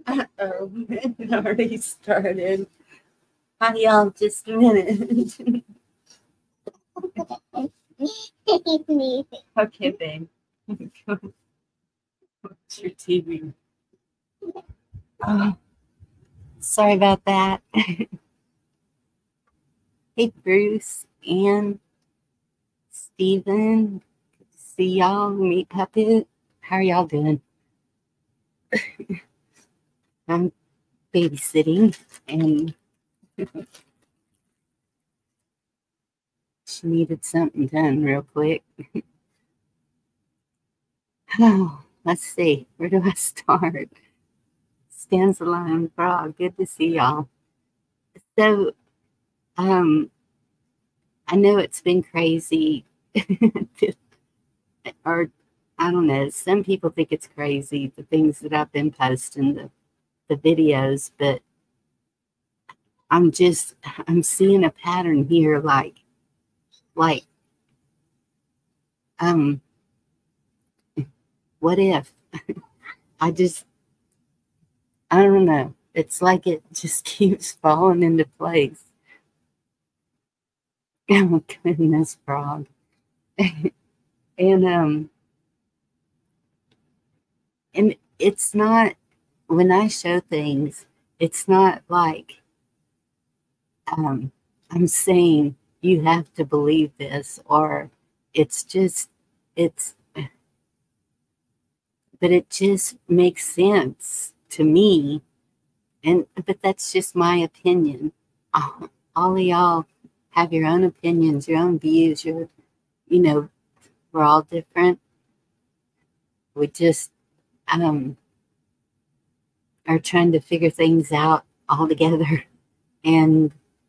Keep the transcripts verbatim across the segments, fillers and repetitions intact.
Uh-oh, it already started. Hi, y'all, just a minute. Okay, babe. What's your T V? Oh, sorry about that. Hey, Bruce and Steven. Good to see y'all. Meet Puppet. How are y'all doing? I'm babysitting, and she needed something done real quick. Oh, let's see. Where do I start? Stands the Lion Frog. Good to see y'all. So, um, I know it's been crazy, or I don't know. Some people think it's crazy, the things that I've been posting, the, the videos, but I'm just, I'm seeing a pattern here, like, like, um, what if? I just, I don't know. It's like it just keeps falling into place. Oh, goodness, Frog. And, um, and it's not, when I show things, it's not like, um, I'm saying you have to believe this, or it's just, it's, but it just makes sense to me. And, but that's just my opinion. All, all of y'all have your own opinions, your own views, your, you know, we're all different. We just, um, are trying to figure things out all together. And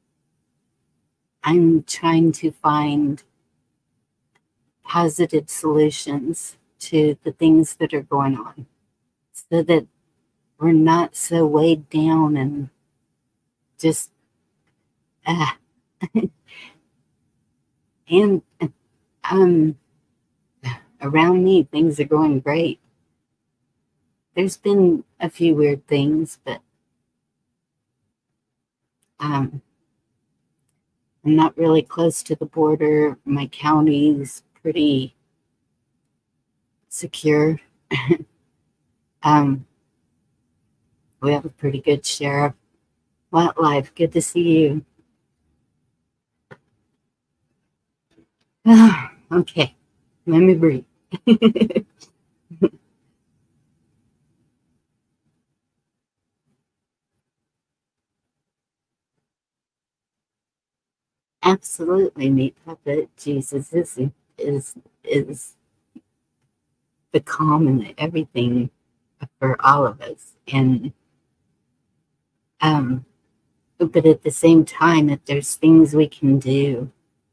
I'm trying to find positive solutions to the things that are going on so that we're not so weighed down and just, ah. And um, around me, things are going great. There's been a few weird things, but um, I'm not really close to the border. My county's pretty secure. um, we have a pretty good sheriff. Wildlife, good to see you. Okay, let me breathe. Absolutely, Meat Puppet. Jesus is is is the calm and everything for all of us, and um, but at the same time, if there's things we can do,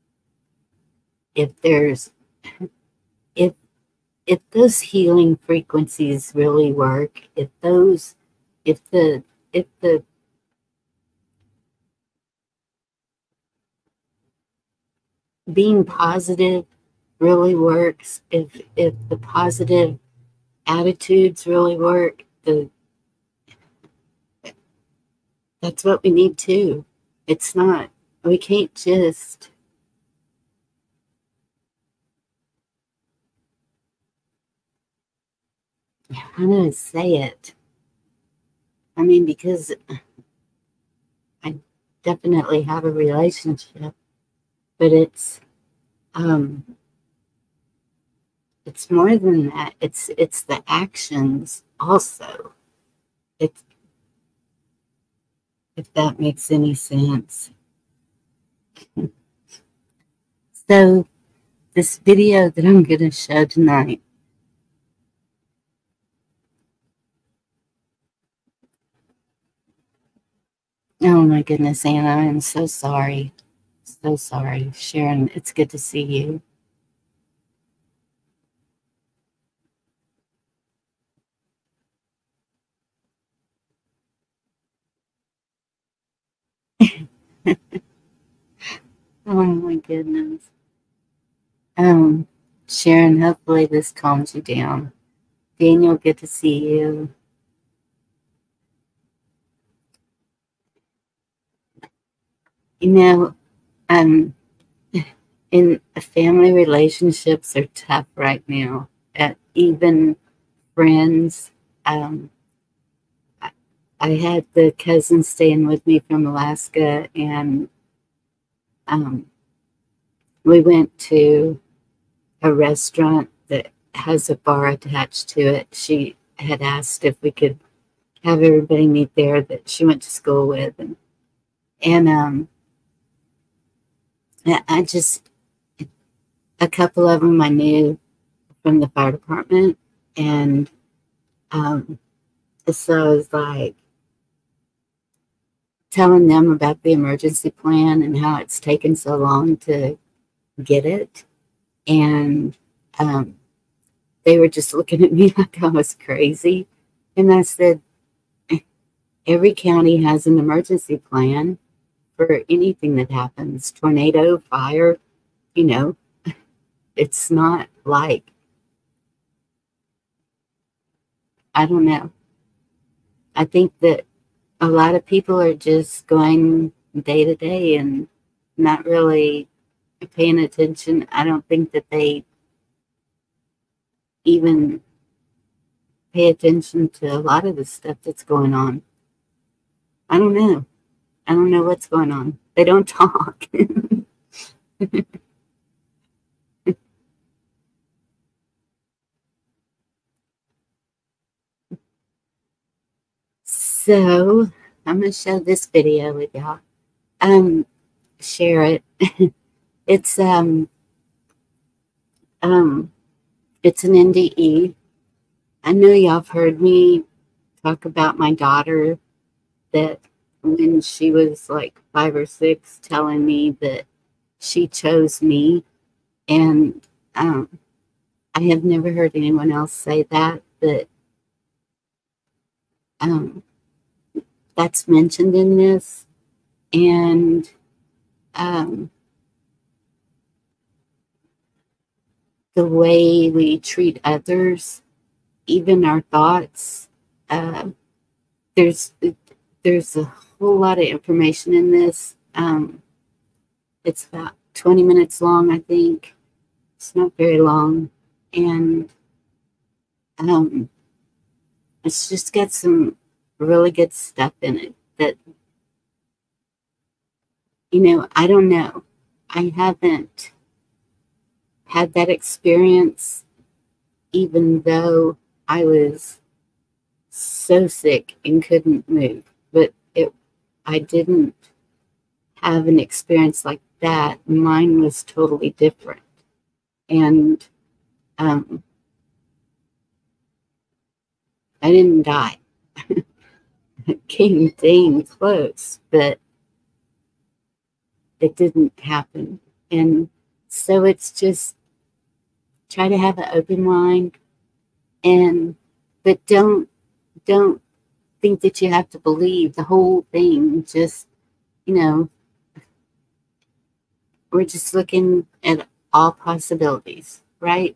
if there's if if those healing frequencies really work, if those if the if the being positive really works, if if the positive attitudes really work, the that's what we need too. It's not, we can't just, how do I say it? I mean, because I definitely have a relationship, but it's, um, it's more than that. It's, it's the actions also. It's, if that makes any sense. So this video that I'm going to show tonight, oh my goodness, Anna, I'm so sorry. So sorry. Sharon, it's good to see you. Oh my goodness. Um, Sharon, hopefully this calms you down. Daniel, good to see you. You know, um, in family relationships are tough right now. Uh, even friends. Um, I, I had the cousin staying with me from Alaska, and um, we went to a restaurant that has a bar attached to it. She had asked if we could have everybody meet there that she went to school with, and and um, I just a couple of them I knew from the fire department, and um, so I was like telling them about the emergency plan and how it's taken so long to get it, and um, they were just looking at me like I was crazy, and I said, every county has an emergency plan for anything that happens, tornado, fire, you know, it's not like, I don't know. I think that a lot of people are just going day to day and not really paying attention. I don't think that they even pay attention to a lot of the stuff that's going on. I don't know. I don't know what's going on. They don't talk. So I'm going to show this video with y'all. Um, share it. It's um um it's an N D E. I know y'all have heard me talk about my daughter, that when she was like five or six, telling me that she chose me, and um, I have never heard anyone else say that. But um, that's mentioned in this, and um, the way we treat others, even our thoughts. Uh, there's there's a whole lot of information in this. Um, it's about twenty minutes long, I think. It's not very long, and um, it's just got some really good stuff in it that, you know, I don't know. I haven't had that experience, even though I was so sick and couldn't move. But it, I didn't have an experience like that. Mine was totally different. And um, I didn't die. It came dang close, but it didn't happen. And so it's just try to have an open mind, and but don't don't think that you have to believe the whole thing. Just, you know, we're just looking at all possibilities, right?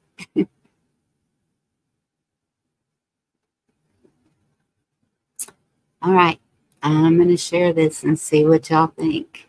All right, I'm going to share this and see what y'all think.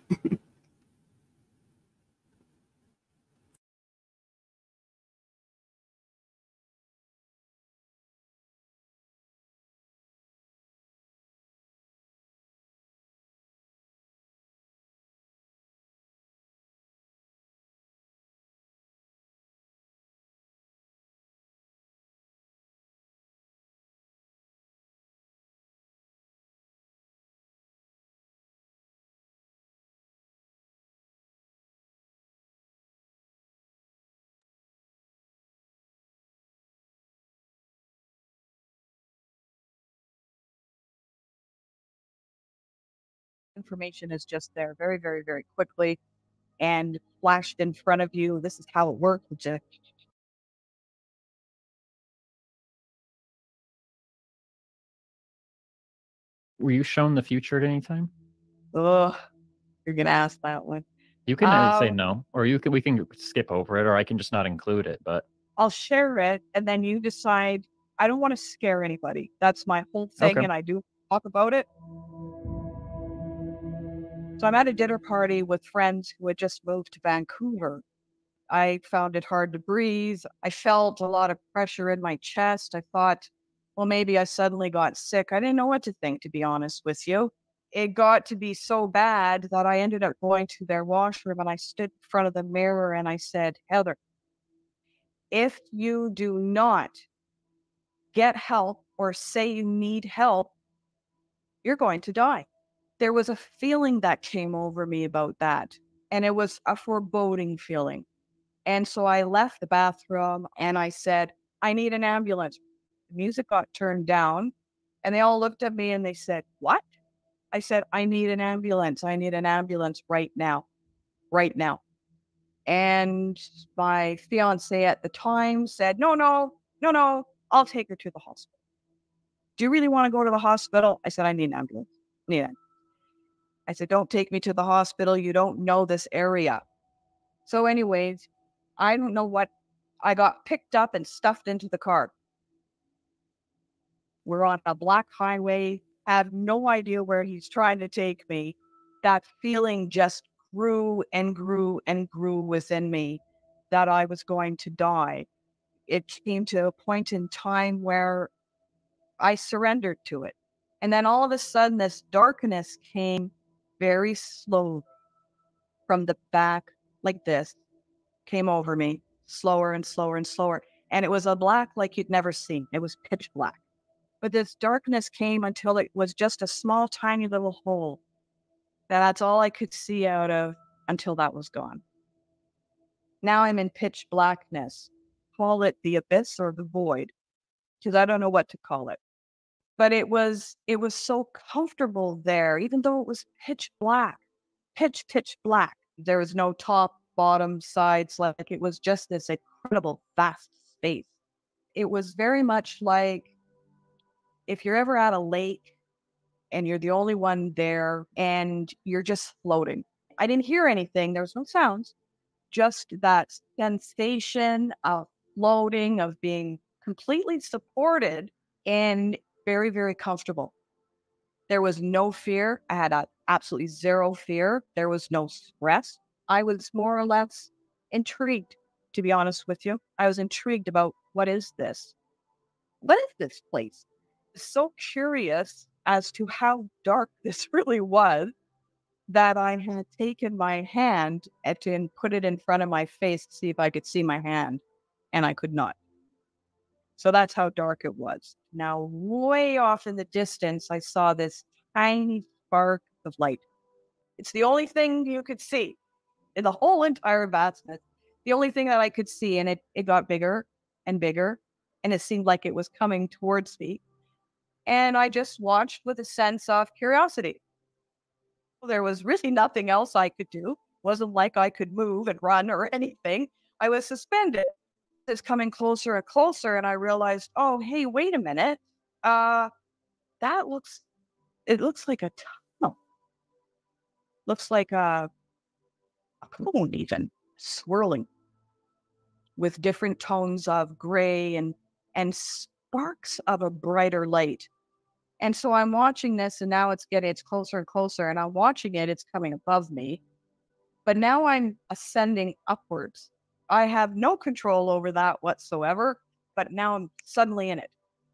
Information is just there very, very, very quickly and flashed in front of you. This is how it works. Just, Were you shown the future at any time? ugh, you're gonna ask that one. You can uh, say Um, no, or you can we can skip over it, or I can just not include it. But I'll share it, and then you decide. I don't want to scare anybody. That's my whole thing, okay. and I do talk about it. So I'm at a dinner party with friends who had just moved to Vancouver. I found it hard to breathe. I felt a lot of pressure in my chest. I thought, well, maybe I suddenly got sick. I didn't know what to think, to be honest with you. It got to be so bad that I ended up going to their washroom and I stood in front of the mirror and I said, Heather, if you do not get help or say you need help, you're going to die. There was a feeling that came over me about that, and it was a foreboding feeling. And so I left the bathroom and I said, I need an ambulance. The music got turned down and they all looked at me and they said, what? I said, I need an ambulance. I need an ambulance right now, right now. And my fiance at the time said, no, no, no, no, I'll take her to the hospital. Do you really want to go to the hospital? I said, I need an ambulance. Need it. I said, don't take me to the hospital. You don't know this area. So anyways, I don't know what, I got picked up and stuffed into the car. We're on a black highway. I have no idea where he's trying to take me. That feeling just grew and grew and grew within me that I was going to die. It came to a point in time where I surrendered to it. And then all of a sudden, this darkness came very slowly from the back, like this, came over me, slower and slower and slower. And it was a black like you'd never seen. It was pitch black. But this darkness came until it was just a small, tiny little hole. That's all I could see out of until that was gone. Now I'm in pitch blackness. Call it the abyss or the void, because I don't know what to call it. But it was it was so comfortable there, even though it was pitch black, pitch, pitch black. There was no top, bottom, sides, like it was just this incredible vast space. It was very much like if you're ever at a lake and you're the only one there and you're just floating. I didn't hear anything. There was no sounds, just that sensation of floating, of being completely supported and very, very comfortable. There was no fear. I had a, absolutely zero fear. There was no stress. I was more or less intrigued, to be honest with you. I was intrigued about what is this? What is this place? So curious as to how dark this really was that I had taken my hand and put it in front of my face to see if I could see my hand, and I could not. So that's how dark it was. Now, way off in the distance, I saw this tiny spark of light. It's the only thing you could see in the whole entire vastness. The only thing that I could see, and it, it got bigger and bigger, and it seemed like it was coming towards me. And I just watched with a sense of curiosity. There was really nothing else I could do. It wasn't like I could move and run or anything. I was suspended. It's coming closer and closer, and I realized, oh, hey, wait a minute. Uh, that looks, it looks like a tunnel. Looks like a, a cone even, swirling with different tones of gray and, and sparks of a brighter light. And so I'm watching this, and now it's getting, it's closer and closer, and I'm watching it, it's coming above me. But now I'm ascending upwards. I have no control over that whatsoever, but now I'm suddenly in it.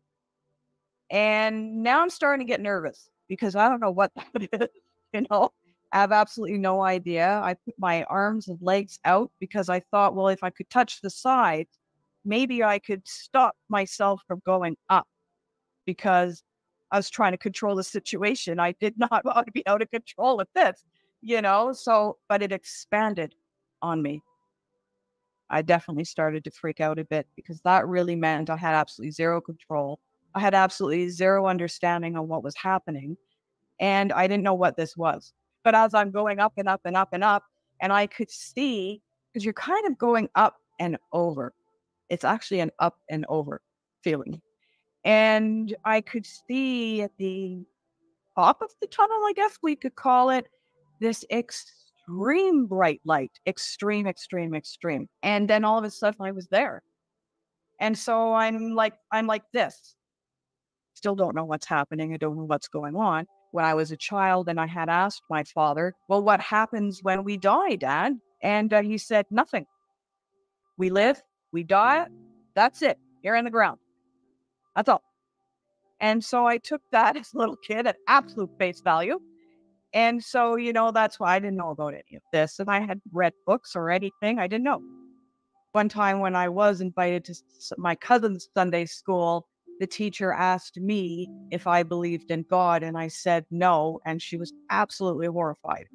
And now I'm starting to get nervous because I don't know what that is, you know? I have absolutely no idea. I put my arms and legs out because I thought, well, if I could touch the sides, maybe I could stop myself from going up because I was trying to control the situation. I did not want to be out of control with this, you know? So, but it expanded on me. I definitely started to freak out a bit because that really meant I had absolutely zero control. I had absolutely zero understanding on what was happening. And I didn't know what this was. But as I'm going up and up and up and up, and I could see, because you're kind of going up and over. It's actually an up and over feeling. And I could see at the top of the tunnel, I guess we could call it, this extreme bright light, extreme, extreme, extreme. And then all of a sudden I was there. And so I'm like, I'm like this. Still don't know what's happening. I don't know what's going on. when I was a child, and I had asked my father, well, what happens when we die, Dad? And uh, he said, nothing. We live, we die, that's it. You're in the ground. That's all. And so I took that as a little kid at absolute face value. And so, you know, that's why I didn't know about any of this. If I had read books or anything, I didn't know. One time when I was invited to my cousin's Sunday school, the teacher asked me if I believed in God, and I said no, and she was absolutely horrified.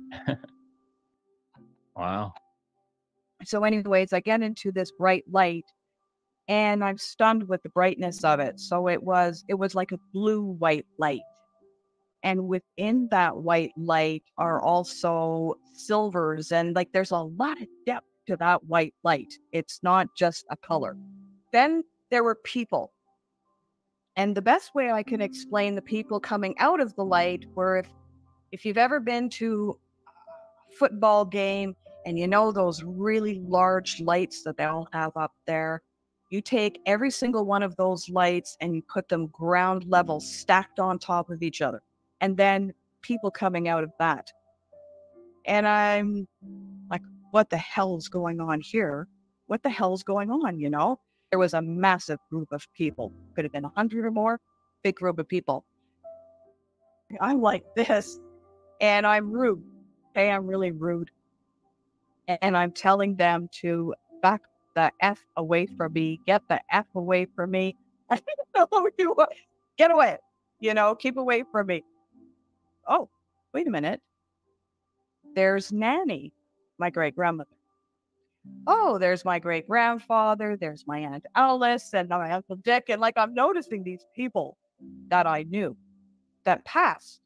Wow. So anyways, I get into this bright light, and I'm stunned with the brightness of it. So it was, it was like a blue white light. And within that white light are also silvers, and like there's a lot of depth to that white light. It's not just a color. Then there were people. And the best way I can explain the people coming out of the light were, if, if you've ever been to a football game and you know those really large lights that they all have up there, you take every single one of those lights and you put them ground level, stacked on top of each other. And then people coming out of that. And I'm like, what the hell's going on here? What the hell's going on, you know? There was a massive group of people. Could have been a hundred or more. Big group of people. I'm like this. And I'm rude. Okay, I'm really rude. And I'm telling them to back the F away from me. Get the F away from me. I don't know you are. Get away. You know, keep away from me. Oh, wait a minute. There's Nanny, my great-grandmother. Oh, there's my great-grandfather. There's my Aunt Alice and my Uncle Dick. And like, I'm noticing these people that I knew that passed.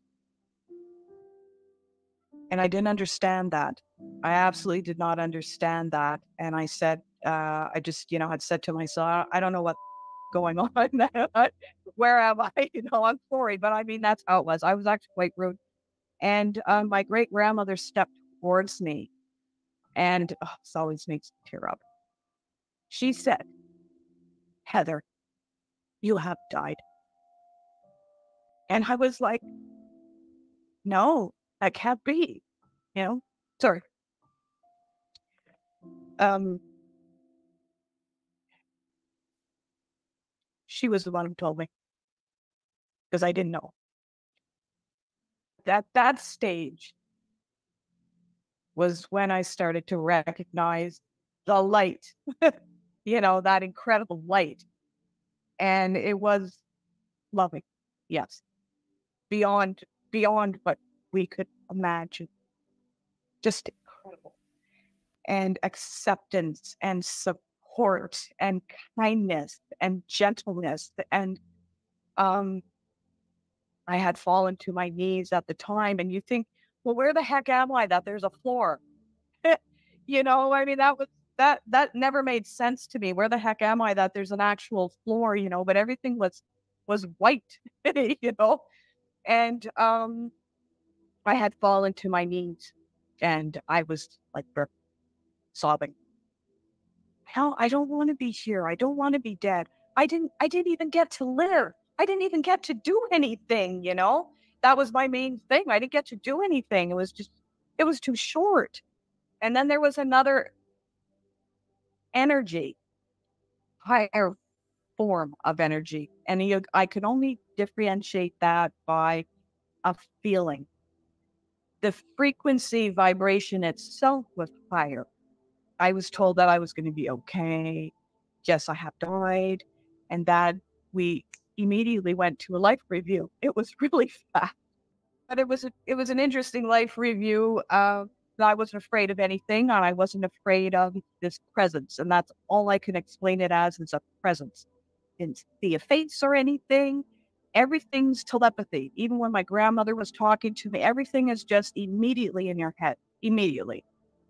And I didn't understand that. I absolutely did not understand that. And I said, uh, I just, you know, had said to myself, I don't know what's going on. Where am I? You know, I'm sorry. But I mean, that's how it was. I was actually quite rude. And uh, my great-grandmother stepped towards me, and oh, this always makes me tear up. She said, Heather, you have died. And I was like, no, that can't be, you know, sorry. Um, she was the one who told me, because I didn't know. At that stage was when I started to recognize the light, you know, that incredible light. And it was loving, yes, beyond, beyond what we could imagine. Just incredible. And acceptance and support and kindness and gentleness. And um, I had fallen to my knees at the time. And you think, well, where the heck am I that there's a floor? You know, I mean, that was, that, that never made sense to me. Where the heck am I that there's an actual floor, you know, but everything was, was white, you know? And um, I had fallen to my knees, and I was like sobbing. Hell, I don't want to be here. I don't want to be dead. I didn't, I didn't even get to live. I didn't even get to do anything, you know? That was my main thing. I didn't get to do anything. It was just, it was too short. And then there was another energy, higher form of energy. And you, I could only differentiate that by a feeling. The frequency vibration itself was higher. I was told that I was going to be okay. Yes, I have died. And that we immediately went to a life review. It was really fast. But it was a, it was an interesting life review. Uh, I wasn't afraid of anything, and I wasn't afraid of this presence. And that's all I can explain it as, is a presence. Didn't see a face or anything. Everything's telepathy. Even when my grandmother was talking to me, everything is just immediately in your head. Immediately.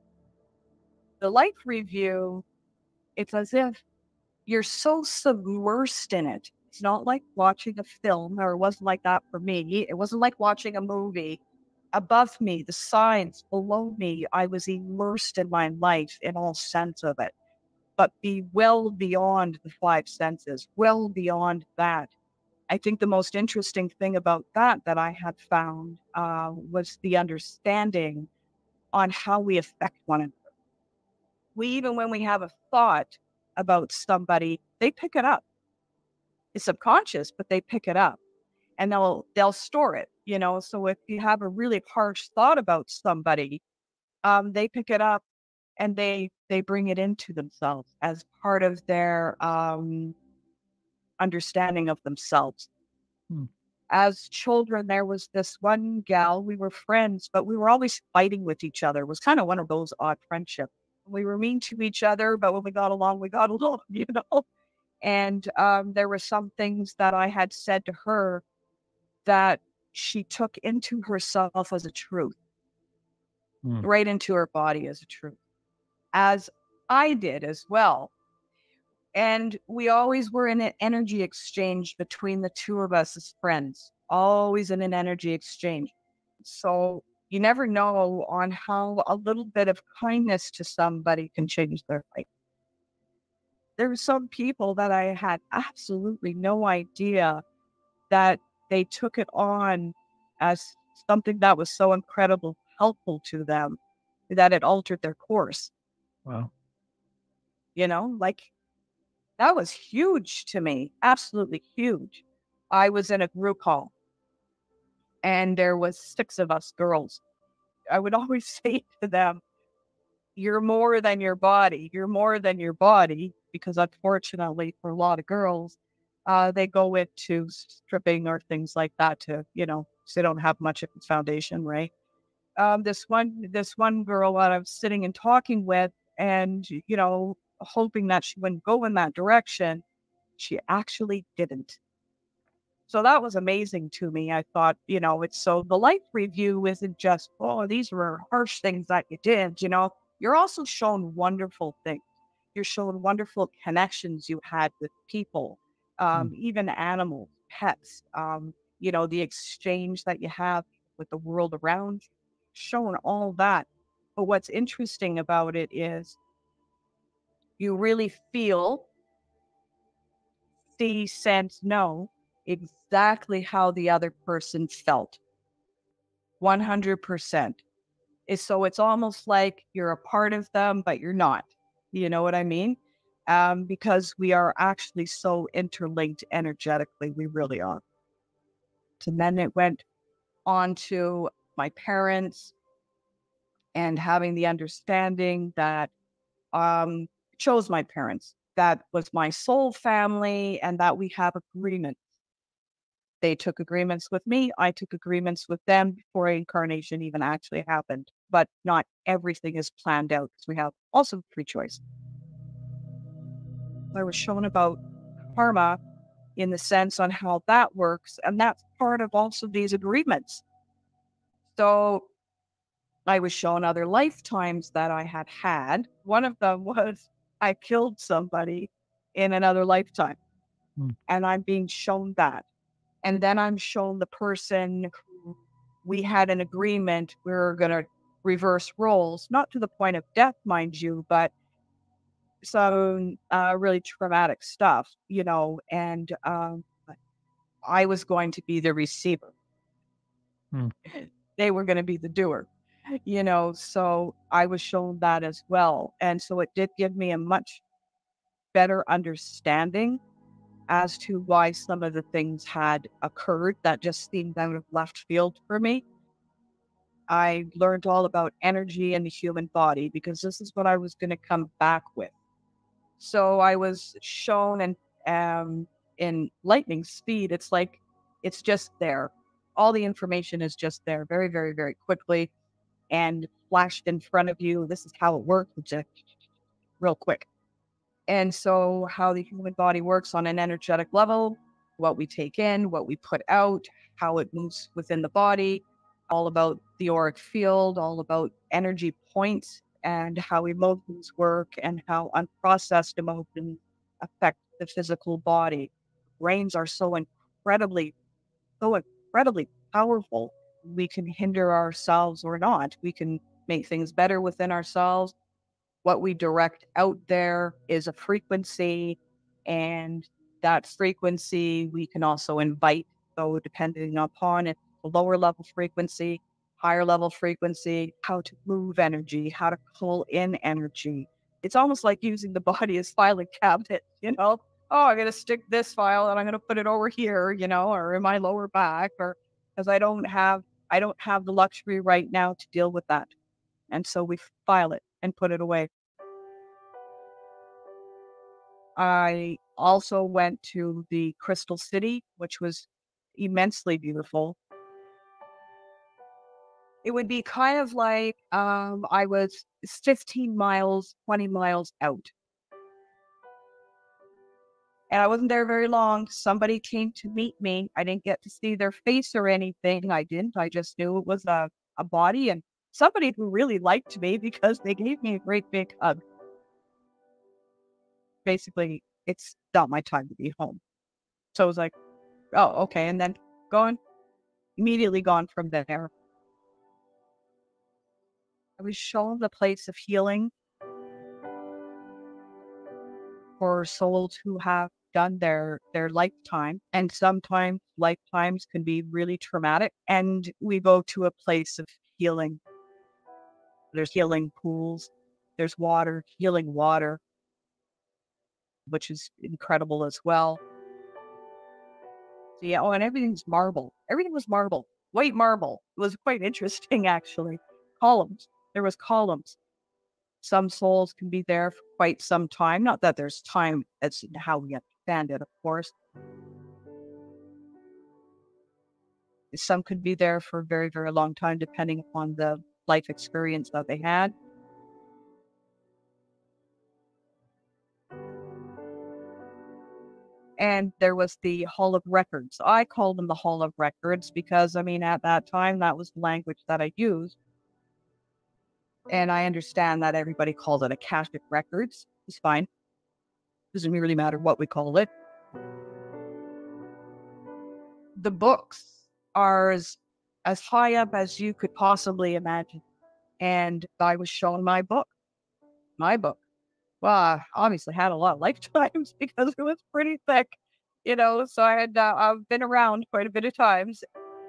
The life review, it's as if you're so submersed in it. It's not like watching a film, or it wasn't like that for me. It wasn't like watching a movie. Above me, the signs, below me, I was immersed in my life in all sense of it. But be well beyond the five senses, well beyond that. I think the most interesting thing about that that I had found uh, was the understanding on how we affect one another. We, even when we have a thought about somebody, they pick it up. It's subconscious, but they pick it up and they'll they'll store it. You know, so if you have a really harsh thought about somebody, um, they pick it up and they they bring it into themselves as part of their um, understanding of themselves. Hmm. As children, there was this one gal, we were friends, but we were always fighting with each other. It was kind of one of those odd friendships. We were mean to each other, but when we got along, we got along, you know? And um, there were some things that I had said to her that she took into herself as a truth, Hmm. right into her body as a truth, as I did as well. And we always were in an energy exchange between the two of us as friends, always in an energy exchange. So you never know on how a little bit of kindness to somebody can change their life. There were some people that I had absolutely no idea that they took it on as something that was so incredible, helpful to them, that it altered their course. Wow. You know, like that was huge to me, absolutely huge. I was in a group call and there was six of us girls. I would always say to them, you're more than your body. You're more than your body, because unfortunately for a lot of girls, uh, they go into stripping or things like that to, you know, so they don't have much of a foundation, right? Um, this one, this one girl that I was sitting and talking with, and you know, hoping that she wouldn't go in that direction, she actually didn't. So that was amazing to me. I thought, you know, it's so the life review isn't just, oh, these were harsh things that you did, you know, you're also shown wonderful things. You're shown wonderful connections you had with people, Hmm. um, even animals, pets, um, you know, the exchange that you have with the world around you, shown all that. But what's interesting about it is you really feel, see, sense, know exactly how the other person felt. one hundred percent. Is so it's almost like you're a part of them, but you're not. You know what I mean? Um, because we are actually so interlinked energetically. We really are. And then it went on to my parents and having the understanding that um chose my parents. That was my soul family and that we have agreements. They took agreements with me. I took agreements with them before incarnation even actually happened. But not everything is planned out because we have also free choice. I was shown about karma in the sense on how that works. And that's part of also these agreements. So I was shown other lifetimes that I had had. One of them was I killed somebody in another lifetime. Hmm. And I'm being shown that. And then I'm shown the person who we had an agreement we were going to reverse roles, not to the point of death, mind you, but some uh, really traumatic stuff, you know, and um, I was going to be the receiver. Hmm. They were going to be the doer, you know, so I was shown that as well. And so it did give me a much better understanding as to why some of the things had occurred that just seemed out of left field for me. I learned all about energy and the human body because this is what I was going to come back with. So I was shown and um, in lightning speed, it's like it's just there. All the information is just there very, very, very quickly and flashed in front of you. This is how it works, just real quick. And so, how the human body works on an energetic level, what we take in, what we put out, how it moves within the body, all about the auric field, all about energy points, and how emotions work, and how unprocessed emotions affect the physical body. Brains are so incredibly, so incredibly powerful. We can hinder ourselves or not. We can make things better within ourselves. What we direct out there is a frequency, and that frequency. We can also invite, so depending upon it, lower level frequency, higher level frequency, how to move energy, how to pull in energy. It's almost like using the body as filing cabinet, you know? Oh, I'm going to stick this file and I'm going to put it over here, you know, or in my lower back, or because I don't have, I don't have the luxury right now to deal with that. And so we file it and put it away. I also went to the Crystal City, which was immensely beautiful. It would be kind of like um, I was fifteen miles, twenty miles out. And I wasn't there very long. Somebody came to meet me. I didn't get to see their face or anything. I didn't. I just knew it was a, a body and somebody who really liked me because they gave me a great big hug. Basically, it's not my time to be home. So I was like, oh, okay. And then gone, immediately gone from there. I was shown the place of healing for souls who have done their their lifetime, and sometimes lifetimes can be really traumatic, and we go to a place of healing. There's healing pools, there's water, healing water, which is incredible as well. So yeah, oh, and everything's marble. Everything was marble, white marble. It was quite interesting, actually. Columns. There was columns. Some souls can be there for quite some time. Not that there's time as in how we understand it, of course. Some could be there for a very, very long time, depending upon the life experience that they had. And there was the Hall of Records. I call them the Hall of Records because, I mean, at that time, that was the language that I used. And I understand that everybody calls it Akashic Records. It's fine. Doesn't really matter what we call it. The books are as, as high up as you could possibly imagine. And I was shown my book. My book. Well, I obviously had a lot of lifetimes because it was pretty thick, you know, so I had, uh, I've been around quite a bit of times.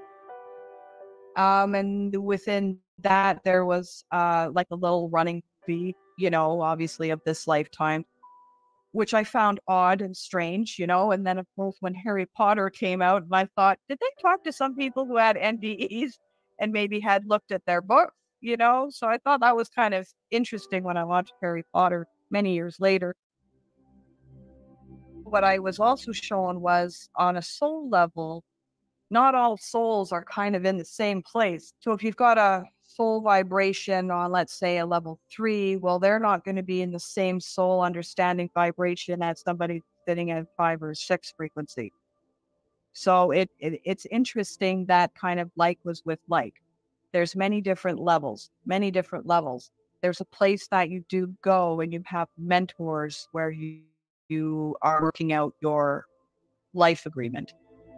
Um, and within that, there was uh, like a little running fee, you know, obviously of this lifetime, which I found odd and strange, you know. And then, of course, when Harry Potter came out, and I thought, did they talk to some people who had N D Es and maybe had looked at their books, you know? So I thought that was kind of interesting when I watched Harry Potter many years later. What I was also shown was on a soul level, not all souls are kind of in the same place. So if you've got a soul vibration on, let's say, a level three, well, they're not going to be in the same soul understanding vibration as somebody sitting at five or six frequency. So it, it it's interesting that kind of like was with like. There's many different levels, many different levels. There's a place that you do go and you have mentors where you, you are working out your life agreement.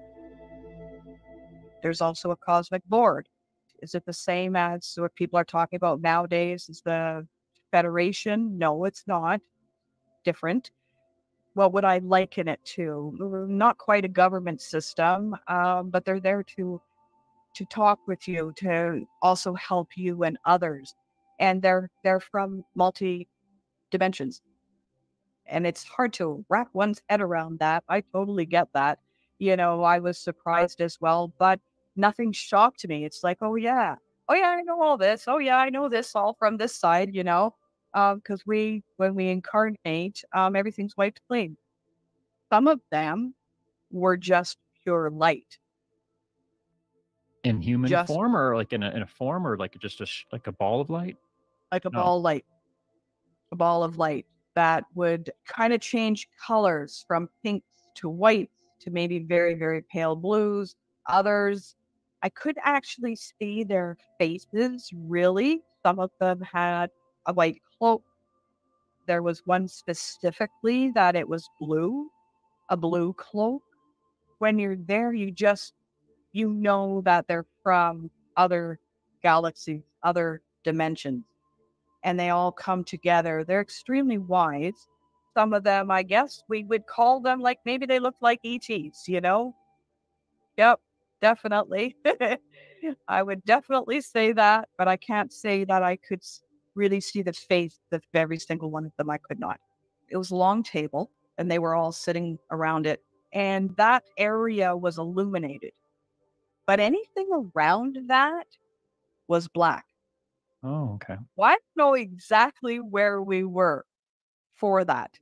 There's also a cosmic board. Is it the same as what people are talking about nowadays? Is the Federation? No, it's not. Different. What would I liken it to? Not quite a government system, um, but they're there to to talk with you, to also help you and others. And they're they're from multi dimensions. And it's hard to wrap one's head around that. I totally get that. You know, I was surprised as well, but nothing shocked me. It's like, oh yeah, oh yeah, I know all this. Oh yeah, I know this all from this side, you know, because um, we, when we incarnate, um, everything's wiped clean. Some of them were just pure light. In human Just form, or like in a in a form, or like just a sh- like a ball of light? like a No. ball of light, a ball of light that would kind of change colors from pinks to whites to maybe very, very pale blues. Others, I could actually see their faces, really. Some of them had a white cloak. There was one specifically that it was blue, a blue cloak. When you're there, you just, you know that they're from other galaxies, other dimensions, and they all come together. They're extremely wise. some of them, I guess we would call them like maybe they look like E Ts, you know? Yep, definitely. I would definitely say that, but I can't say that I could s- really see the face of every single one of them. I could not. It was a long table and they were all sitting around it. And that area was illuminated, but anything around that was black. Oh, okay. Well, I don't know exactly where we were for that.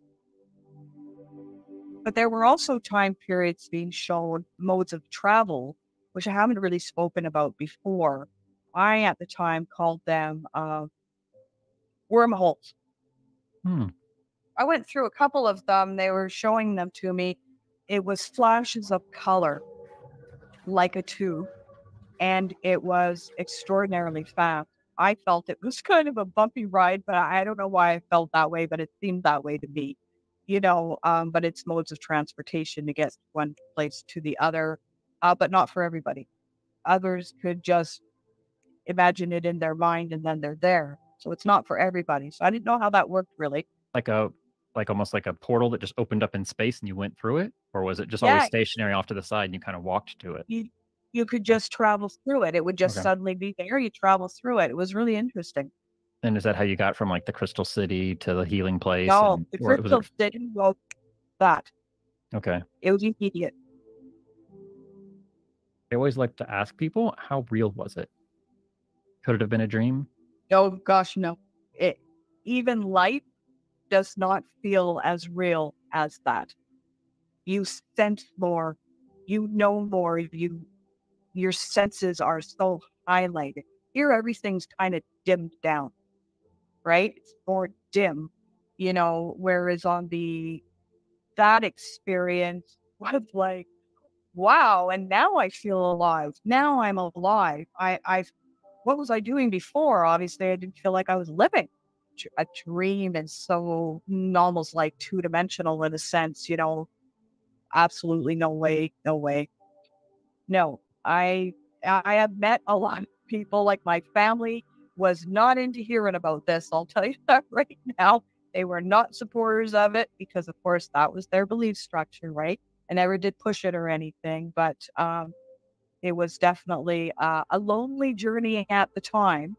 But there were also time periods being shown, modes of travel, which I haven't really spoken about before. I, at the time, called them uh, wormholes. Hmm. I went through a couple of them. They were showing them to me. It was flashes of color, like a tube, and it was extraordinarily fast. I felt it was kind of a bumpy ride, but I don't know why I felt that way, but it seemed that way to me. You know, um, but it's modes of transportation to get one place to the other, uh, but not for everybody. Others could just imagine it in their mind and then they're there. So it's not for everybody. So I didn't know how that worked really. Like a like almost like a portal that just opened up in space and you went through it? Or was it just always Yeah, stationary off to the side and you kind of walked to it? you you could just travel through it. It would just Okay. suddenly be there. You travel through it. It was really interesting. And is that how you got from like the Crystal City to the healing place? No, And the or was it crystal city, well, that okay? it was immediate. I always like to ask people, how real was it? Could it have been a dream? Oh gosh, no. It even light does not feel as real as that. You sense more, you know more, you your senses are so highlighted. Here everything's kind of dimmed down, right? It's more dim, you know, whereas on the that experience was like, wow, and now I feel alive. Now I'm alive. I I what was I doing before? Obviously, I didn't feel like I was living Dr- a dream and so mm, almost like two dimensional in a sense, you know, absolutely no way, no way. No, I I have met a lot of people like my family was not into hearing about this. I'll tell you that right now. They were not supporters of it because of course that was their belief structure, right? I never did push it or anything, but um it was definitely uh, a lonely journey at the time.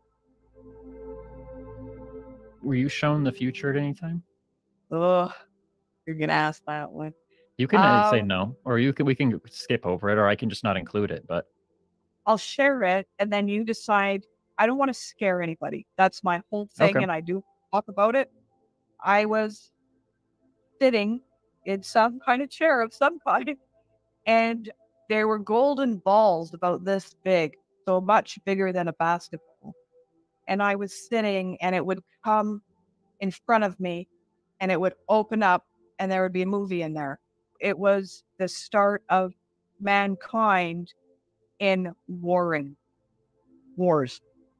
Were you shown the future at any time? Ugh, you're gonna ask that one. You can uh, say Um, no, or you can we can skip over it, or I can just not include it. But I'll share it, and then you decide. I don't want to scare anybody. That's my whole okay, thing, and I do talk about it. I was sitting in some kind of chair of some kind, and there were golden balls about this big, so much bigger than a basketball. And I was sitting, and it would come in front of me, and it would open up, and there would be a movie in there. It was the start of mankind in warring wars,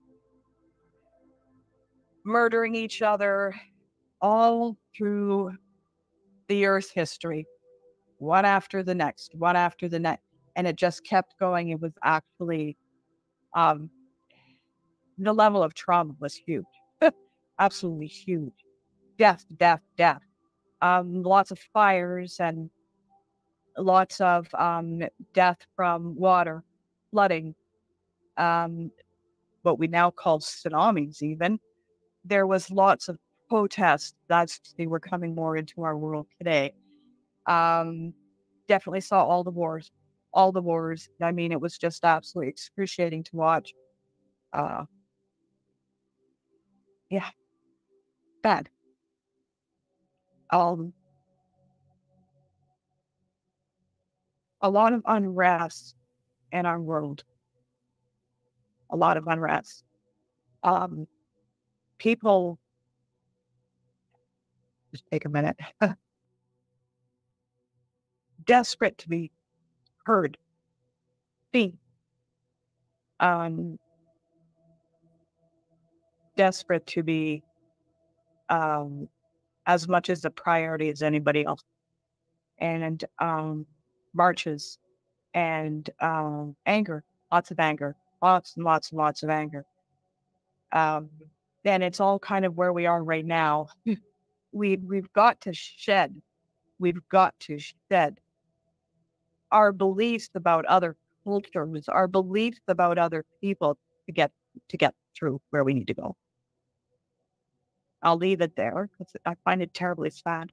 murdering each other all through the Earth's history, one after the next, one after the next. And it just kept going. It was actually, um, the level of trauma was huge, absolutely huge. Death, death, death. Um, lots of fires and lots of um, death from water, flooding, um, what we now call tsunamis, even. There was lots of protests. That's they were coming more into our world today. Um, Definitely saw all the wars, all the wars. I mean, it was just absolutely excruciating to watch. Uh, yeah, bad. Um, a lot of unrest in our world. A lot of unrest. Um, People, just take a minute, desperate to be heard, seen, um, desperate to be um, as much as a priority as anybody else. And um, marches and um, anger, lots of anger, lots and lots and lots of anger. Um, and it's all kind of where we are right now. we we've got to shed, we've got to shed our beliefs about other cultures, our beliefs about other people to get to get through where we need to go. I'll leave it there because I find it terribly sad.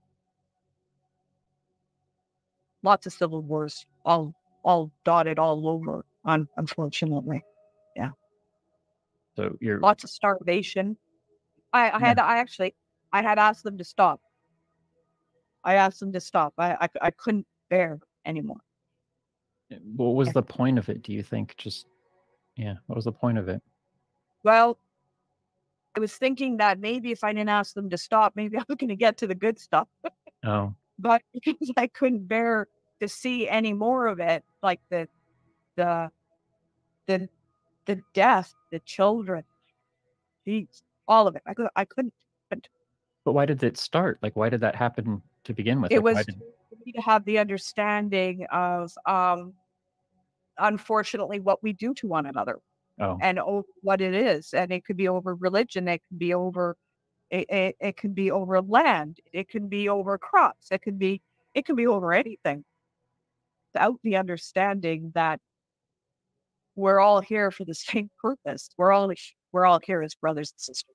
Lots of civil wars, all all dotted all over, un, unfortunately. Yeah. So you're Lots of starvation. I, I Yeah. had I actually I had asked them to stop. I asked them to stop. I I, I couldn't bear anymore. what was Yeah. the point of it, do you think? Just yeah, what was the point of it? Well, I was thinking that maybe if I didn't ask them to stop, maybe I was going to get to the good stuff. Oh, But because I couldn't bear to see any more of it, like the the the the death, the children, geez, all of it. I could I couldn't. But but why did it start? Like, why did that happen to begin with? it Like, why was did for me to have the understanding of, um, unfortunately, what we do to one another oh, and over what it is, and it could be over religion, it can be over it, it, it can be over land, it can be over crops, it can be it can be over anything. Without the understanding that we're all here for the same purpose. We're all we're all here as brothers and sisters.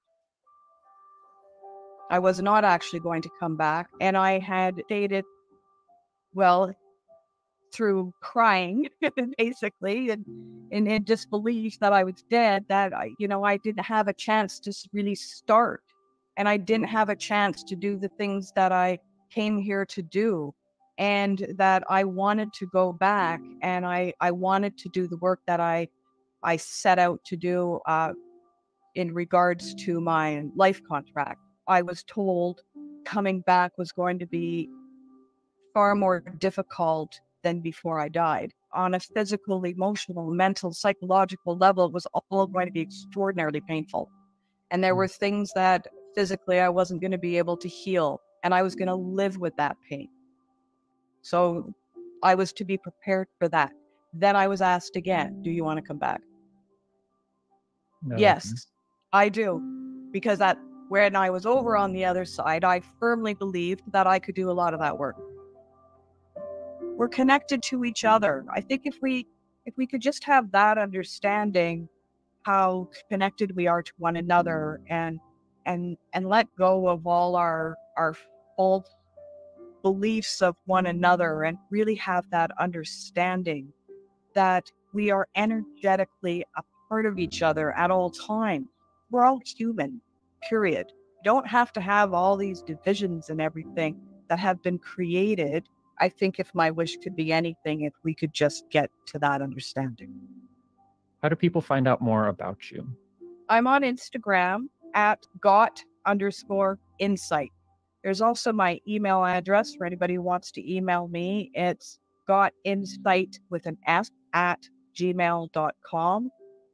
I was not actually going to come back, and I had stated, well, through crying, basically, and in, in disbelief that I was dead, that I, you know, I didn't have a chance to really start, and I didn't have a chance to do the things that I came here to do, and that I wanted to go back, and I I wanted to do the work that I I set out to do uh, in regards to my life contract. I was told coming back was going to be far more difficult than before I died. On a physical, emotional, mental, psychological level, it was all going to be extraordinarily painful. And there were things that physically I wasn't going to be able to heal, and I was going to live with that pain. So I was to be prepared for that. Then I was asked again, do you want to come back? no, Yes, I do. Because that when I was over on the other side, I firmly believed that I could do a lot of that work. We're connected to each other. I think if we if we could just have that understanding how connected we are to one another, and and and let go of all our our false beliefs of one another, and really have that understanding that we are energetically a part of each other at all times. We're all human, period. You don't have to have all these divisions and everything that have been created. I think if my wish could be anything, if we could just get to that understanding. How do people find out more about you? I'm on Instagram at got underscore insight. There's also my email address for anybody who wants to email me. It's gotinsight with an S at gmail dot com.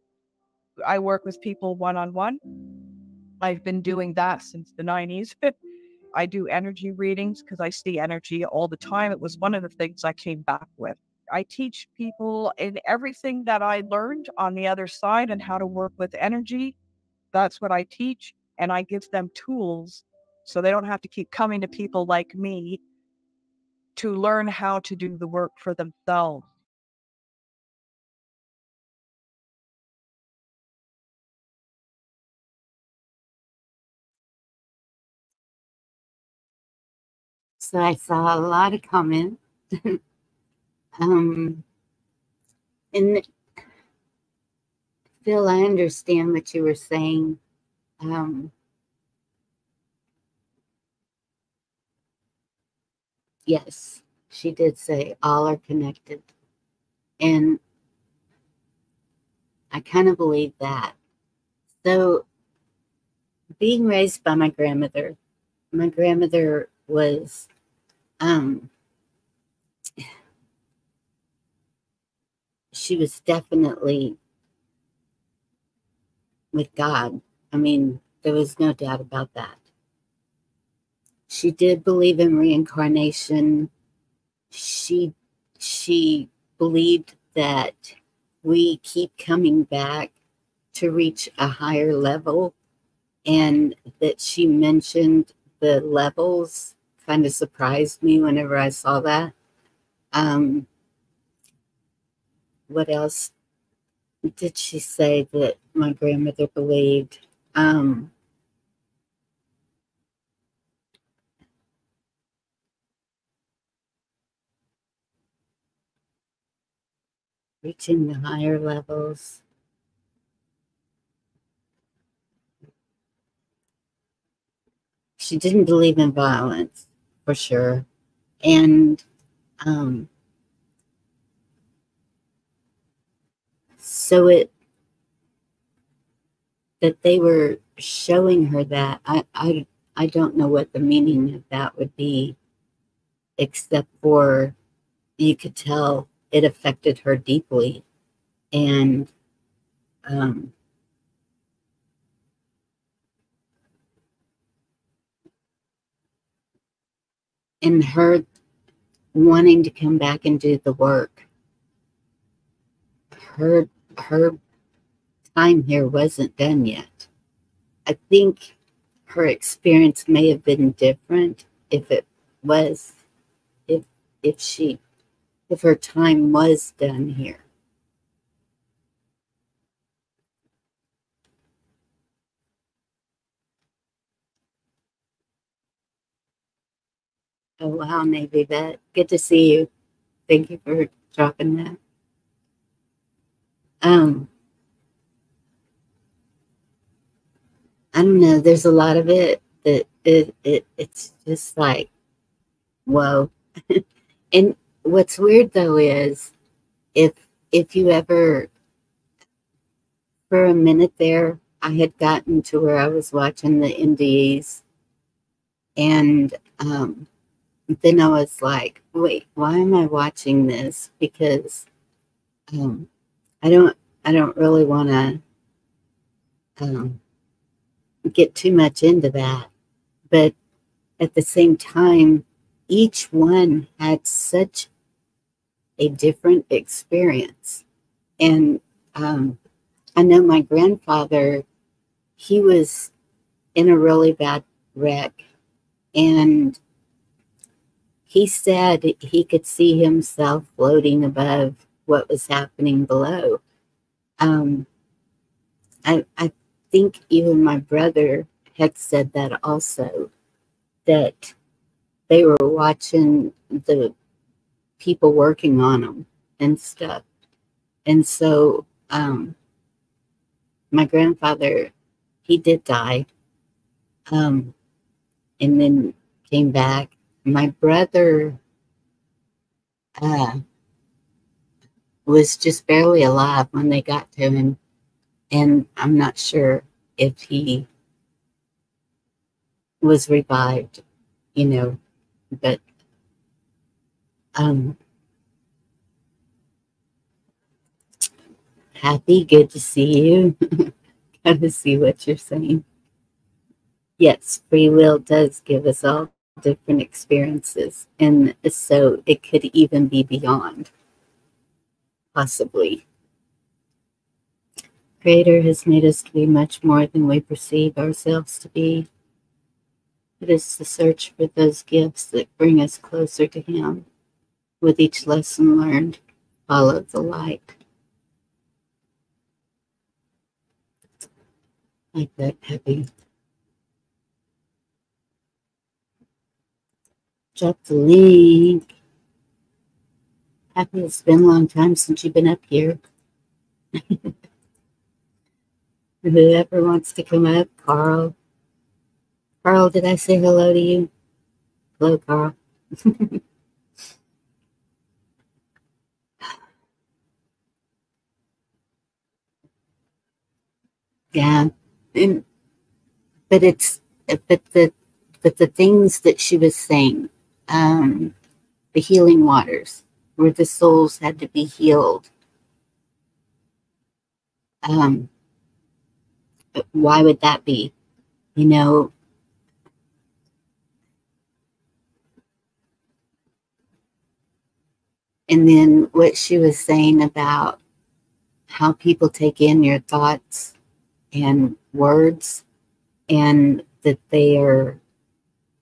I work with people one-on-one. I've been doing that since the nineties. I do energy readings because I see energy all the time. It was one of the things I came back with. I teach people in everything that I learned on the other side and how to work with energy. That's what I teach. And I give them tools so they don't have to keep coming to people like me to learn how to do the work for themselves. So I saw a lot of comments. um, and Phil, I understand what you were saying. Um, yes, she did say all are connected. And I kind of believe that. So being raised by my grandmother, my grandmother was, um, she was definitely with God. I mean, there was no doubt about that. She did believe in reincarnation. She, she believed that we keep coming back to reach a higher level, and that she mentioned the levels kind of surprised me whenever I saw that. Um, what else did she say that my grandmother believed? Um, reaching the higher levels. She didn't believe in violence, for sure. And um, so it, that they were showing her that, I, I, I don't know what the meaning of that would be, except for you could tell it affected her deeply. And um, and her wanting to come back and do the work. Her her time here wasn't done yet. I think her experience may have been different if it was, if if she, if her time was done here. Oh wow, Navy Vet. Good to see you. Thank you for dropping that. Um, I don't know. There's a lot of it that it, it it's just like, whoa. And what's weird though is if if you ever, for a minute there, I had gotten to where I was watching the N D Es, and um, then I was like, wait, why am I watching this? Because um, I don't I don't really want to um, get too much into that, but at the same time, each one had such a different experience. And um, I know my grandfather, he was in a really bad wreck, and he said he could see himself floating above what was happening below. Um, I, I think even my brother had said that also, that they were watching the people working on them and stuff. And so um, my grandfather, he did die, um, and then came back. My brother uh, was just barely alive when they got to him, and I'm not sure if he was revived, you know, but um, Happy, good to see you. Good to see what you're saying. Yes, free will does give us all different experiences, and so it could even be beyond, possibly. Creator has made us to be much more than we perceive ourselves to be. It is the search for those gifts that bring us closer to Him. With each lesson learned, follow the light. Like that, Happy. Drop the link. Happy, it's been a long time since you've been up here. Whoever wants to come up, Carl. Carl, did I say hello to you? Hello, Carl. Yeah, and, but it's but the but the things that she was saying, um, the healing waters, where the souls had to be healed. Um, why would that be? You know, and then what she was saying about how people take in your thoughts and words, and that they are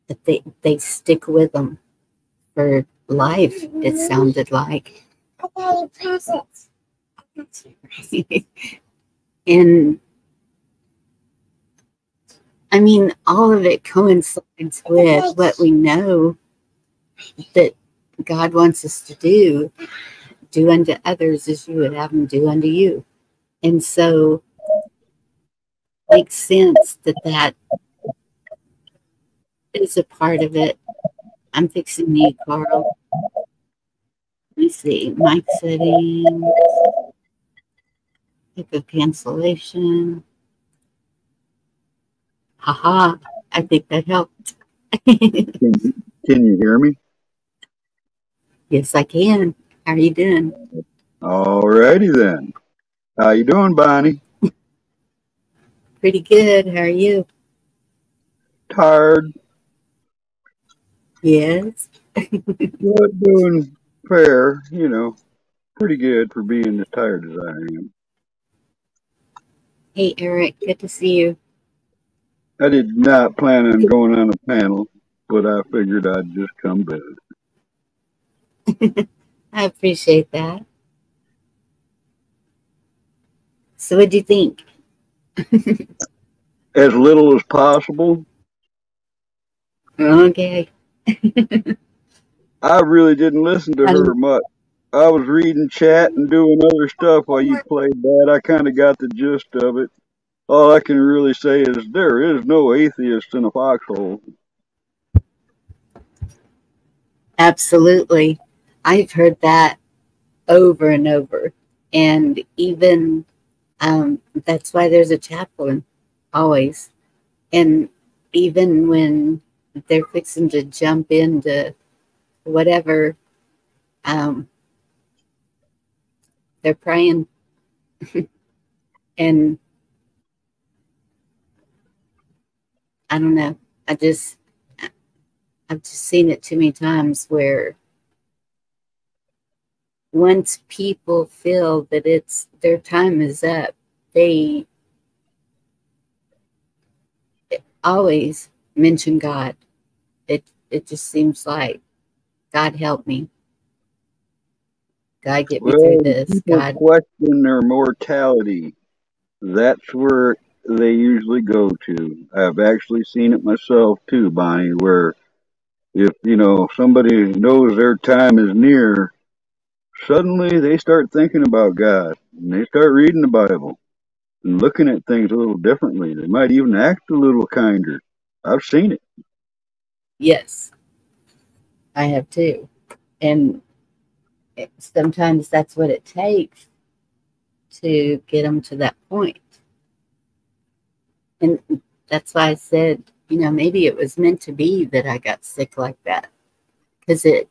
But they, they stick with them for life, it sounded like. And I mean, all of it coincides with what we know that God wants us to do. Do unto others as you would have them do unto you. And so it makes sense that that is a part of it. I'm fixing you, Carl. Let me see. Mic settings. Pick a cancellation. Haha. I think that helped. Can you, can you hear me? Yes, I can. How are you doing? All righty then. How you doing, Bonnie? Pretty good. How are you? Tired, Yes. but doing fair, you know, pretty good for being as tired as I am. Hey, Eric. Good to see you. I did not plan on going on a panel, but I figured I'd just come visit. I appreciate that. So what do you think? As little as possible. Okay. I really didn't listen to her much. I was reading chat and doing other stuff while you played that. I kind of got the gist of it. All I can really say is there is no atheist in a foxhole. Absolutely. I've heard that over and over. And even um, that's why there's a chaplain always. And even when they're fixing to jump into whatever, um, they're praying. And I don't know. I just, I've just seen it too many times where once people feel that it's their time is up, they always mention God. It it just seems like, God help me. God get me Well, through this. people God question their mortality. That's where they usually go to. I've actually seen it myself too, Bonnie, where if, you know, somebody knows their time is near, suddenly they start thinking about God and they start reading the Bible and looking at things a little differently. They might even act a little kinder. I've seen it. Yes, I have too. And it, sometimes that's what it takes to get them to that point. And that's why I said, you know, maybe it was meant to be that I got sick like that. Because it,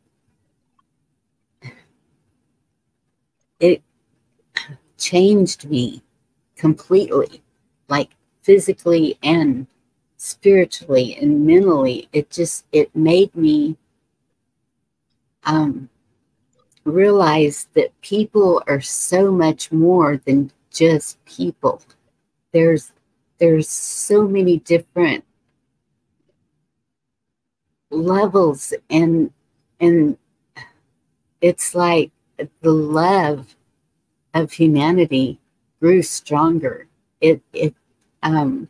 it changed me completely, like physically and spiritually and mentally. It just, it made me um, realize that people are so much more than just people. There's, there's so many different levels, and, and it's like the love of humanity grew stronger. It, it, um,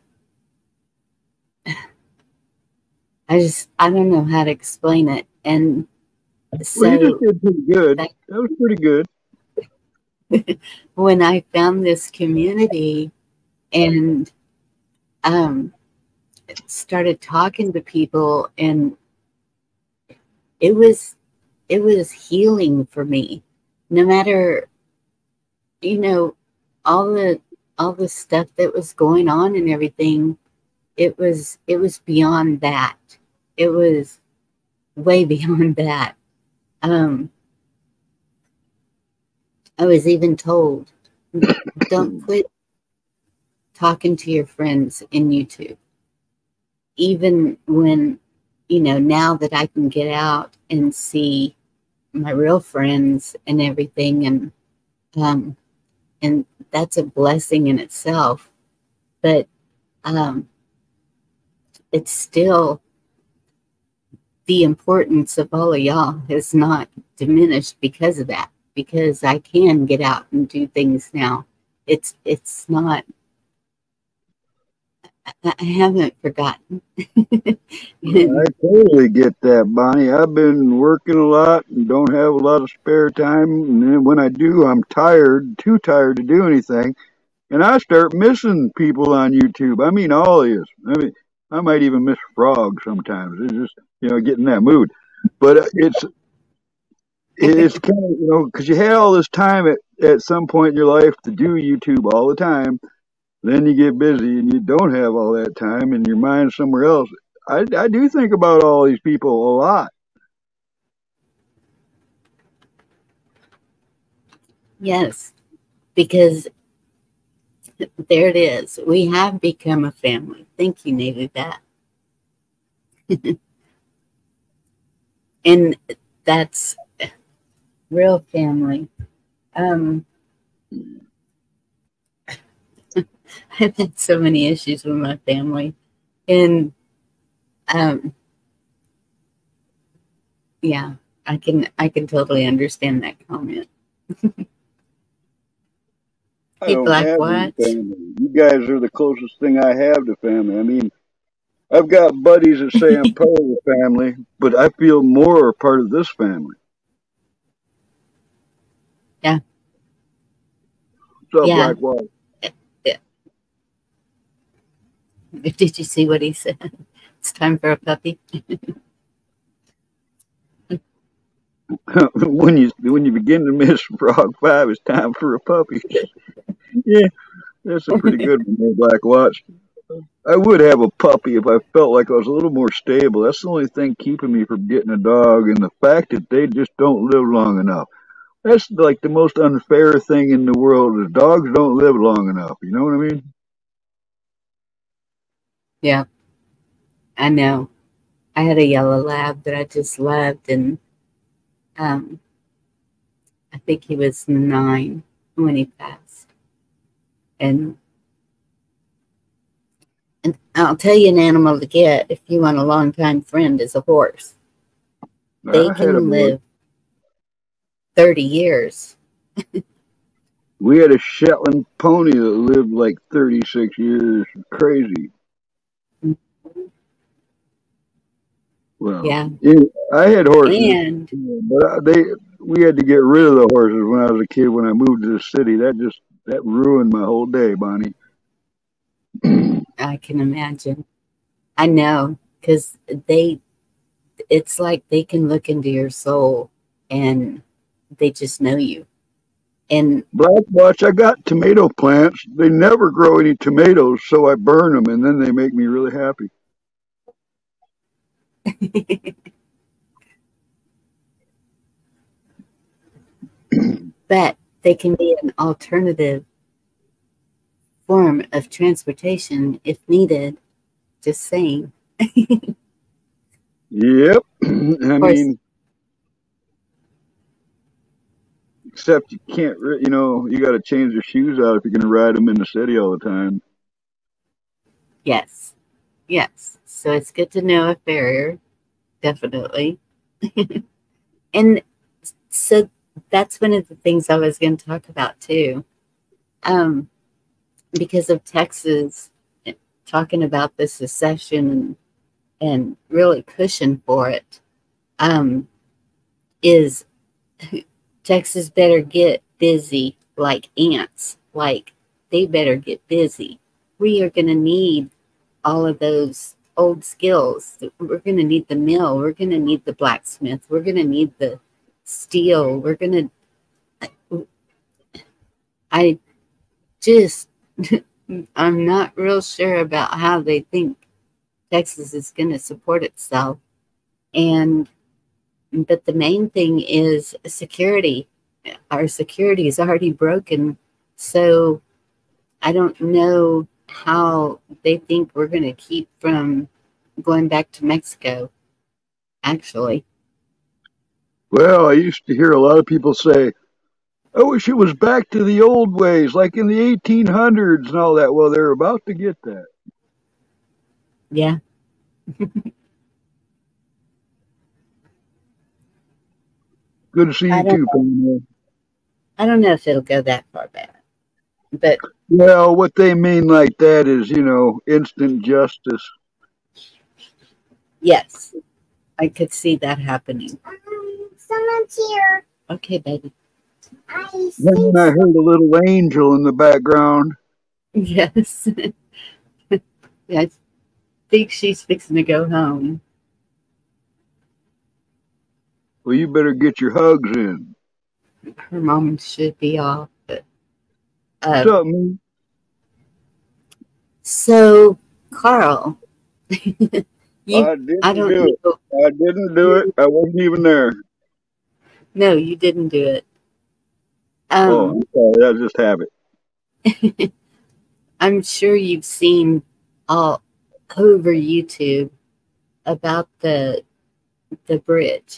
I just, I don't know how to explain it. And so well, you just did pretty good. That, that was pretty good. When I found this community and um, started talking to people, and it was, it was healing for me. No matter, you know, all the, all the stuff that was going on and everything, it was, it was beyond that. It was way beyond that. Um, I was even told, don't quit talking to your friends in YouTube. Even when, you know, now that I can get out and see my real friends and everything, and um, and that's a blessing in itself. But um, it's still, the importance of all of y'all has not diminished because of that, because I can get out and do things now. It's it's not, I I haven't forgotten. I totally get that, Bonnie. I've been working a lot and don't have a lot of spare time. And then when I do, I'm tired, too tired to do anything. And I start missing people on YouTube. I mean, all of you. I mean, I might even miss Frog sometimes. It's just, you know, get in that mood. But uh, it's it's kind of, you know, because you had all this time at, at some point in your life to do YouTube all the time. Then you get busy and you don't have all that time and your mind's somewhere else. I, I do think about all these people a lot. Yes, because there it is. We have become a family. Thank you, Navy Bat. And that's real family. Um, I've had so many issues with my family. And um, yeah, I can I can totally understand that comment. I Hey, don't Black have any Watch. family. You guys are the closest thing I have to family. I mean, I've got buddies that say I'm part of the family, but I feel more a part of this family. Yeah. What's up, Yeah. Black Watch? Did you see what he said? It's time for a puppy. when you when you begin to miss Frog Five, it's time for a puppy. Yeah, that's a pretty good one, there, Black Watch. I would have a puppy if I felt like I was a little more stable. That's the only thing keeping me from getting a dog, and the fact that they just don't live long enough. That's like the most unfair thing in the world is dogs don't live long enough. You know what I mean? Yeah, I know. I had a yellow lab that I just loved, and um, I think he was nine when he passed. And and I'll tell you an animal to get if you want a long-time friend is a horse. They I had a can live thirty years. We had a Shetland pony that lived like thirty-six years. Crazy. Well, Yeah. yeah, I had horses, And but I- they we had to get rid of the horses when I was a kid. When I moved to the city, that just that ruined my whole day, Bonnie. I can imagine. I know, because they, it's like they can look into your soul and they just know you. And Black Watch, I got tomato plants. They never grow any tomatoes, so I burn them, and then they make me really happy. but they can be an alternative form of transportation if needed. Just saying. Yep. I course. mean, except you can't, re- you know, you got to change your shoes out if you're going to ride them in the city all the time. Yes. Yes. So it's good to know a farrier. Definitely. And so that's one of the things I was going to talk about too. Um, because of Texas talking about the secession and, and really pushing for it, um, is Texas better get busy like ants. Like they better get busy. We are going to need all of those old skills. We're going to need the mill. We're going to need the blacksmith. We're going to need the steel. We're going to, I just, I'm not real sure about how they think Texas is going to support itself. And, but the main thing is security. Our security is already broken. So I don't know how they think we're going to keep from going back to Mexico, actually. Well, I used to hear a lot of people say, I wish it was back to the old ways, like in the eighteen hundreds and all that. Well, they're about to get that. Yeah. Good to see I you don't too, Pamela. I don't know if it'll go that far back, but Well, what they mean like that is, you know, instant justice. yes, I could see that happening. Um, someone's here. Okay, baby. I Then think I heard a little angel in the background. Yes. Yeah, I think she's fixing to go home. Well, you better get your hugs in. Her mom should be off. But, What's uh, up, man? so, Carl, you, I didn't I don't do it. know. I didn't do it. I wasn't even there. No, you didn't do it. Oh, Um, I'm sorry. That's just habit. I'm sure you've seen all over YouTube about the the bridge.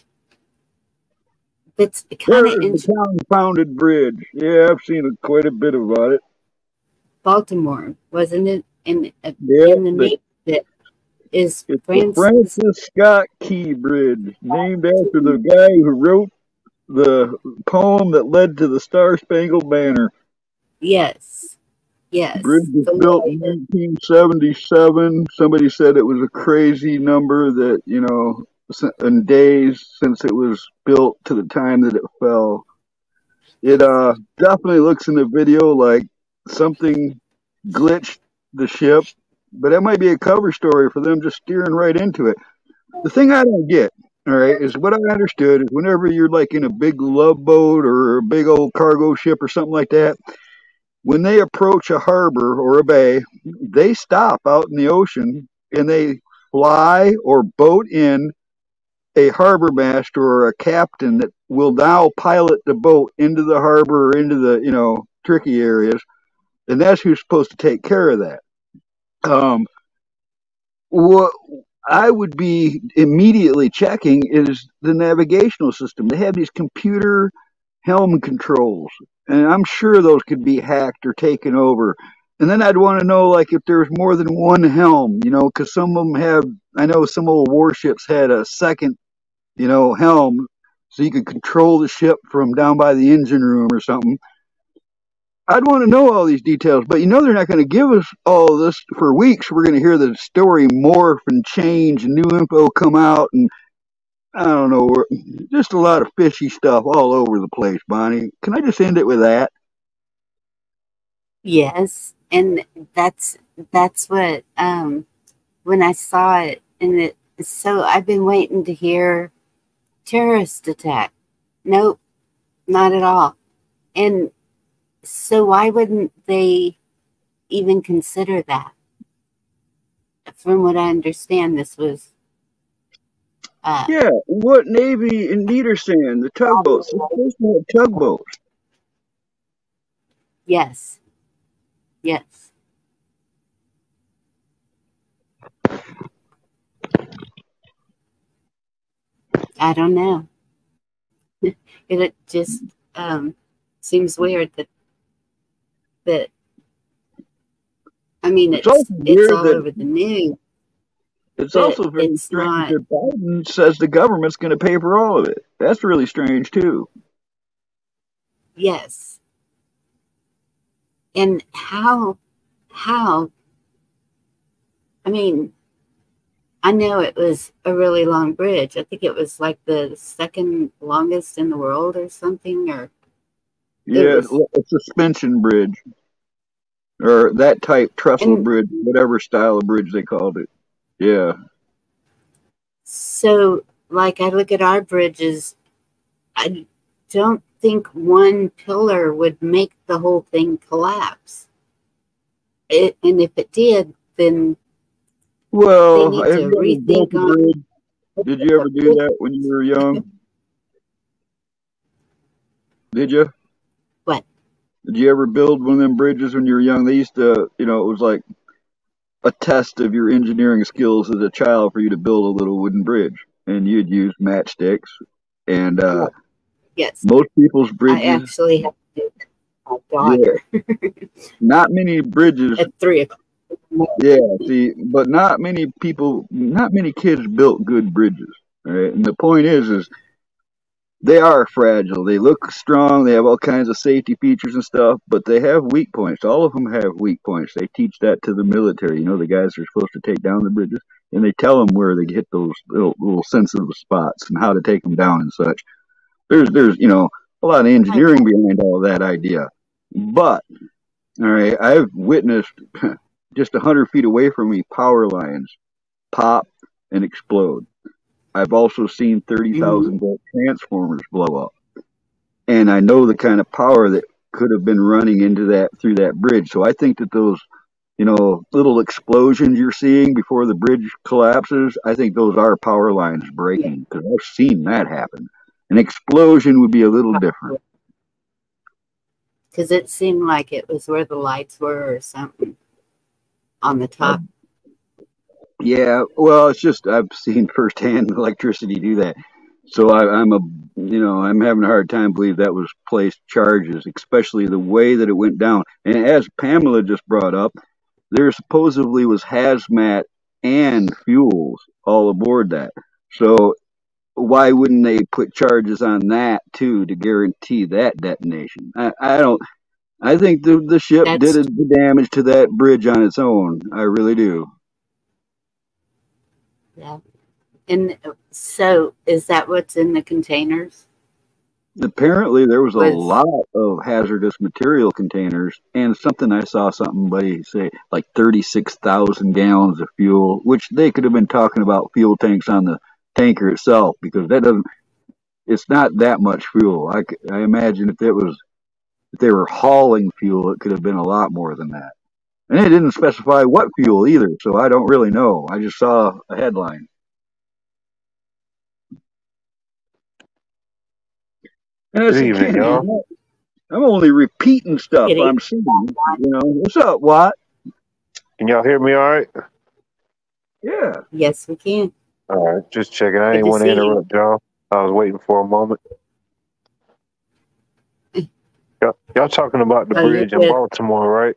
That's kind Where of is in the confounded bridge? Yeah, I've seen a, quite a bit about it. Baltimore, wasn't it? In uh, Yeah, in the the, name that is it's the Francis. Francis Scott Key Bridge, named after the guy who wrote the poem that led to the Star Spangled Banner. Yes, yes. Bridge was The built lawyer. in nineteen seventy-seven. Somebody said it was a crazy number that, you know, s- in days since it was built to the time that it fell. It uh definitely looks in the video like something glitched the ship, but that might be a cover story for them just steering right into it. The thing I don't get, all right, is what I understood is whenever you're like in a big love boat or a big old cargo ship or something like that, when they approach a harbor or a bay, they stop out in the ocean and they fly or boat in a harbor master or a captain that will now pilot the boat into the harbor or into the, you know, tricky areas, and that's who's supposed to take care of that. Um, what I would be immediately checking is the navigational system. They have these computer helm controls, and I'm sure those could be hacked or taken over. And then I'd want to know, like, if there's more than one helm, you know, because some of them have. I know some old warships had a second, you know, helm, so you could control the ship from down by the engine room or something. I'd want to know all these details, but you know they're not going to give us all of this for weeks. We're going to hear the story morph and change, and new info come out, and I don't know, just a lot of fishy stuff all over the place, Bonnie. Can I just end it with that? Yes, and that's that's what um when I saw it, and it so I've been waiting to hear terrorist attack. Nope, not at all. And so why wouldn't they even consider that? From what I understand, this was uh Yeah, what Navy and Niedersand, the tugboats, they're supposed to have tugboats. yes, yes. I don't know. it, it just um seems weird that that I mean It's it's also it's weird all that over the news, it's but also very it's strange not. that Biden says the government's going to pay for all of it. That's really strange too. Yes. And how how I mean, I know it was a really long bridge. I think it was like the second longest in the world or something, or it Yeah, was. a suspension bridge or that type trestle And bridge, whatever style of bridge they called it. Yeah. so, like, I look at our bridges, I don't think one pillar would make the whole thing collapse. It, and if it did, then they Well, need have to you ever built rethink a on. bridge? Did you ever do that when you were young? Did you? What? Did you ever build one of them bridges when you were young? They used to, you know, it was like a test of your engineering skills as a child for you to build a little wooden bridge. And you'd use matchsticks. And uh, Yes, most people's I bridges, actually have to do my yeah, daughter not many bridges. at three o'clock. Yeah, see, but not many people, not many kids built good bridges. Right? And the point is, is they are fragile. They look strong. They have all kinds of safety features and stuff, but they have weak points. All of them have weak points. They teach that to the military. You know, the guys are supposed to take down the bridges, and they tell them where they hit those little, little sensitive spots and how to take them down and such. There's, there's, you know, a lot of engineering behind all that idea. But, all right, I've witnessed just a hundred feet away from me power lines pop and explode. I've also seen thirty thousand volt transformers blow up. And I know the kind of power that could have been running into that through that bridge. So I think that those, you know, little explosions you're seeing before the bridge collapses, I think those are power lines breaking, because I've seen that happen. An explosion would be a little different. Because it seemed like it was where the lights were or something on the top. Yeah, well, it's just I've seen firsthand electricity do that. So I, I'm a, you know, I'm having a hard time believe that was placed charges, especially the way that it went down. And as Pamela just brought up, there supposedly was hazmat and fuels all aboard that. So why wouldn't they put charges on that too to guarantee that detonation? I, I don't. I think the the ship That's did the damage to that bridge on its own. I really do. yeah. And so is that what's in the containers? Apparently, there was a Was lot of hazardous material containers, and something I saw somebody say like thirty-six thousand gallons of fuel, which they could have been talking about fuel tanks on the tanker itself, because that doesn't. It's not that much fuel. I, c- I imagine if it was if they were hauling fuel, it could have been a lot more than that. And it didn't specify what fuel either, so I don't really know. I just saw a headline. And I Good said, evening, Kenny, I'm y'all. not- I'm only repeating stuff getting I'm seeing. You know, what's up, Watt? Can y'all hear me all right? Yeah. yes, we can. All right, just checking. I Good didn't to want to see you. interrupt y'all. I was waiting for a moment. Y'all, y'all talking about the Oh, you're bridge in good. Baltimore, right?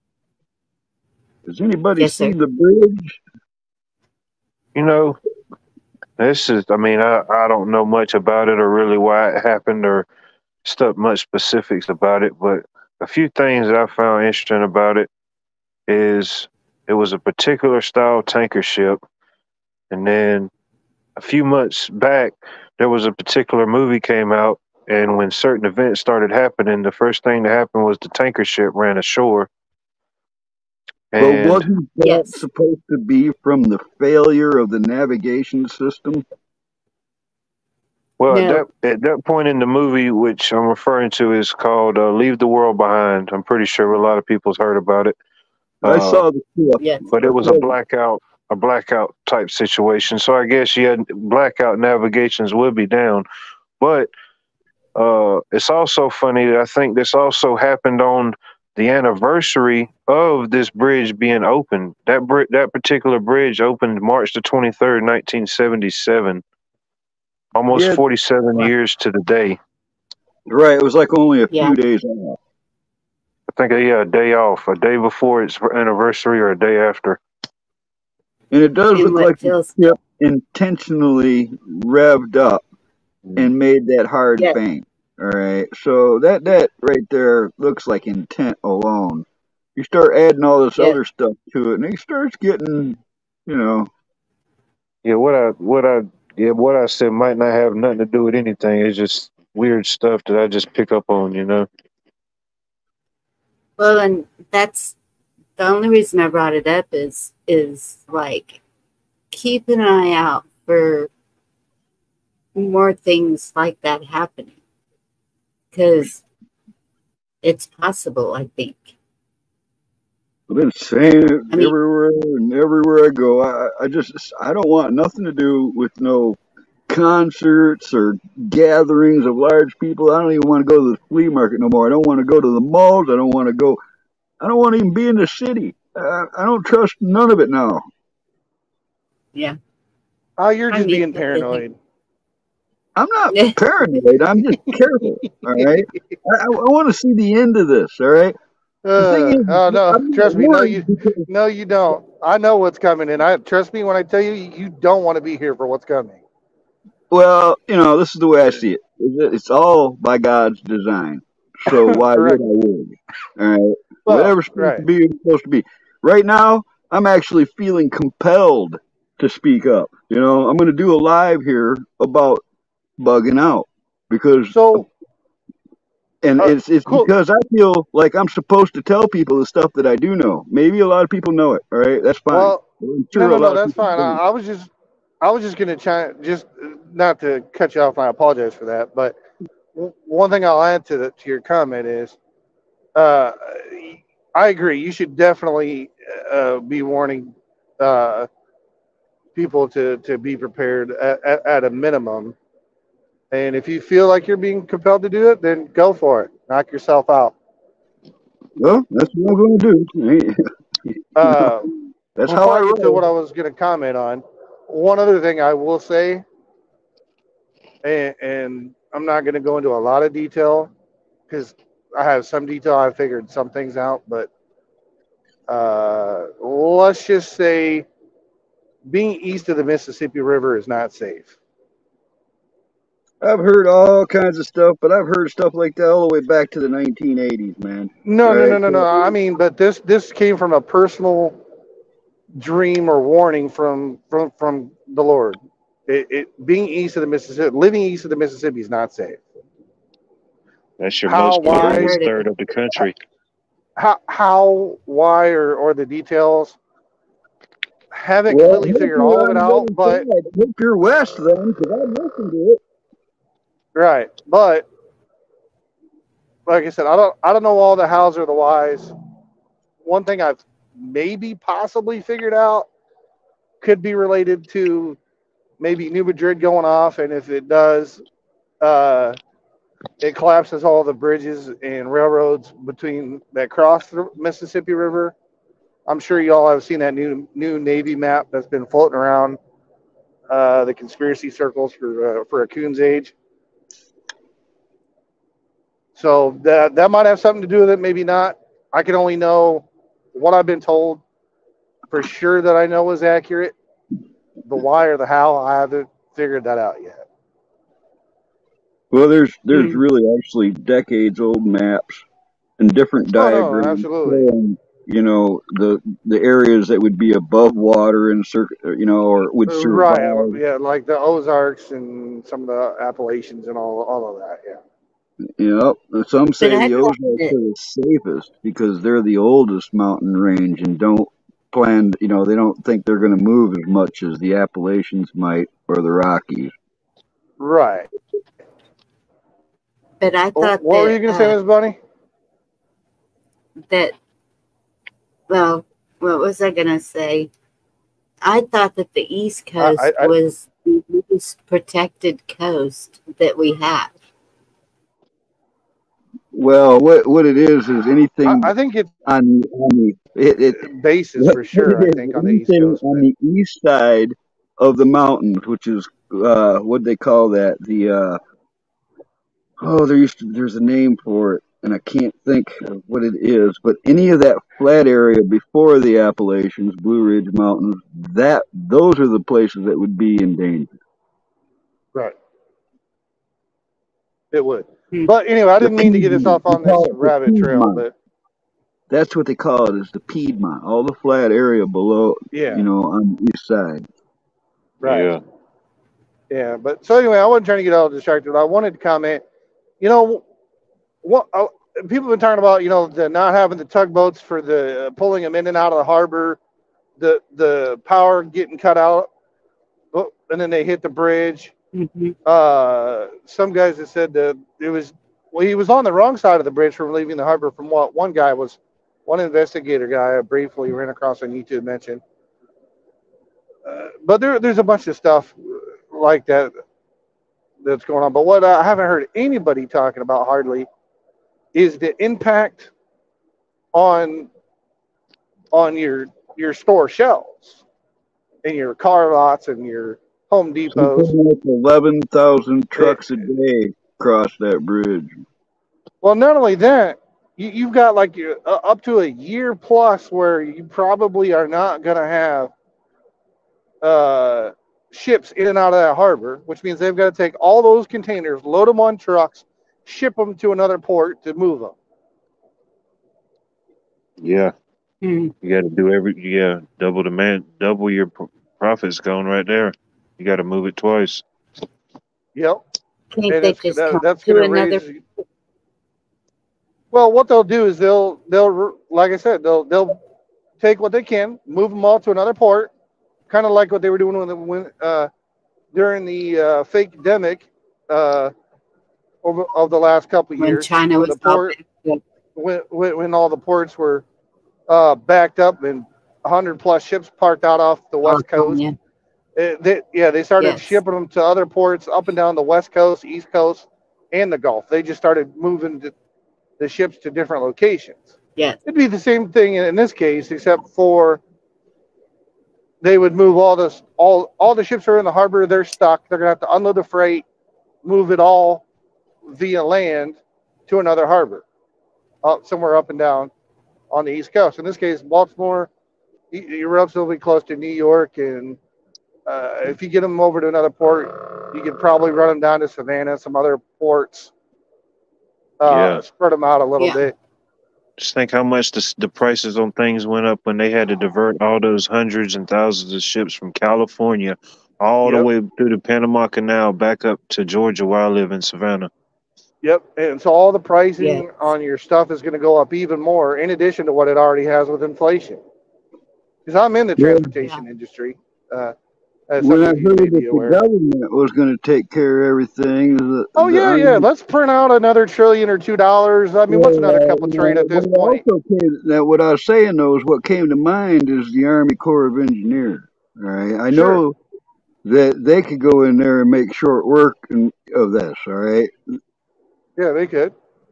Has anybody Yes, sir. seen the bridge? You know, this is, I mean, I, I don't know much about it or really why it happened or stuff, much specifics about it, but a few things that I found interesting about it is it was a particular style tanker ship. And then a few months back, there was a particular movie came out, and when certain events started happening, the first thing that happened was the tanker ship ran ashore. But And wasn't that Yes. supposed to be from the failure of the navigation system? well, at No. that at that point in the movie, which I'm referring to, is called uh, "Leave the World Behind." I'm pretty sure a lot of people's heard about it. I Uh, saw the clip. Yes. but it It was a wasn't. blackout, a blackout type situation. So I guess yeah, blackout navigations would be down. But uh, it's also funny that I think this also happened on the anniversary of this bridge being opened. That bri- that particular bridge opened March the twenty-third, nineteen seventy-seven. Almost Yeah, forty-seven Wow. years to the day. right. It was like only a Yeah. few days off. I think uh, yeah, a day off, a day before its anniversary or a day after. And it does And look what like the feels ship intentionally revved up and made that hard yes. bank. All right. So that that right there looks like intent alone. You start adding all this Yes. other stuff to it, and it starts getting, you know, Yeah, what I what I yeah what I said might not have nothing to do with anything. It's just weird stuff that I just pick up on, you know. Well, and that's the only reason I brought it up is is like keep an eye out for more things like that happening, because it's possible. I think. I've been saying it I mean, everywhere and everywhere I go. I, I just I don't want nothing to do with no concerts or gatherings of large people. I don't even want to go to the flea market no more. I don't want to go to the malls. I don't want to go. I don't want to even be in the city. I, I don't trust none of it now. yeah. Oh, you're I just mean, being paranoid. I'm not paranoid. I'm just careful. All right. I, I, I want to see the end of this. All right. The thing Uh, is, oh no, I'm not trust me. No, worried you, because no, you don't. I know what's coming, and I trust me when I tell you, you don't want to be here for what's coming. well, you know, this is the way I see it. It's all by God's design. So why would I Correct. worry? All right. Well, Whatever's supposed to right. be is supposed to be. Right now, I'm actually feeling compelled to speak up. You know, I'm going to do a live here about bugging out because, So, and uh, it's it's cool. because I feel like I'm supposed to tell people the stuff that I do know. Maybe a lot of people know it. All right, that's fine. Well, But I'm no, sure no, a no, lot of that's people fine. I, don't. I was just, I was just gonna try, just uh, not to cut you off. And I apologize for that. But w- one thing I'll add to the, to your comment is, uh, I agree. You should definitely uh, be warning uh, people to to be prepared at, at, at a minimum. And if you feel like you're being compelled to do it, then go for it. Knock yourself out. Well, that's what I'm going to do. You know, Uh, that's how before I I get to what roll. I was going to comment on, one other thing I will say, and, and I'm not going to go into a lot of detail because I have some detail. I figured some things out, but uh, let's just say being east of the Mississippi River is not safe. I've heard all kinds of stuff, but I've heard stuff like that all the way back to the nineteen eighties, man. No, All no, right, no, no, no. so I mean, but this this came from a personal dream or warning from from from the Lord. It, it being east of the Mississippi, living east of the Mississippi is not safe. That's your How, most Yeah, I why, perilous heard it. third of the country. how, how, why, or, or the details. Haven't well, I completely hope figured you're all of on it the out, other but side. I hope you're west then, because I'd listen to it. right. But like I said, I don't I don't know all the hows or the whys. One thing I've maybe possibly figured out could be related to maybe New Madrid going off, and if it does, uh, it collapses all the bridges and railroads between that cross the Mississippi River. I'm sure you all have seen that new new Navy map that's been floating around uh, the conspiracy circles for uh, for a Coon's age. So that that might have something to do with it, maybe not. I can only know what I've been told for sure that I know is accurate. The why or the how, I haven't figured that out yet. Well, there's there's Hmm. really actually decades old maps and different Oh no, diagrams absolutely. showing, you know, the the areas that would be above water and cir- you know, or would Right, survive. yeah, like the Ozarks and some of the Appalachians and all all of that. Yeah. You know, some But say I the thought Ozarks are that, the safest because they're the oldest mountain range and don't plan. You know, they don't think they're going to move as much as the Appalachians might or the Rockies. Right. but I Well, thought what were you that gonna say, uh, Miss Bunny? that well, what was I gonna say? I thought that the East I, I, Coast I was the most protected coast that we have. Well, what what it is is I anything I think it's on on the it, it bases what for what it sure. I is think on the East anything Coast, on but the east side of the mountains, which is uh what they call that the uh oh there used to, there's a name for it and I can't think of what it is, but any of that flat area before the Appalachians, Blue Ridge Mountains, that those are the places that would be in danger. right, it would. Hmm. But anyway, I The didn't mean to get us Piedmont, off they on this call it the rabbit trail, Piedmont. but That's what they call it is the Piedmont, all the flat area below, yeah, you know, on the east side. right, Yeah. yeah. But so anyway, I wasn't trying to get all distracted. I wanted to comment. You know what? Uh, people have been talking about, you know, the not having the tugboats for the uh, pulling them in and out of the harbor, the the power getting cut out, oh, and then they hit the bridge. Mhm. Uh, some guys have said that it was well, he was on the wrong side of the bridge from leaving the harbor. From what one guy was, one investigator guy I briefly ran across on YouTube mentioned. Uh, but there, there's a bunch of stuff like that that's going on. But what I haven't heard anybody talking about hardly is the impact on on your your store shelves and your car lots and your Home Depots. Something like eleven thousand It, trucks a day cross that bridge. well, not only that, you, you've got like you, uh, up to a year plus where you probably are not going to have uh, ships in and out of that harbor, which means they've got to take all those containers, load them on trucks, ship them to another port to move them. Yeah, Hmm. you got to do every yeah double demand, double your pro- profits going right there. You got to move it twice. Yep. Can't And they it's, just that, come that's to going to another? raise. Well, what they'll do is they'll they'll like I said they'll they'll take what they can, move them all to another port, kind of like what they were doing when the, when uh, during the uh, fake demic uh, over of the last couple of When years, China when was the port all when, when when all the ports were uh, backed up and one hundred plus ships parked out off the west coast. California. It, they, yeah, they started Yes. shipping them to other ports up and down the west coast, east coast, and the Gulf. They just started moving the, the ships to different locations. Yes. It'd be the same thing in, in this case, except for they would move all this, all all the ships are in the harbor. They're stuck. They're gonna have to unload the freight, move it all via land to another harbor, up somewhere up and down on the east coast. In this case, Baltimore, you- you're relatively close to New York, and uh, if you get them over to another port, you could probably run them down to Savannah, some other ports, uh, Yeah. spread them out a little Yeah. bit. Just think how much the, the prices on things went up when they had to divert all those hundreds and thousands of ships from California all the Yep. way through the Panama Canal back up to Georgia where I live in Savannah. Yep. And so all the pricing Yes. on your stuff is going to go up even more, in addition to what it already has with inflation. Because I'm in the Yeah. transportation industry, uh, as some When I of you heard may that be the aware. government was going to take care of everything, the, Oh the yeah, yeah. Army, Let's print out another trillion or two dollars. I mean, what's another yeah, couple you trillion know, at this what point? also came, now what I was saying though is what came to mind is the Army Corps of Engineers. All right, I Sure. know that they could go in there and make short work and, of this. All right, Yeah, they could.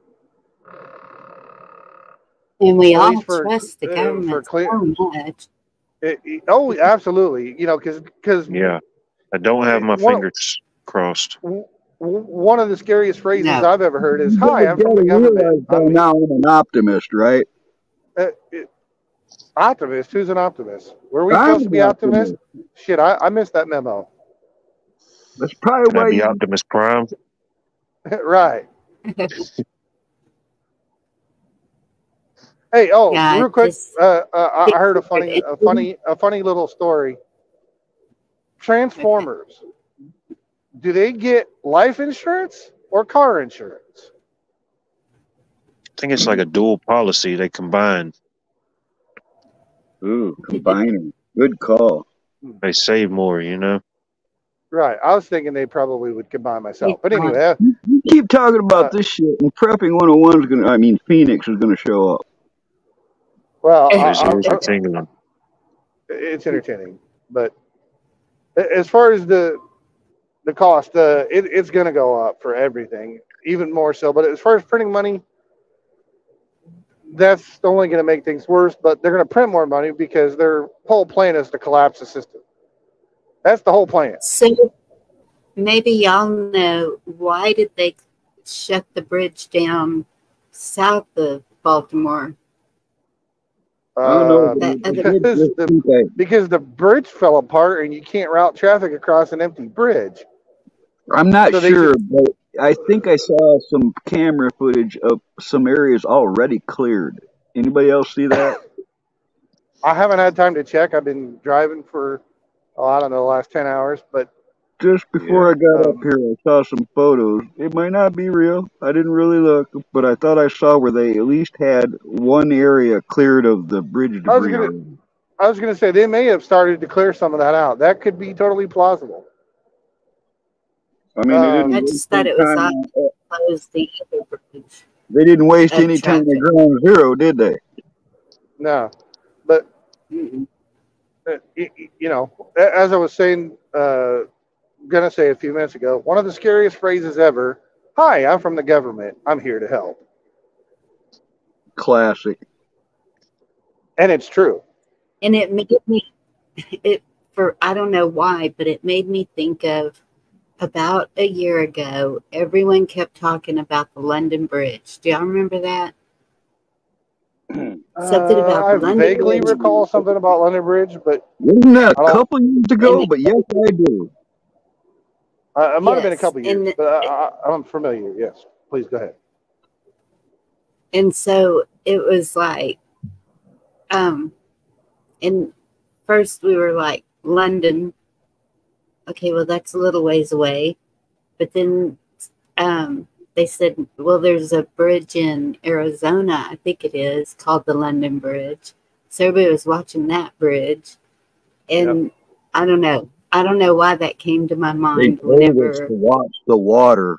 And we At all least for trust the uh, for government clear. so much. It, it- oh, absolutely. You know, because because Yeah. I don't have my one fingers crossed. one of the scariest phrases No. I've ever heard is, you "Hi, guys I'm from gotta the government." realize by I'm now I'm an optimist, right? uh, it, optimist. Who's an optimist? Were we I'm supposed to an be optimists? optimist. Shit, I, I missed that memo. That's probably Can I why be you. Optimus Prime? Right. Hey, oh, Yeah, real quick, just uh, uh, I I heard a picture funny, it. a funny, a funny little story. Transformers. Do they get life insurance or car insurance? I think it's like a dual policy they combine. Ooh, combining. Good call. They save more, you know? Right. I was thinking they probably would combine myself. But Big anyway, uh, You you keep talking about uh, this shit, and Prepping one oh one is gonna. I mean, Phoenix is gonna show up. well, I, It's I, I, entertaining. it's entertaining. But a- as far as the the cost, uh, it, it's going to go up for everything, even more so. But as far as printing money, that's only going to make things worse. But they're going to print more money because their whole plan is to collapse the system. That's the whole plan. So maybe y'all know, why did they shut the bridge down south of Baltimore? I don't know. Uh, That but other they did because just the think I- because the bridge fell apart and you can't route traffic across an empty bridge. I'm not So they sure, just but I think I saw some camera footage of some areas already cleared. Anybody else see that? I haven't had time to check. I've been driving for oh, I don't know the last ten hours, but Just before Yeah. I got up um, here, I saw some photos. It might not be real. I didn't really look, but I thought I saw where they at least had one area cleared of the bridge I was debris gonna already. I was gonna say they may have started to clear some of that out. That could be totally plausible. I mean, they didn't I Um, waste just thought any it was time. odd on- to close the other bridge They didn't waste of any time at traffic. ground zero, did they? no, but Mm-mm. uh, y- y- you know, a- as I was saying, uh, gonna say a few minutes ago, one of the scariest phrases ever. Hi, I'm from the government. I'm here to help, Classic. and it's true. And it made me, it for, I don't know why, but it made me think of about a year ago, everyone kept talking about the London Bridge. Do y'all remember that? Something Uh, about I the London vaguely Bridge. recall something about London Bridge, but Wasn't that I a don't. couple years And ago? the, But yes, I do. Uh, it might have been a yes, couple years, and but I, I, I'm familiar. Yes, please go ahead. and so it was like, um, and first we were like London. Okay, well that's a little ways away, but then um, they said, well, there's a bridge in Arizona, I think it is, called the London Bridge. So everybody was watching that bridge, and Yep. I don't know. I don't know why that came to my They mind told us whenever. to watch the water.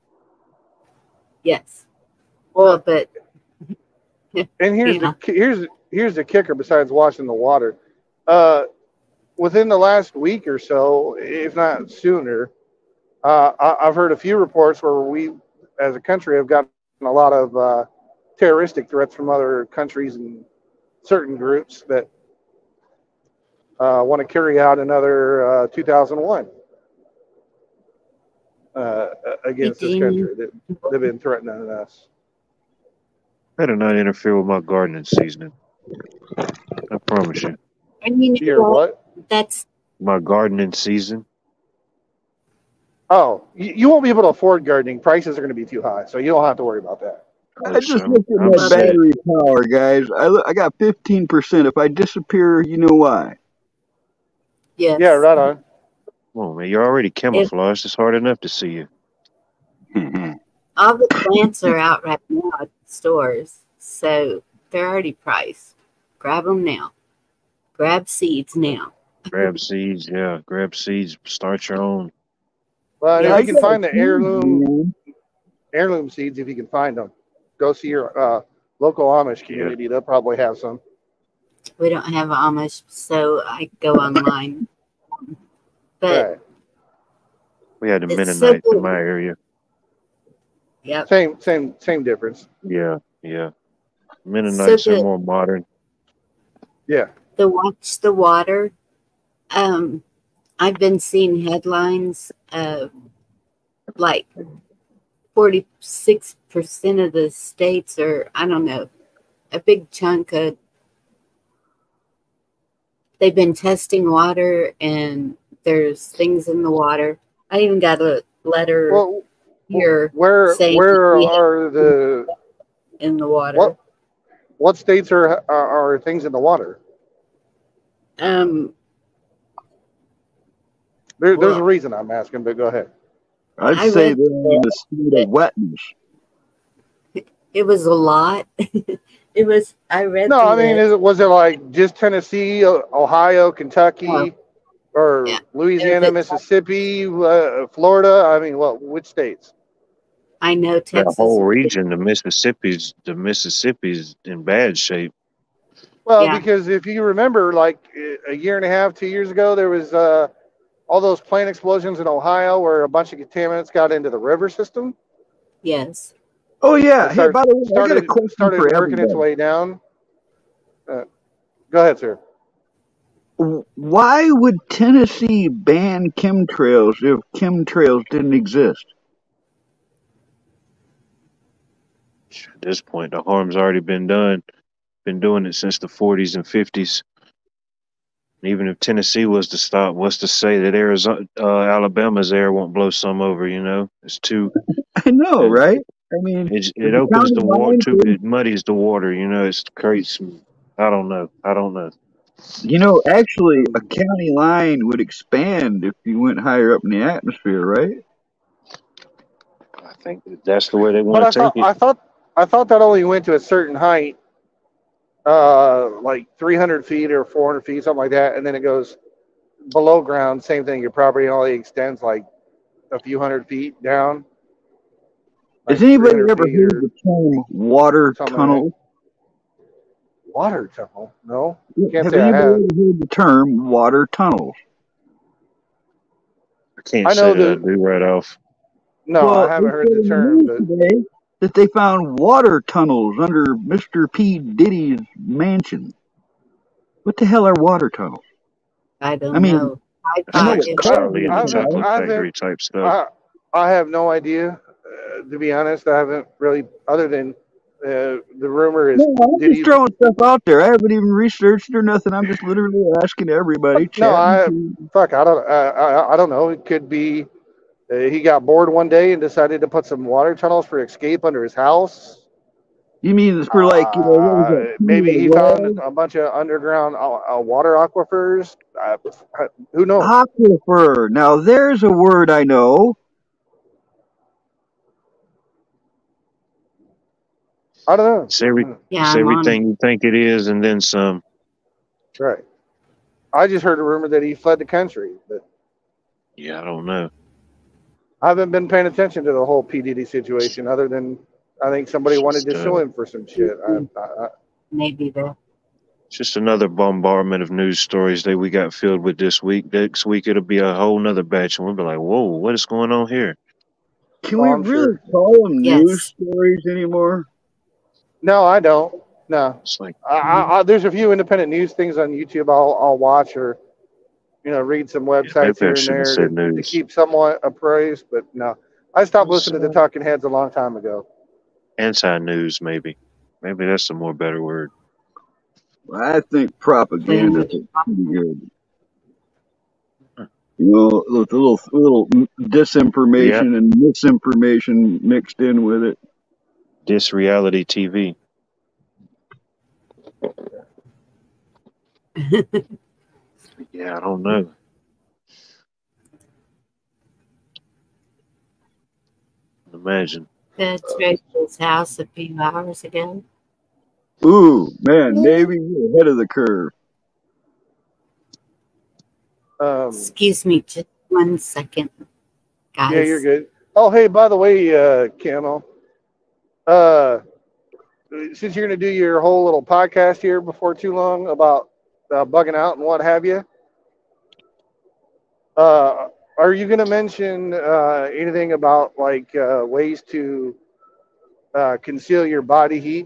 Yes. Well, Uh, but and here's yeah, the ki- here's here's the kicker. Besides washing the water, uh, within the last week or so, if not sooner, uh, I, I've heard a few reports where we, as a country, have gotten a lot of uh, terroristic threats from other countries and certain groups that uh, want to carry out another uh, two thousand one uh, against this Eugene, country. That they've been threatening us. Better not interfere with my gardening seasoning. I promise you. and you know You're what? what? That's My gardening season. Oh, you, you won't be able to afford gardening. Prices are going to be too high, so you don't have to worry about that. Oh, I just so looked at I'm my well, set. there. battery power, guys. I look, I got fifteen percent. If I disappear, you know why. Yeah, Yes, right on. Come on, man. You're already if camouflaged. It's hard enough to see you. all the plants are out right now at the stores, so they're already priced. Grab them now. Grab seeds now. Grab seeds, yeah. Grab seeds. Start your own. Well, and if I you Yes, can got find the seeds, heirloom man. heirloom seeds, if you can find them, go see your uh, local Amish Yeah. community. They'll probably have some. we don't have Amish, so I go online. But Right. We had the it's so Mennonites in good. my area. Yep, Same, same, same difference. Yeah, yeah. so Mennonites are good. more modern. Yeah. The watch the water. Um, I've been seeing headlines of like forty-six percent of the states, or I don't know, a big chunk of, they've been testing water and there's things in the water. I even got a letter Well, here where saying that where we have are the in the water. what what states are are, are things in the water? Um, There, there's a well, reason I'm asking, but go ahead. I'd I say read they're in the state that of wetness. it was a lot. It was, I read No, the I mean, list. is it, was it like just Tennessee, O- Ohio, Oh, Kentucky, or yeah. It Louisiana, was, Mississippi, uh, Florida? I mean, what? Which states? I know That Texas whole was big. region, the Mississippi's, the Mississippi's in bad shape. Well, Yeah, because if you remember, like a year and a half, two years ago, there was uh, all those plant explosions in Ohio where a bunch of contaminants got into the river system. yes. Oh yeah. It Hey, started by the way, I got a started question started for working its everybody. way down. Uh, go ahead, sir. W- Why would Tennessee ban chemtrails if chemtrails didn't exist? At this point, the harm's already been done. Been doing it since the forties and fifties. Even if Tennessee was to stop, what's to say that Arizona, uh, Alabama's air won't blow some over? You know, it's too. I know, It, right? I mean, it, if it the opens county the water. line, Too, it muddies the water. You know, it's creates. some- I don't know. I don't know. you know, actually, a county line would expand if you went higher up in the atmosphere, right? I think that that's the way they But want I to take thought it. I thought I thought that only went to a certain height, uh, like three hundred feet or four hundred feet, something like that, and then it goes below ground. Same thing. Your property only extends like a few hundred feet down, Has like anybody three hundred ever feet heard or the term water something like that. tunnel? Water tunnel? No, can't Have say I anybody have. ever heard the term water tunnels? I can't I say know that I the do right off. no, Well, I they haven't heard said the in the term, news but today that they found water tunnels under Mister P. Diddy's mansion. What the hell are water tunnels? I I don't mean, know. I That's I know thought like what some it was cars Charlie and the I are, haven't. Chocolate right? I haven't. Factory type stuff. I I have no idea. Uh, to be honest, I haven't really, other than Uh, the rumor is, No, I'm did just he? throwing stuff out there. I haven't even researched or nothing. I'm just literally asking everybody. No, I chatting. fuck. I don't. I, I, I don't know. It could be uh, he got bored one day and decided to put some water tunnels for escape under his house. You mean for like, you know, what was Uh, that? maybe he Well, found a bunch of underground uh, uh, water aquifers. Uh, who knows? aquifer. Now there's a word I know. I don't know. It's, every, Yeah, it's I'm on it. everything you think it is, and then some. Right. I just heard a rumor that he fled the country, but Yeah, I don't know. I haven't been paying attention to the whole P. Diddy situation other than I think somebody It's wanted just, to show uh, him for some shit. I, I, I, Maybe the it's just another bombardment of news stories that we got filled with this week. Next week it'll be a whole nother batch, and we'll be like, "Whoa, what is going on here?" Can oh, we I'm really sure. call them news yes. stories anymore? No, I don't. No. It's like, I, I, I, there's a few independent news things on YouTube I'll, I'll watch or, you know, read some yeah, websites maybe I here and shouldn't have there said to, to news. keep somewhat appraised, but no. I stopped It's listening to uh, the Talking Heads a long time ago. anti-news, maybe. Maybe that's a more better word. I think propaganda is pretty good. You know, with a little little disinformation Yeah, and misinformation mixed in with it. this reality T V. Yeah, I don't know. Imagine. That's Rachel's house a few hours ago. Ooh, man, Navy, you're ahead of the curve. Um, Excuse me, just one second, guys. yeah, you're good. Oh, hey, by the way, uh, Camel, uh, since you're going to do your whole little podcast here before too long about uh, bugging out and what have you, uh, are you going to mention uh, anything about like uh, ways to uh, conceal your body heat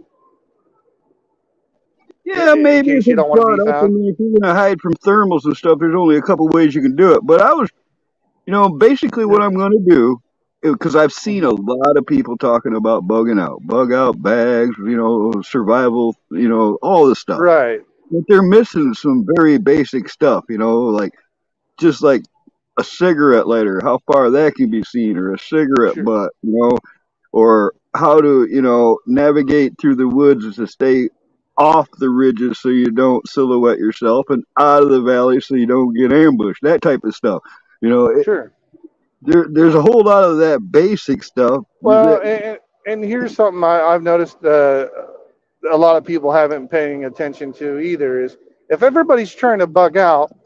Yeah, in, in maybe if case you it's don't want to brought be up. I found? mean, if you're gonna hide from thermals and stuff, there's only a couple ways you can do it. But I was, you know, basically what I'm gonna do, because I've seen a lot of people talking about bugging out, bug out bags, you know, survival, you know, all this stuff. Right. But they're missing some very basic stuff, you know, like just like a cigarette lighter, how far that can be seen, or a cigarette Sure. butt, you know, or how to, you know, navigate through the woods to stay off the ridges so you don't silhouette yourself, and out of the valley so you don't get ambushed, that type of stuff. You know, it, Sure. there, there's a whole lot of that basic stuff. Well, that- and, and here's something I, I've noticed uh, a lot of people haven't been paying attention to either is if everybody's trying to bug out,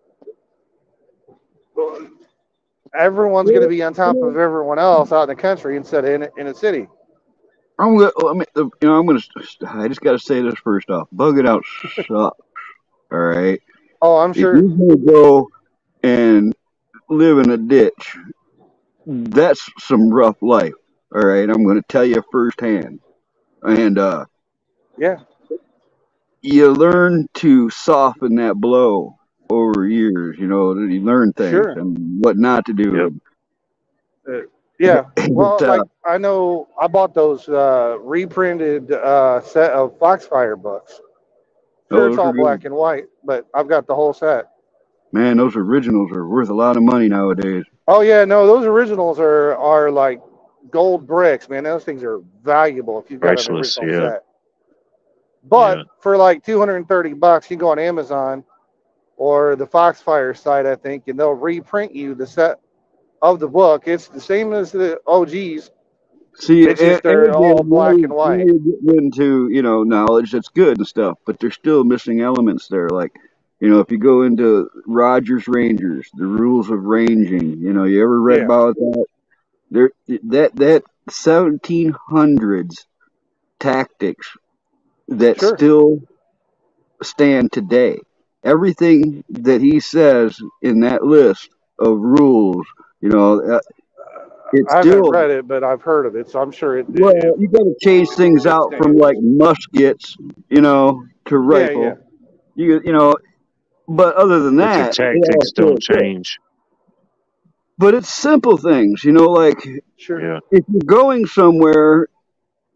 well, everyone's going to be on top of everyone else out in the country instead of in, a- in a city. I'm gonna, I mean, you know, I'm gonna, I just got to say this first off. Bugging out sucks. All right. Oh, I'm If sure. you're gonna go and live in a ditch, that's some rough life. All right. I'm gonna tell you firsthand. And uh, Yeah. you learn to soften that blow over years. You know, you learn things Sure. and what not to do. Yep. Uh, yeah. Well, But, uh, like I know I bought those uh, reprinted uh, set of Foxfire books. Sure, those it's are all good. black and white, but I've got the whole set. Man, those originals are worth a lot of money nowadays. Oh yeah, no, those originals are are like gold bricks, man. Those things are valuable if you've got an Priceless, original yeah. set. But Yeah. for like two hundred thirty bucks, you go on Amazon or the Foxfire site, I think, and they'll reprint you the set of the book. It's the same as the O Gs. See, It's and, just they're and again, all black now and white. you're getting into, you know, knowledge that's good and stuff, but there's still missing elements there. Like, you know, if you go into Rogers Rangers, the rules of ranging, you know, you ever read Yeah. about that? There, that that seventeen hundreds tactics that Sure. still stand today. Everything that he says in that list of rules, you know, uh, it's I haven't still. read it, but I've heard of it, so I'm sure it. Well, it, you got to change things it out from stands. like muskets, you know, to Yeah, rifle. yeah. You you know, but other than But the that, it all tactics still don't fits. change. But it's simple things, you know, like Sure. Yeah. if you're going somewhere,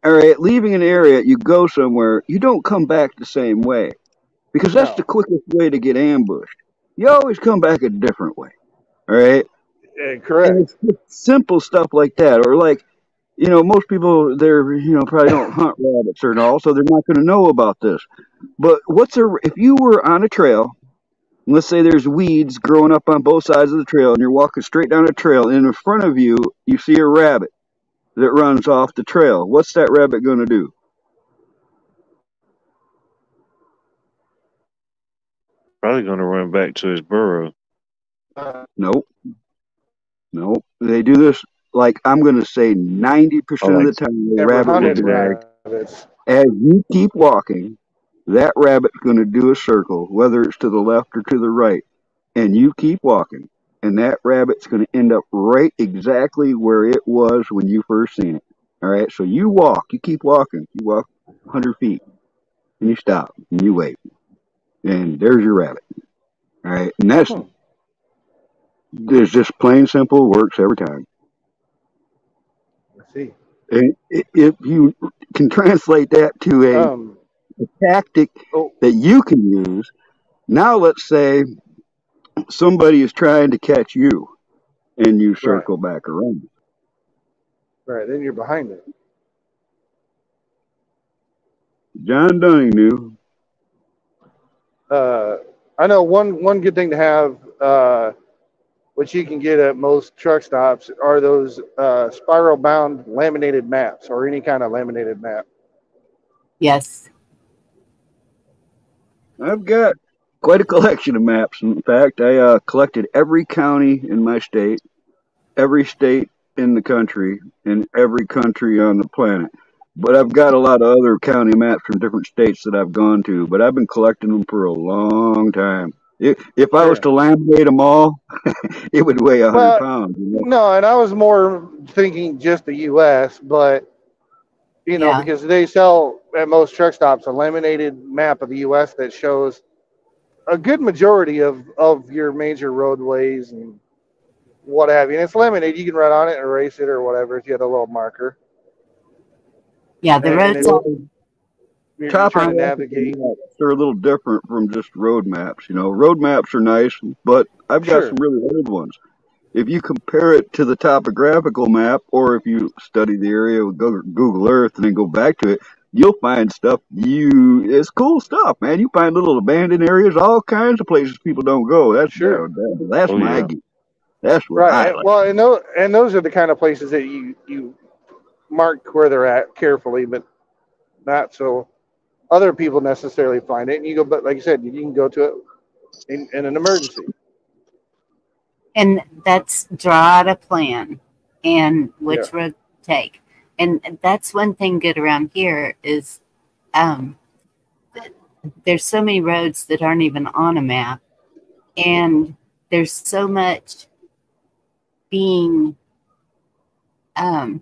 all right, leaving an area, you go somewhere, you don't come back the same way because that's No. the quickest way to get ambushed. You always come back a different way. All right. Eh, And correct. it's just simple stuff like that. Or like, you know, most people they're you know probably don't hunt rabbits or all, so they're not going to know about this. But what's a if you were on a trail, and let's say there's weeds growing up on both sides of the trail, and you're walking straight down a trail, and in front of you you see a rabbit that runs off the trail. What's that rabbit going to do? Probably going to run back to his burrow. Uh, Nope, nope. They do this like I'm going to say ninety percent Oh, of the like time. The never rabbit will hunted do zigzag. rabbits. as you keep walking. That rabbit's going to do a circle, whether it's to the left or to the right, and you keep walking, and that rabbit's going to end up right exactly where it was when you first seen it. All right, so you walk, you keep walking, you walk one hundred feet, and you stop, and you wait, and there's your rabbit. All right, and that's Hmm. it's just plain simple, works every time. Let's see. And i- if you can translate that to a, Um. a tactic Oh. that you can use, now let's say somebody is trying to catch you, and you Right. circle back around. Right. Then you're behind it. John Dunning knew. Uh. I know one one good thing to have, uh, which you can get at most truck stops, are those uh, spiral bound laminated maps or any kind of laminated map. Yes. I've got quite a collection of maps. In fact, I uh, collected every county in my state, every state in the country, and every country on the planet. But I've got a lot of other county maps from different states that I've gone to, but I've been collecting them for a long time. If, if I was Sure. to laminate them all, it would weigh a hundred Well, pounds. You know? no, and I was more thinking just the U S, but you know, Yeah. because they sell at most truck stops a laminated map of the U S that shows a good majority of, of your major roadways and what have you. And it's laminated. You can write on it and erase it or whatever if you had a little marker. Yeah. The And, and roads it, are you're, you're trying to Topographical navigate. maps are a little different from just road maps. You know, road maps are nice, but I've got Sure. some really old ones. If you compare it to the topographical map, or if you study the area with Go- Google Earth and then go back to it, you'll find stuff. You it's cool stuff, man. You find little abandoned areas, all kinds of places people don't go. That's Sure. that, that's Oh, my yeah. geek. That's what Right. I And, like. well, and those, and those are the kind of places that you, you mark where they're at carefully, but not so other people necessarily find it. And you go, but like you said, you can go to it in, in an emergency. and that's draw out a plan and which Yeah. road to take. And that's one thing good around here is um, there's so many roads that aren't even on a map, and there's so much being um,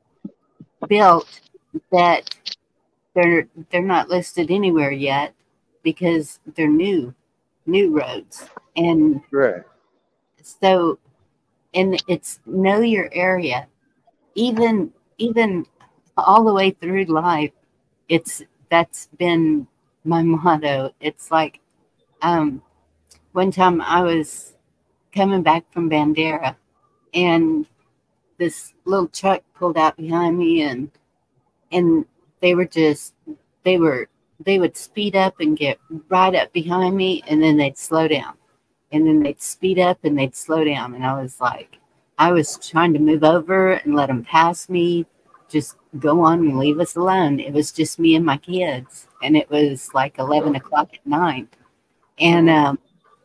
built that they're they're not listed anywhere yet because they're new new roads. And Right. so, and it's know your area. Even even all the way through life, it's that's been my motto. It's like um, one time I was coming back from Bandera, and this little truck pulled out behind me, and and they were just they were they would speed up and get right up behind me, and then they'd slow down, and then they'd speed up and they'd slow down, and I was like, I was trying to move over and let them pass me, just go on and leave us alone. It was just me and my kids, and it was like eleven o'clock at night, and um,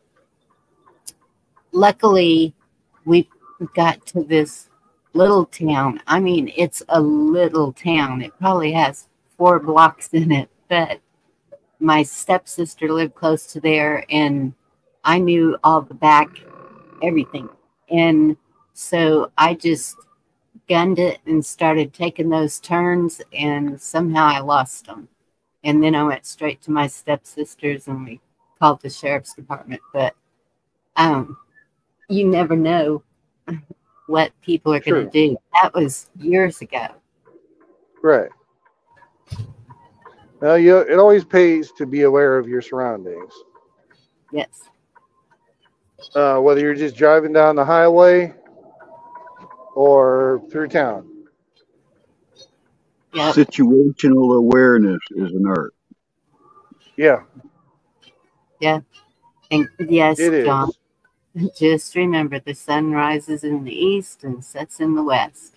luckily we got to this little town. I mean, it's a little town. It probably has four blocks in it, but my stepsister lived close to there, and I knew all the back, everything. And so I just gunned it and started taking those turns, and somehow I lost them. And then I went straight to my stepsisters, and we called the sheriff's department. But um, you never know what people are going Sure. to do. That was years ago. Right. Well, you, it always pays to be aware of your surroundings. Yes. Uh, whether you're just driving down the highway or through town. Yep. Situational awareness is an art. Yeah, Yeah. And yes, it is. John, just remember the sun rises in the east and sets in the west.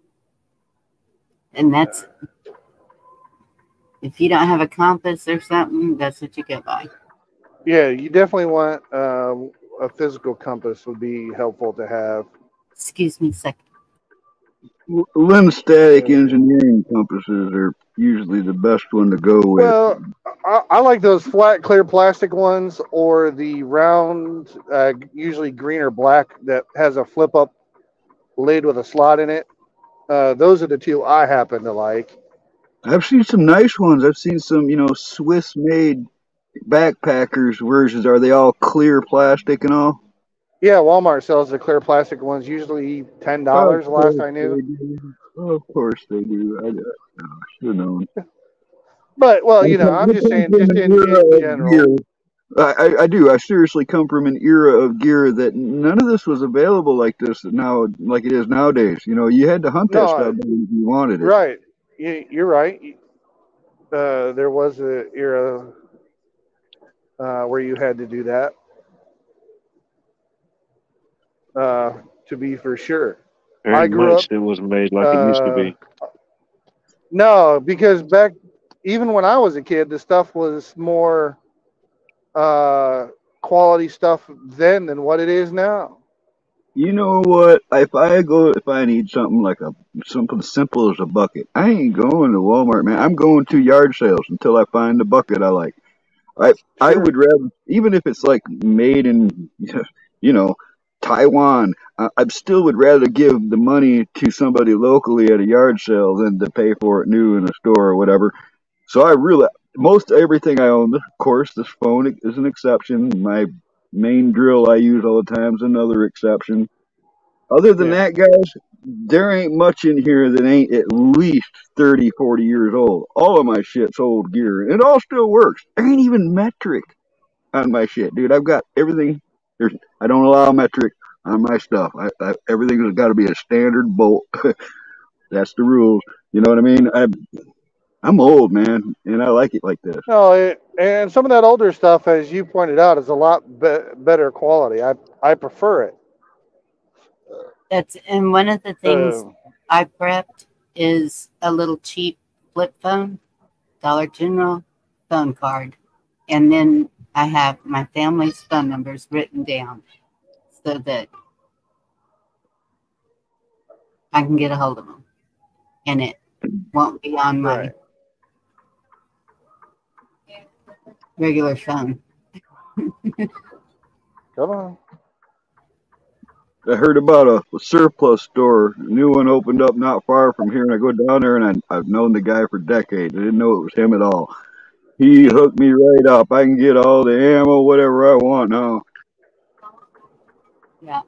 And that's, if you don't have a compass or something, that's what you go by. Yeah, you definitely want uh, a physical compass would be helpful to have. Excuse me a second. L- Lens static engineering compasses are usually the best one to go with. Well, I, I like those flat, clear plastic ones, or the round, uh, usually green or black, that has a flip-up lid with a slot in it. Uh, those are the two I happen to like. I've seen some nice ones. I've seen some, you know, Swiss-made backpackers versions. Are they all clear plastic and all? Yeah, Walmart sells the clear plastic ones, usually ten Oh, dollars. of The last course I knew. they do. Oh, of course they do. I, I should have known. But well, I you know, come, I'm I just come saying, from just an in era in of general. gear. I, I, I do. I seriously come from an era of gear that none of this was available like this now, like it is nowadays. You know, you had to hunt that No, stuff if you wanted it. right. You, you're right. Uh, there was an era uh, where you had to do that. Uh, to be for sure. Very I grew much up. it was made like it used to Uh, be. no, because back, even when I was a kid, the stuff was more uh, quality stuff then than what it is now. You know what? If I go, if I need something like a something simple as a bucket, I ain't going to Walmart, man. I'm going to yard sales until I find the bucket I like. I I Sure. would rather, even if it's like made in, you know, Taiwan. I, I still would rather give the money to somebody locally at a yard sale than to pay for it new in a store or whatever. So I really, most everything I own, of course, this phone is an exception. My main drill I use all the time is another exception. Other than Yeah. that, guys, there ain't much in here that ain't at least thirty, forty years old. All of my shit's old gear. It all still works. There ain't even metric on my shit, dude. I've got everything. There's, I don't allow metric on my stuff. I, I, everything has got to be a standard bolt. That's the rules. You know what I mean? I, I'm old, man, and I like it like this. No, it, and some of that older stuff, as you pointed out, is a lot be- better quality. I I prefer it. That's and one of the things Uh, I prepped is a little cheap flip phone, Dollar General phone card, and then I have my family's phone numbers written down so that I can get a hold of them, and it won't be on my right. regular phone. Come on. I heard about a, a surplus store. A new one opened up not far from here, and I go down there, and I, I've known the guy for decades. I didn't know it was him at all. He hooked me right up. I can get all the ammo, whatever I want now. Yeah,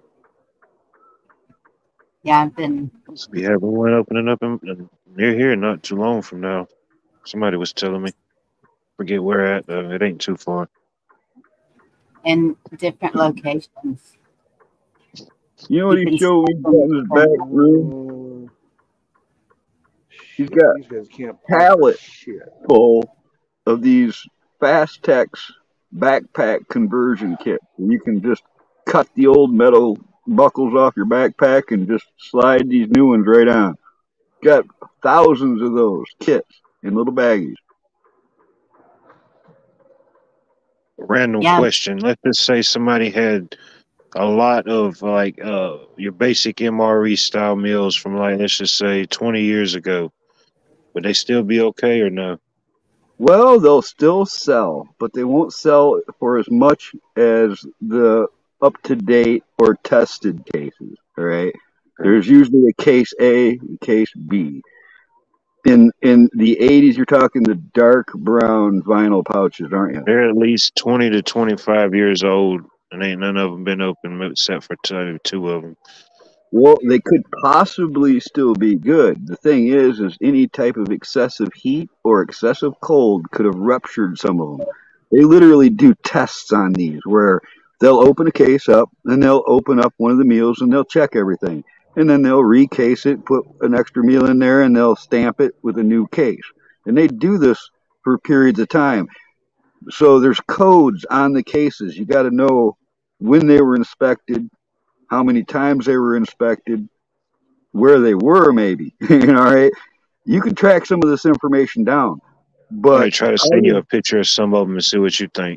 yeah, I've been. Supposed to be having one opening up in, in, near here not too long from now. Somebody was telling me. Forget where at. Uh, it ain't too far. In different locations. You know what You he can showed me see in his back room? Mm, He's shit, got these guys can't park for pallet shit. full of these Fastex backpack conversion kits. You can just cut the old metal buckles off your backpack and just slide these new ones right on. Got thousands of those kits in little baggies. Random Yeah, question. Let's just say somebody had a lot of like uh your basic M R E style meals from like let's just say twenty years ago. Would they still be okay or no? Well, they'll still sell, but they won't sell for as much as the up-to-date or tested cases. All right. There's usually a case A and case B. In in the eighties, you're talking the dark brown vinyl pouches, aren't you? They're at least twenty to twenty-five years old, and ain't none of them been open except for two, two of them. Well, they could possibly still be good. The thing is, is any type of excessive heat or excessive cold could have ruptured some of them. They literally do tests on these where they'll open a case up and they'll open up one of the meals and they'll check everything. And then they'll recase it, put an extra meal in there, and they'll stamp it with a new case. And they do this for periods of time. So there's codes on the cases. You got to know when they were inspected, how many times they were inspected, where they were maybe. You know, right? You can track some of this information down. But I try to send you a picture of some of them and see what you think.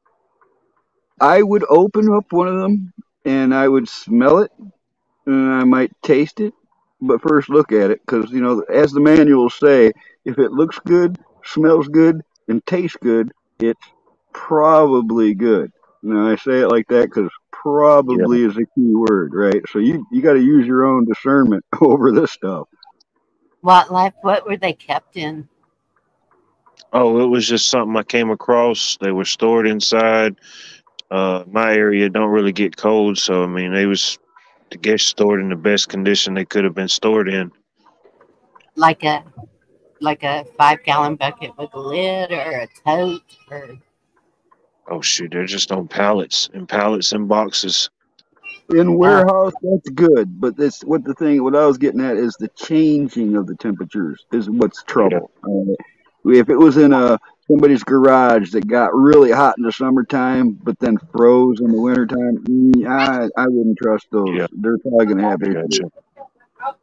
I would open up one of them and I would smell it and I might taste it, but first look at it because, you know, as the manuals say, if it looks good, smells good, and tastes good, it's probably good. Now, I say it like that because probably yeah. is a key word, right? So you, you got to use your own discernment over this stuff. What life? What were they kept in? Oh, it was just something I came across. They were stored inside. Uh, my area don't really get cold, so I mean, they was, I guess, stored in the best condition they could have been stored in. Like a, like a five-gallon bucket with a lid, or a tote, or. Oh shoot, they're just on pallets and pallets and boxes. In warehouse, that's good, but this what the thing. What I was getting at is the changing of the temperatures is what's trouble. Yeah. Uh, if it was in a somebody's garage that got really hot in the summertime, but then froze in the wintertime, I I wouldn't trust those. Yeah. They're probably going to have issues. Gotcha.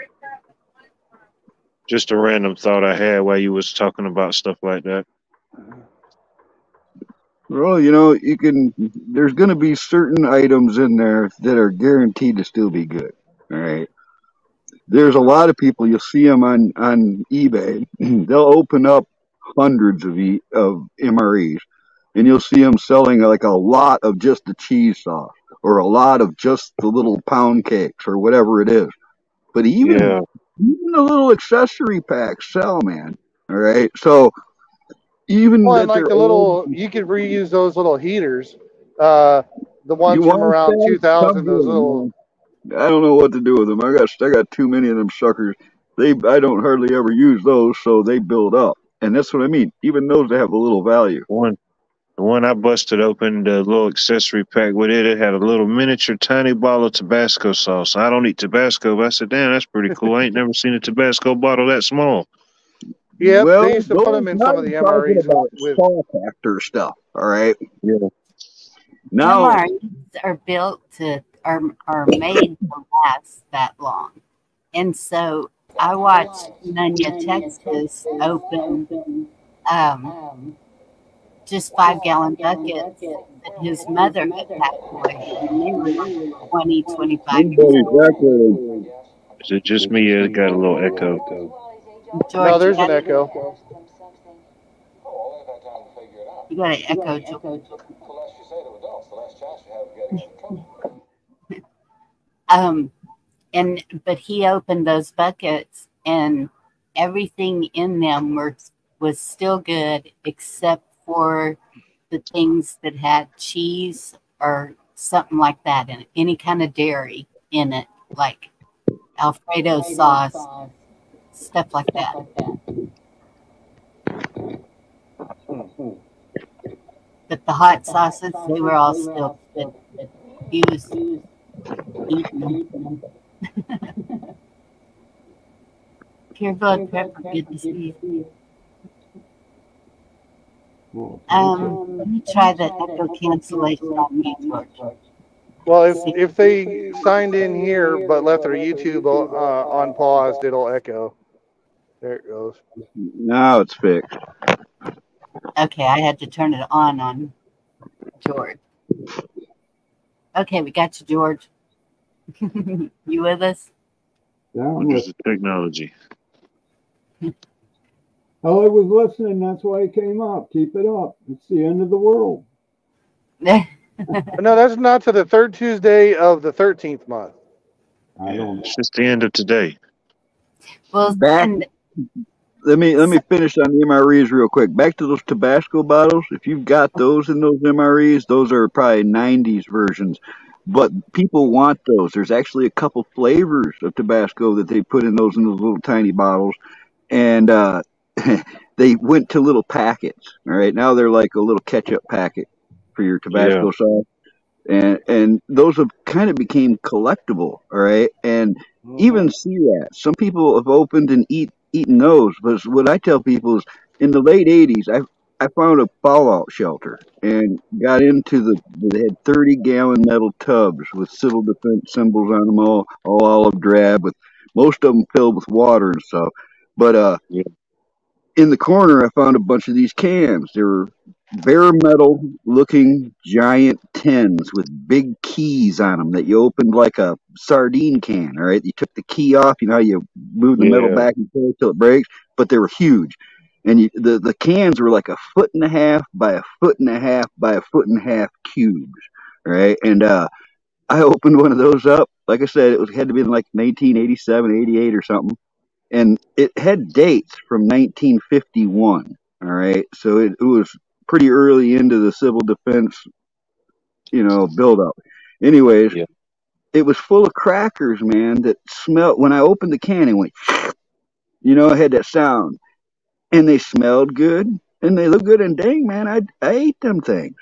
Just a random thought I had while you was talking about stuff like that. Well, you know, you can. There's going to be certain items in there that are guaranteed to still be good. All right. There's a lot of people. You'll see them on on eBay. They'll open up hundreds of e, of M R Es, and you'll see them selling like a lot of just the cheese sauce or a lot of just the little pound cakes or whatever it is. But even yeah. even the little accessory packs sell, man. All right. So. Even well, and like the little, old, you could reuse those little heaters, uh, the ones from around two thousand. Those little. I don't know what to do with them. I got I got too many of them suckers. They I don't hardly ever use those, so they build up, and that's what I mean. Even those that have a little value. One, the one I busted open, the little accessory pack with it, it had a little miniature tiny bottle of Tabasco sauce. I don't eat Tabasco, but I said, "Damn, that's pretty cool." I ain't never seen a Tabasco bottle that small. Yeah, well, they used to put them in some of the M R Es with fall factor stuff. All right. Yeah. Now M R Es are built to are are made to last that long, and so I watched Nunya, Texas, open um, just five gallon buckets that his mother had packed away. They were twenty, twenty-five years old. Is it just me? It got a little echo. George, no, there's an echo. You got an echo, George. um, and but he opened those buckets, and everything in them were was still good, except for the things that had cheese or something like that in it, any kind of dairy in it, like Alfredo sauce. Stuff like that. But the hot sauces, they were all still good. He was eating them. Pure blood pepper, good to see you. Um, let me try the echo cancellation on me, George. Well, if if they signed in here but left their YouTube uh, on pause, it'll echo. There it goes. Now it's fixed. Okay, I had to turn it on on George. Okay, we got you, George. You with us? Yeah, what is the technology? Oh, I was listening. That's why it came up. Keep it up. It's the end of the world. No, that's not to the third Tuesday of the thirteenth month. I don't know. It's just the end of today. Well, Back, let me let me finish on the M R Es real quick. Back to those Tabasco bottles. If you've got those in those M R Es, those are probably nineties versions. but people want those. There's actually a couple flavors of Tabasco that they put in those in those little tiny bottles, and uh, they went to little packets. All right, now they're like a little ketchup packet for your Yeah. Tabasco sauce, and and those have kind of became collectible. All right, and even see that some people have opened and eat eaten those. But what I tell people is, in the late eighties, I I found a fallout shelter and got into the. They had thirty gallon metal tubs with civil defense symbols on them, all all olive drab, with most of them filled with water and stuff. But uh, Yeah. in the corner, I found a bunch of these cans. They were bare metal looking giant tins with big keys on them that you opened like a sardine can. All right, you took the key off. You know how you move the metal Yeah. back and forth till it breaks, but they were huge, and you, the the cans were like a foot and a half by a foot and a half by a foot and a half cubes. All right, and uh, I opened one of those up. Like I said, it was had to be in like nineteen eighty-seven, eighty-eight or something, and it had dates from nineteen fifty-one. All right, so it, it was pretty early into the civil defense, you know, buildup. Anyways, Yeah. it was full of crackers, man, that smelled. When I opened the can, it went, you know, it had that sound, and they smelled good, and they looked good. And dang, man, I I ate them things.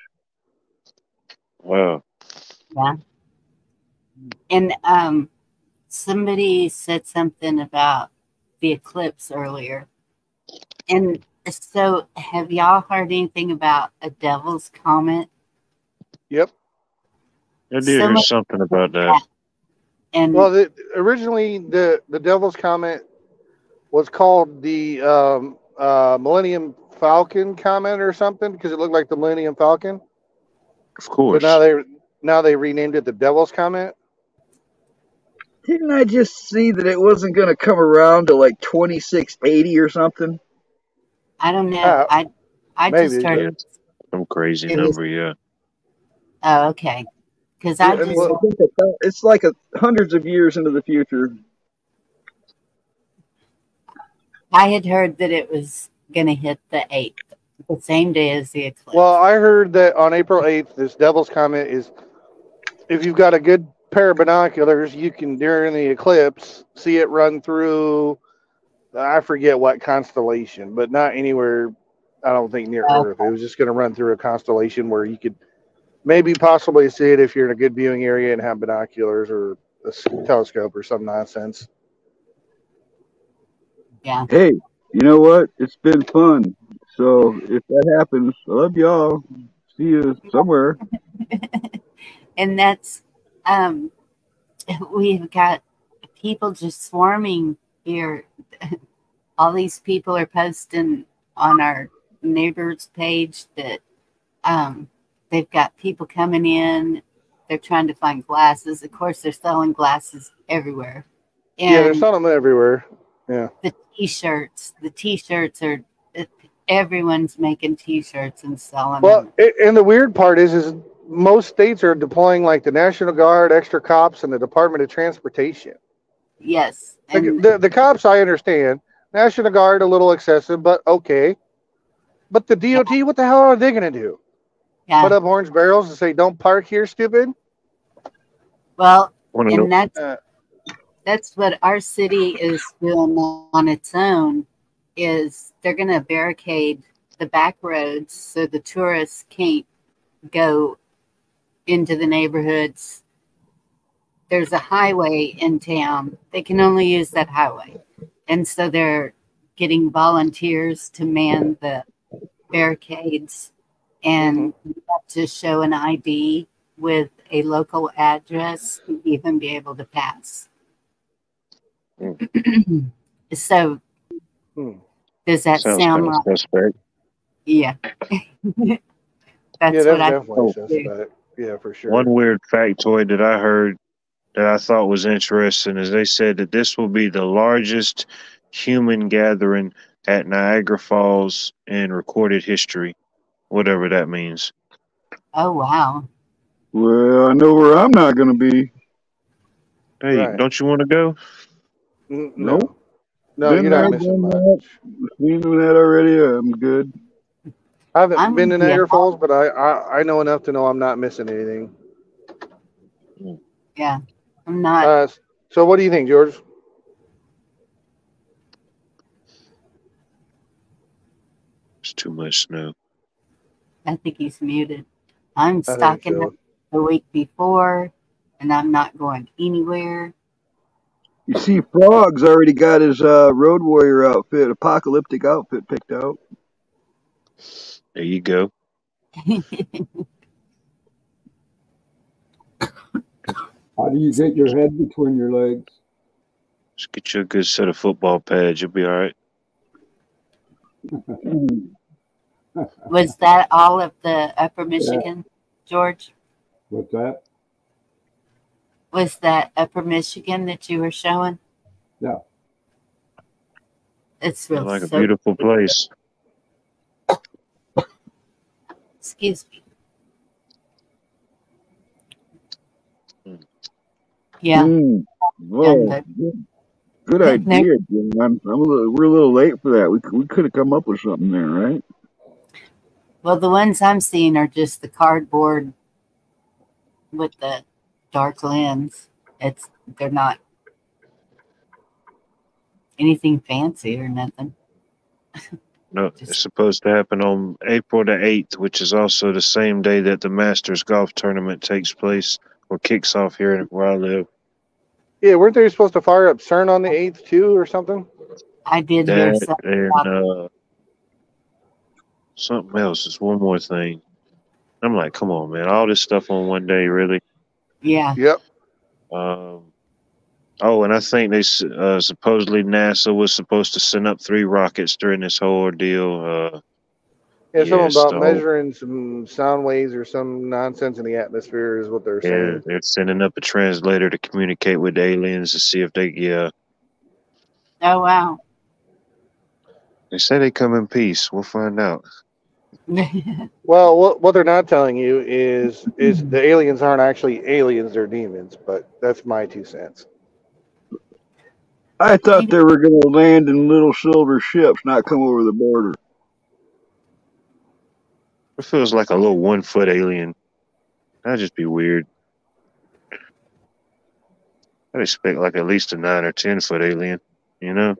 Wow. Yeah. And um, somebody said something about the eclipse earlier. And so, have y'all heard anything about a devil's comet? Yep. I did So hear much something about that. and Well, the, originally the the Devil's Comet was called the um, uh, Millennium Falcon Comet or something because it looked like the Millennium Falcon. Of But now course. they now they renamed it the Devil's Comet. Didn't I just see that it wasn't going to come around to like twenty-six eighty or something? I don't know. Uh, I I just maybe. heard Yeah. Some crazy it was. number. Yeah. Oh, okay. Because I Yeah, just well, I think that it's like a hundreds of years into the future. I had heard that it was going to hit the eighth, the same day as the eclipse. Well, I heard that on April eighth, this Devil's Comet is, if you've got a good pair of binoculars, you can, during the eclipse, see it run through, I forget what constellation, but not anywhere, I don't think, near Okay. Earth. It was just going to run through a constellation where you could maybe possibly see it if you're in a good viewing area and have binoculars or a s- telescope or some nonsense. Yeah. Hey, you know what? It's been fun. So if that happens, I love y'all. See you somewhere. And that's, um, we've got people just swarming here. All these people are posting on our neighbors page that um, they've got people coming in. They're trying to find glasses. Of course, they're selling glasses everywhere. Yeah, they're And selling them everywhere. Yeah. the t-shirts, the t-shirts are, everyone's making t-shirts and selling Well, them. it, and the weird part is, is most states are deploying like the National Guard, extra cops, and the Department of Transportation. Yes. Like, And the the cops, I understand. National Guard, a little excessive, but okay. But the D O T, what the hell are they going to do? yeah, Put up orange barrels and say, "Don't park here, stupid." well, Want to know? and that's Uh, that's what our city is doing on its own. Is they're going to barricade the back roads so the tourists can't go into the neighborhoods. There's a highway in town. They can only use that highway. And so they're getting volunteers to man the barricades, and you have to show an I D with a local address to even be able to pass. So hmm. does that Sounds sound kind of like? suspect. Yeah. Yeah, That's that's what I definitely do. suspect. Yeah, for sure. One weird factoid that I heard that I thought was interesting is they said that this will be the largest human gathering at Niagara Falls in recorded history, whatever that means. Oh wow. Well, I know where I'm not going to be. Hey, Right. don't you want to go? N- Nope. No, no, Been you're there, not missing done much. that. Seen that already. I'm good. I haven't I'm been to gonna be at Niagara home. Falls, but I, I I know enough to know I'm not missing anything. Yeah, I'm not. Uh, so what do you think, George? It's too much snow. I think he's muted. I'm I think stocking so. up the week before, and I'm not going anywhere. You see, Frog's already got his uh, Road Warrior outfit, apocalyptic outfit picked out. There you go. How do you get your head between your legs? Just get you a good set of football pads. You'll be all right. Was that all of the Upper Michigan, George? What's that? Was that Upper Michigan that you were showing? Yeah. It's It's real like a so beautiful place. Excuse me. Yeah. Mm. Whoa. Good, good idea, Jim. I'm, I'm a little, we're a little late for that. We, we could have come up with something there, right? Well, the ones I'm seeing are just the cardboard with the dark lens. It's they're not anything fancy or nothing. No, it's supposed to happen on April the eighth, which is also the same day that the Masters golf tournament takes place or kicks off here where I live. Yeah, weren't they supposed to fire up CERN on the eighth too, or something? I did hear That something and about uh, something else. It's one more thing. I'm like, come on, man. All this stuff on one day, really? yeah. Yep. Um, oh, and I think they s- uh, supposedly NASA was supposed to send up three rockets during this whole ordeal. Uh, Yeah, something yes, about the whole, measuring some sound waves or some nonsense in the atmosphere is what they're yeah, saying. they're sending up a translator to communicate with the aliens to see if they, yeah. Oh wow. They say they come in peace. We'll find out. Well, what what they're not telling you is is the aliens aren't actually aliens; they're demons. But that's my two cents. I thought they were going to land in little silver ships, not come over the border. It feels like a little one foot alien. That'd just be weird. I'd expect like at least a nine or ten foot alien, you know?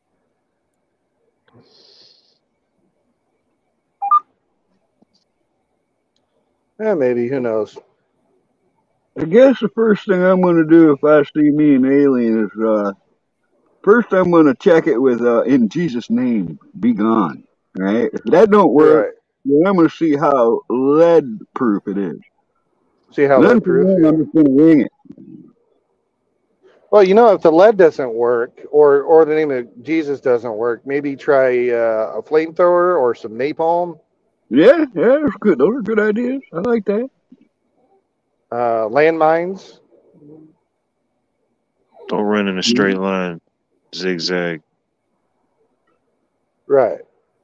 Yeah, maybe. Who knows? I guess the first thing I'm going to do if I see me an alien is, uh, first I'm going to check it with, uh, in Jesus' name, be gone. Right? If that don't work, Right. then I'm going to see how lead proof it is. See how Then lead from proof. there, Yeah. I'm just going to wing it. Well, you know, if the lead doesn't work, or or the name of Jesus doesn't work, maybe try uh, a flamethrower or some napalm, Yeah, yeah, that's good. Those are good ideas. I like that. uh, landmines. Don't run in a straight line, zigzag. Right.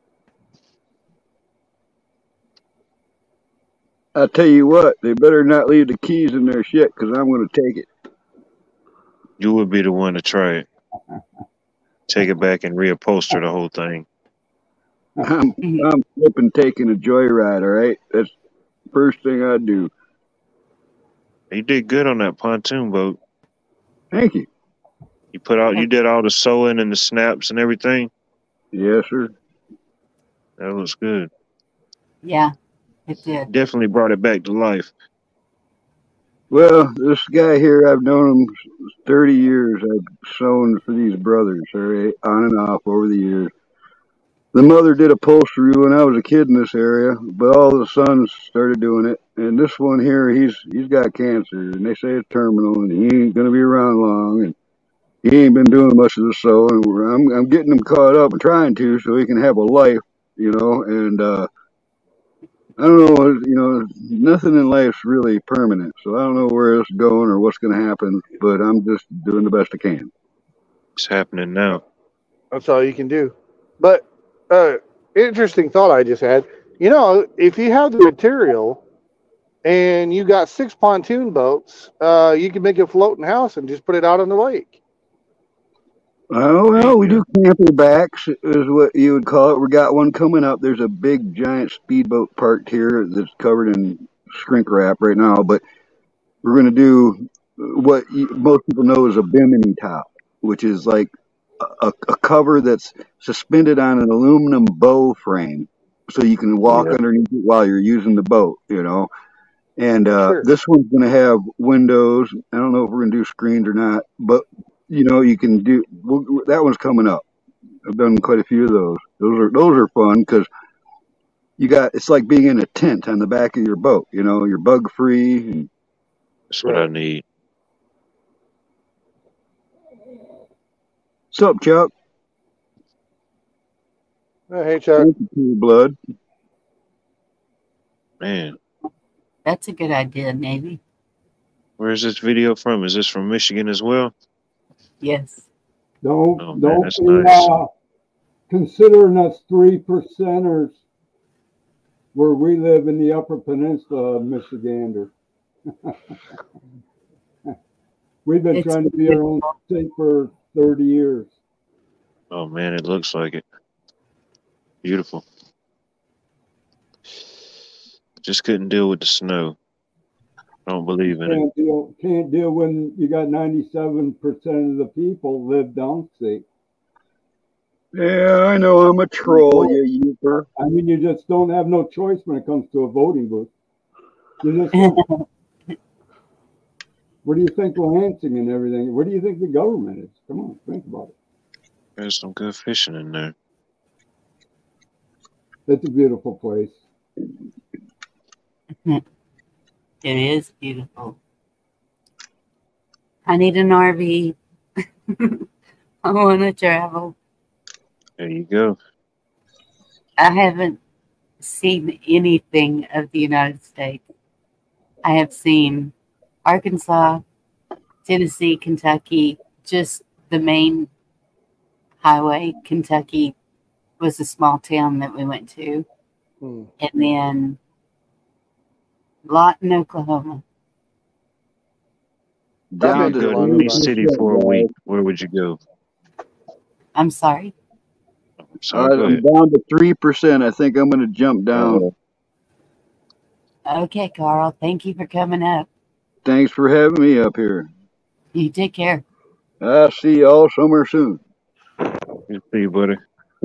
I tell you what, they better not leave the keys in their shit because I'm going to take it. You would be the one to try it. Take it back and reupholster the whole thing. I'm I'm flipping taking a joyride. All right, that's the first thing I do. You did good on that pontoon boat. Thank you. You put out, you did all the sewing and the snaps and everything. Yes, sir. That looks good. Yeah, it did. Definitely brought it back to life. Well, this guy here, I've known him thirty years. I've sewn for these brothers, all right, on and off over the years. The mother did upholstery when I was a kid in this area, but all the sons started doing it. And this one here, he's he's got cancer, and they say it's terminal, and he ain't gonna be around long. And he ain't been doing much of the sewing. I'm I'm getting him caught up and trying to, so he can have a life, you know. And uh, I don't know, you know, nothing in life's really permanent, so I don't know where it's going or what's gonna happen. But I'm just doing the best I can. It's happening now. That's all you can do. But uh, interesting thought I just had. You know, if you have the material and you got six pontoon boats, uh, you can make a floating house and just put it out on the lake. Oh, There well, you we go. do camper backs, is what you would call it. We got one coming up. There's a big, giant speedboat parked here that's covered in shrink wrap right now. But we're going to do what you, most people know as a bimini top, which is like a, a cover that's suspended on an aluminum bow frame, so you can walk Yeah. underneath it while you're using the boat. You know, and uh, Sure. this one's going to have windows. I don't know if we're going to do screens or not, but you know, you can do we'll, that one's coming up. I've done quite a few of those. Those are those are fun because you got it's like being in a tent on the back of your boat. You know, you're bug free. And That's what I Right. need. what's up, Chuck? Oh, hey, Chuck. Thank you, Cool Blood. Man, That's a good idea, Navy. where is this video from? Is this from Michigan as well? Yes. Don't Oh man, don't that's be nice. uh, considering us three percenters where we live in the Upper Peninsula of Michigander. We've been It's trying to be our own state for thirty years. Oh man, it looks like it. Beautiful. Just couldn't deal with the snow. I don't believe in it. Can't deal can't deal when you got ninety-seven percent of the people live downstate. Yeah, I know I'm a troll, you youper. I mean, you just don't have no choice when it comes to a voting booth. You just, where do you think Lansing and everything? Where do you think the government is? Come on, think about it. There's some good fishing in there. It's a beautiful place. It is beautiful. I need an R V. I want to travel. There you go. I haven't seen anything of the United States. I have seen Arkansas, Tennessee, Kentucky, just the main highway. Kentucky was a small town that we went to. Hmm. And then Lawton, Oklahoma. I've Down been You to go to London. any city for a week, where would you go? I'm sorry. Sorry, go I'm ahead. down to three percent. I think I'm going to jump down. Okay, Carl. Thank you for coming up. Thanks for having me up here. You take care. I'll see you all somewhere soon. Good to see you, buddy.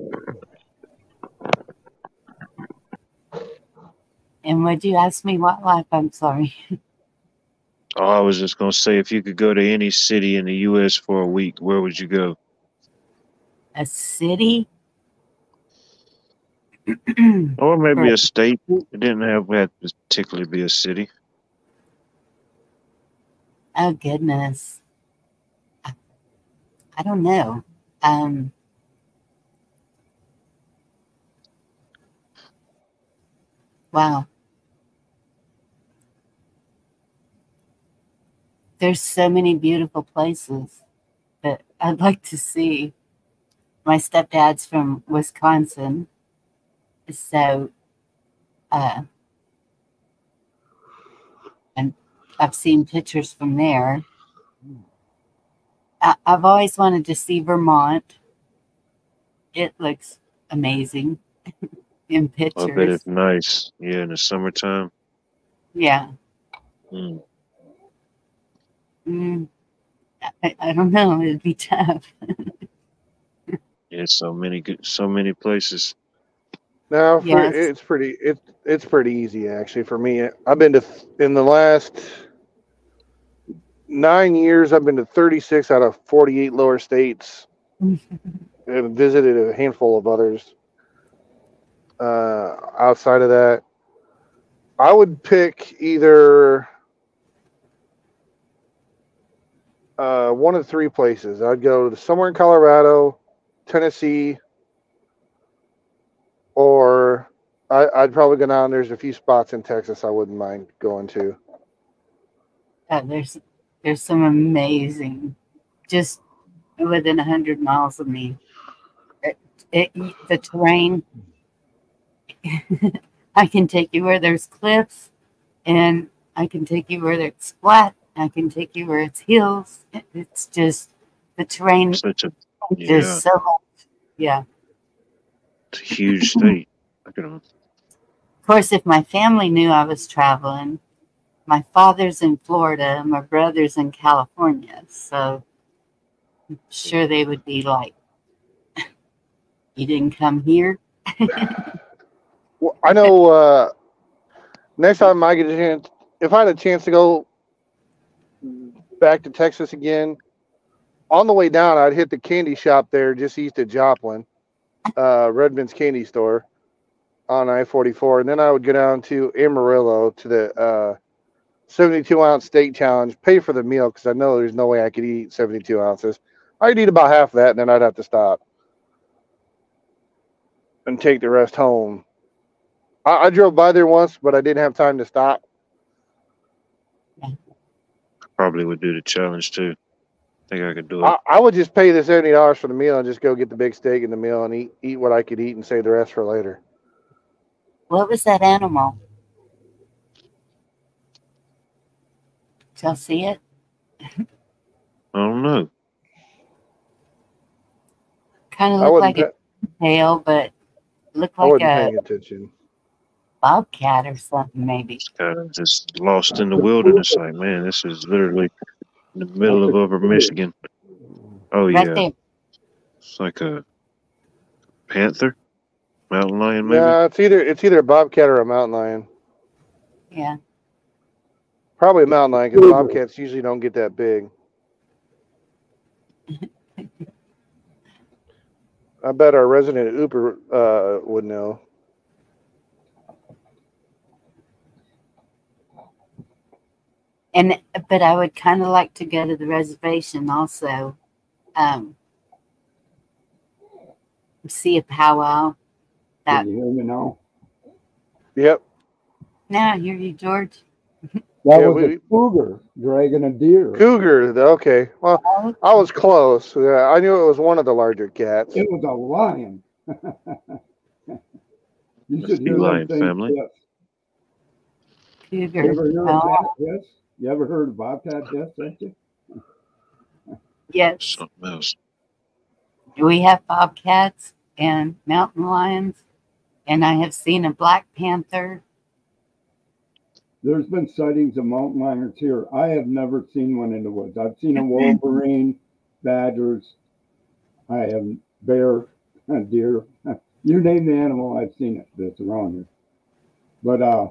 And would you ask me what life? I'm sorry. Oh, I was just gonna say, if you could go to any city in the U S for a week, where would you go? A city? Or maybe Right. a state. It didn't have to particularly be a city. Oh, goodness. I, I don't know. Um, wow. There's so many beautiful places that I'd like to see. My stepdad's from Wisconsin, so uh, and I've seen pictures from there. I, I've always wanted to see Vermont. It looks amazing in I bet pictures. it's nice. Yeah, in the summertime. Yeah. Mm. Mm, I, I don't know. It'd be tough. Yeah, so many good, so many places. No, for, Yes. it's pretty. It's it's pretty easy actually for me. I've been to in the last nine years. I've been to thirty-six out of forty-eight lower states, and visited a handful of others. Uh, outside of that, I would pick either uh, one of three places. I'd go to somewhere in Colorado, Tennessee, or I, I'd probably go down. There's a few spots in Texas I wouldn't mind going to. Uh, there's there's some amazing, just within a hundred miles of me. It, it, the terrain. I can take you where there's cliffs, and I can take you where it's flat. I can take you where it's hills. It, it's just the terrain. Such a There's yeah, so much. Yeah. it's a huge state. Look at 'em. Of course, if my family knew I was traveling, my father's in Florida and my brother's in California. So I'm sure they would be like, you didn't come here? Well, I know uh, next time I get a chance, if I had a chance to go back to Texas again, on the way down, I'd hit the candy shop there just east of Joplin, uh, Redmond's Candy Store on I forty-four. And then I would go down to Amarillo to the uh, seventy-two ounce steak challenge, pay for the meal because I know there's no way I could eat seventy-two ounces. I'd eat about half of that and then I'd have to stop and take the rest home. I, I drove by there once, but I didn't have time to stop. Probably would do the challenge too. Think I could do it. I, I would just pay the seventy dollars for the meal and just go get the big steak and the meal and eat eat what I could eat and save the rest for later. What was that animal? Did y'all see it? I don't know. Kind of I looked wasn't, like a tail, but looked I like wasn't a paying attention. bobcat or something, maybe. Kind of just lost in the wilderness. Like, man, this is literally in the middle of Upper Michigan. Oh Right yeah, there. it's like a panther, mountain lion, maybe. Yeah, it's either it's either a bobcat or a mountain lion. Yeah. Probably a mountain lion because bobcats usually don't get that big. I bet our resident Uber uh, would know. And but I would kind of like to go to the reservation also, um, see a powwow. That Can you hear me now? Yep. now I hear you, George. That Yeah, was we- a cougar dragging a deer. Cougar. Okay. Well, I was close. Yeah, I knew it was one of the larger cats. It was a lion. You The should hear feline them things. family. Yes. You Cougar. ever heard of Oh, that? Yes. You ever heard of bobcat death, Sandy? yes, Something else. we have bobcats and mountain lions, and I have seen a black panther. There's been sightings of mountain lions here. I have never seen one in the woods. I've seen a wolverine, badgers. I have bear, deer. You name the animal, I've seen it that's around here. But uh,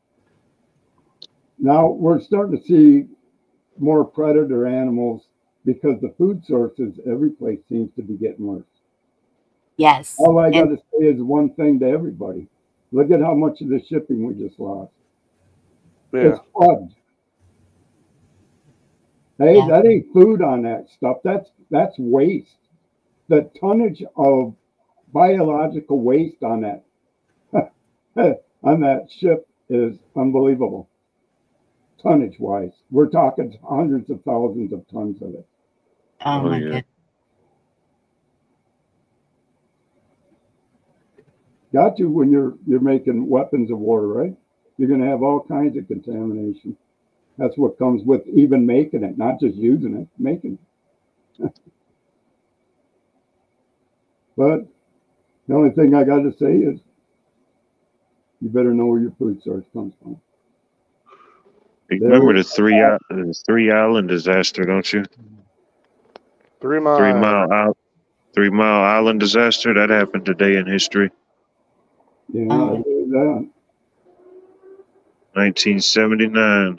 now we're starting to see more predator animals because the food sources every place seems to be getting worse. Yes, All I got and to say is one thing to everybody. Look at how much of the shipping we just lost. Yeah. It's plugged. Hey, Yeah. that ain't food on that stuff. That's that's waste. The tonnage of biological waste on that on that ship is unbelievable. Tonnage wise, we're talking hundreds of thousands of tons of it. oh Oh, my yeah. goodness. Got to when you're you're making weapons of war, right? You're going to have all kinds of contamination. That's what comes with even making it, not just using it, making it. But the only thing I got to say is you better know where your food source comes from. You There remember we- the three isl- the three island disaster, don't you? Three mile. Three mile out, three mile island disaster that happened today in history, Yeah, Oh. I believe that. nineteen seventy nine.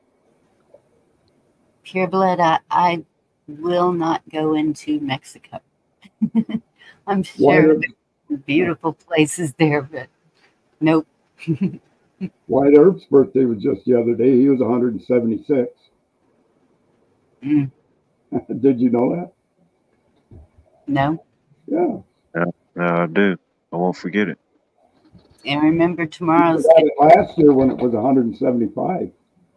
Pure blood, I, I will not go into Mexico. I'm White sure Earp, there's beautiful places there, but nope. White Earp's birthday was just the other day. He was one hundred seventy-six. Mm, Did you know that? no. Yeah. Now I do. I won't forget it. And remember We tomorrow's had it last year when it was one hundred seventy-five.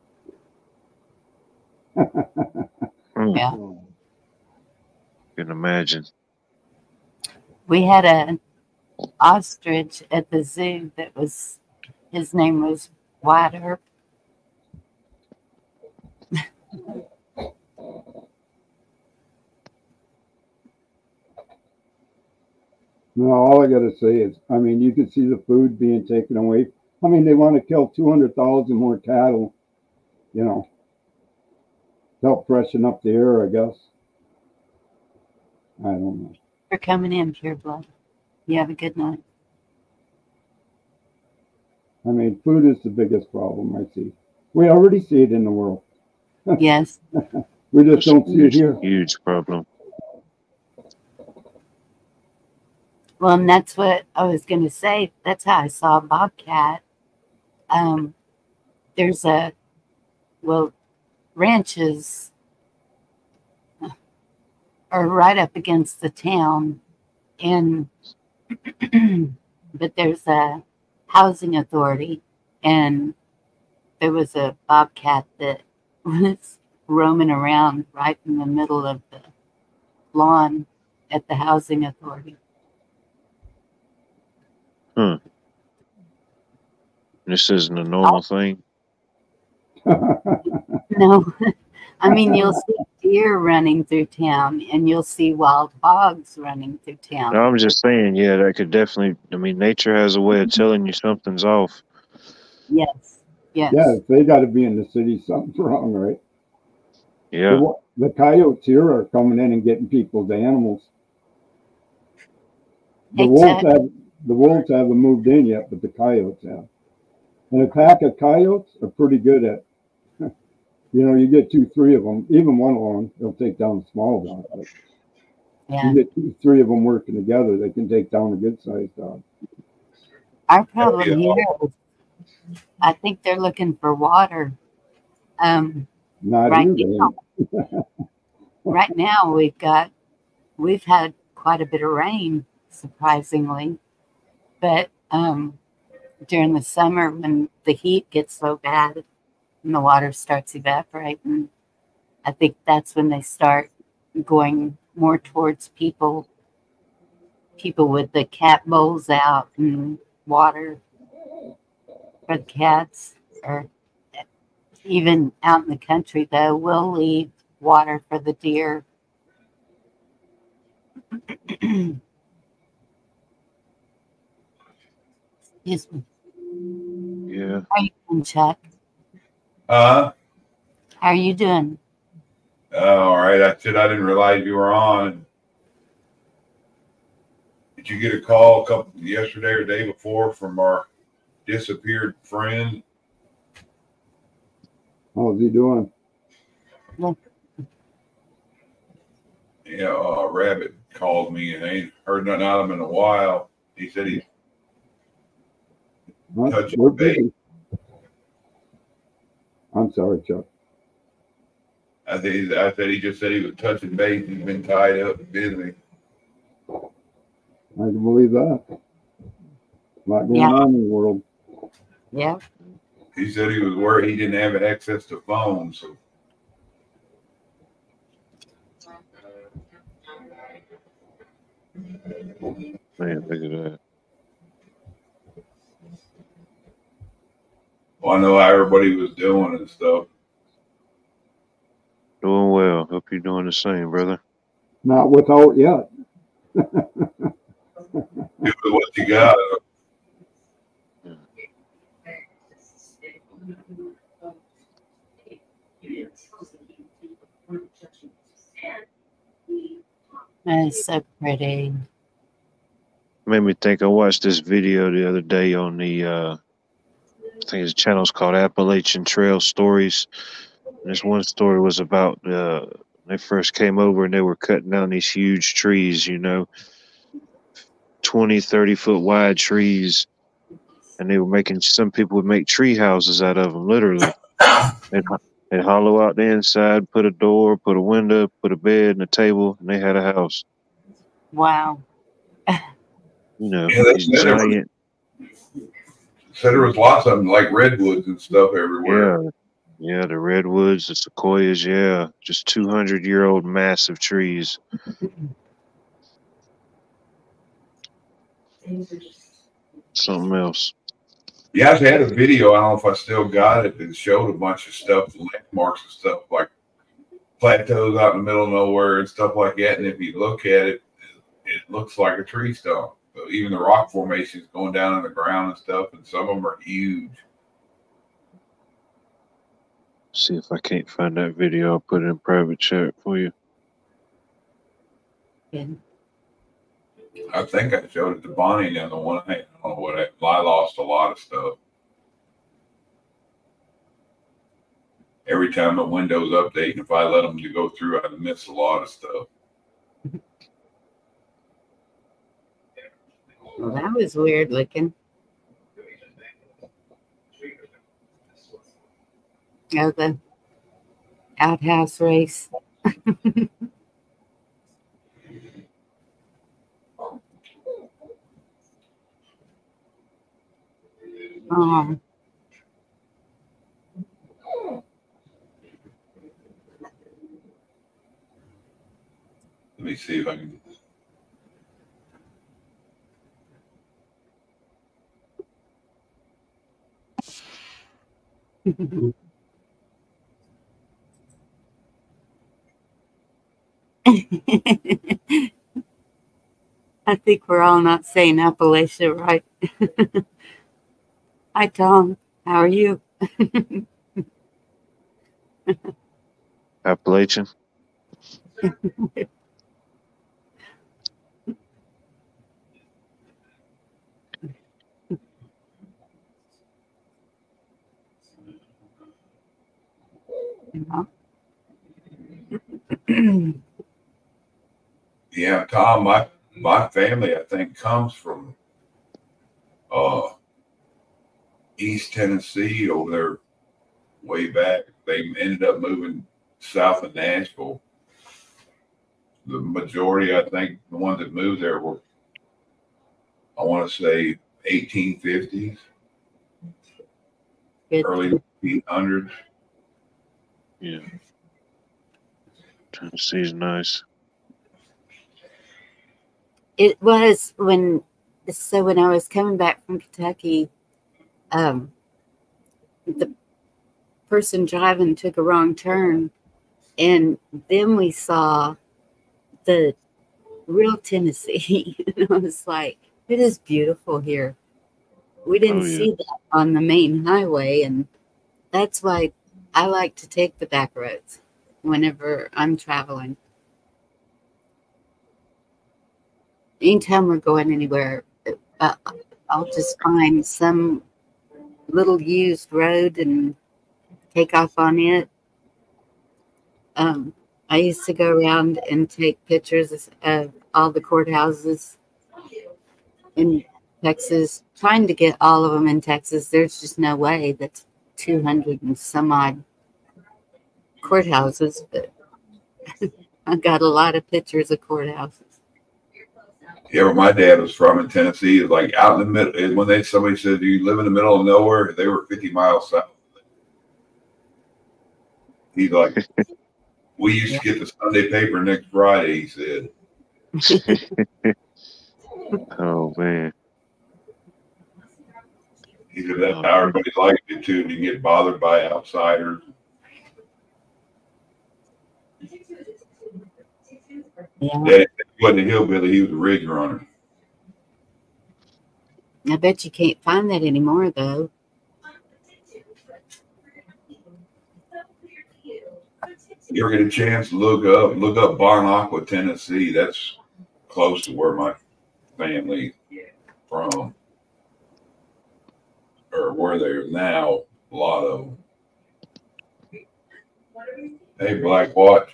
Mm, yeah. can imagine. We had a ostrich at the zoo that was his name was White Earp. No, all I got to say is, I mean, you could see the food being taken away. I mean, they want to kill two hundred thousand more cattle you know, help freshen up the air, I guess. I don't know. For coming in, Pure Blood. You have a good night. I mean, food is the biggest problem I see. We already see it in the world. Yes. We just It's don't a see it huge, here. huge problem. Well, and that's what I was going to say. That's how I saw a bobcat. Um, there's a, well, ranches are right up against the town, and but there's a housing authority, and there was a bobcat that was roaming around right in the middle of the lawn at the housing authority. Hmm. This isn't a normal thing. No, I mean, you'll see deer running through town, and you'll see wild hogs running through town. No, I'm just saying, yeah, that could definitely, I mean, nature has a way of telling you something's off. Yes, yes. Yeah, if they got to be in the city, something's wrong, right? Yeah. The, the coyotes here are coming in and getting people's animals. The Hey, wolves Ted. have the wolves haven't moved in yet, but the coyotes have. And a pack of coyotes are pretty good at, you know, you get two, three of them, even one of them, they'll take down a small dog. But Yeah. you get two, three of them working together, they can take down a good sized dog. Our problem here is, I think they're looking for water. Um, Not right here, now, right now we've got, we've had quite a bit of rain, surprisingly, but um, during the summer when the heat gets so bad and the water starts evaporating, I think that's when they start going more towards people, people with the cat bowls out and water for the cats, or even out in the country, though, we'll leave water for the deer. Excuse me. Yeah. How are you doing, Chuck? Uh, How are you doing? oh, all right. I said I didn't realize you were on. Did you get a call a couple yesterday or the day before from our disappeared friend? How's he doing? Yeah, uh, Rabbit called me and ain't heard nothing out of him in a while. He said he Huh? touched We're base. busy. I'm sorry, Chuck. I think I said he just said he was touching base. He's been tied up and busy. I can believe that. A lot going Yeah. on in the world. Yeah. He said he was worried he didn't have access to phone, so Man, look at that. well, I know how everybody was doing and stuff. Doing well. Hope you're doing the same, brother. Not without yet. Do with what you got. It's so pretty. Made me think. I watched this video the other day on the, uh, I think his channel's called Appalachian Trail Stories. And this one story was about uh, they first came over and they were cutting down these huge trees, you know, twenty, thirty foot wide trees. And they were making, some people would make tree houses out of them, literally. They'd, they'd hollow out the inside, put a door, put a window, put a bed and a table, and they had a house. Wow. You know, Yeah, they these said there was- giant. Said there was lots of them, like redwoods and stuff everywhere. Yeah, yeah, the redwoods, the sequoias, yeah, just two hundred year old massive trees. Something else. Yeah, I had a video. I don't know if I still got it. That showed a bunch of stuff, landmarks and stuff like plateaus out in the middle of nowhere and stuff like that. And if you look at it, it looks like a tree stump. So even the rock formations going down in the ground and stuff, and some of them are huge. See see if I can't find that video. I'll put it in private chat for you. And I think I showed it to Bonnie the other one. I don't know what I, I lost a lot of stuff. Every time the Windows update, and if I let them to go through, I'd miss a lot of stuff. well, that was weird looking. Oh, the outhouse race. Oh. Let me see if I can. I think we're all not saying Appalachia right. Hi, Tom. How are you? Appalachian. Yeah, Tom, my my family, I think, comes from uh, East Tennessee over there way back. They ended up moving south of Nashville. The majority, I think, the ones that moved there were, I want to say, eighteen fifties, Good. early eighteen hundreds. Yeah. Tennessee's nice. It was when, so when I was coming back from Kentucky, um, the person driving took a wrong turn, and then we saw the real Tennessee. And I was like, it is beautiful here. We didn't Oh, yeah. see that on the main highway, and that's why I like to take the back roads whenever I'm traveling. Anytime we're going anywhere, uh, I'll just find some little used road and take off on it. Um, I used to go around and take pictures of all the courthouses in Texas, trying to get all of them in Texas. There's just no way. That's two hundred and some odd courthouses, but I got a lot of pictures of courthouses. Yeah, where my dad was from in Tennessee, like out in the middle. When they somebody said, "Do you live in the middle of nowhere?" They were fifty miles south. He's like, "We used to get the Sunday paper next Friday." He said. Oh man. He said that's how everybody liked it too. You get bothered by outsiders. Yeah. Daddy he wasn't a hillbilly; he was a ridge runner. I bet you can't find that anymore, though. You ever get a chance to look up, look up Bon Aqua, Tennessee? That's close to where my family from, or where they're now. A lot of them. Hey, Black Watch.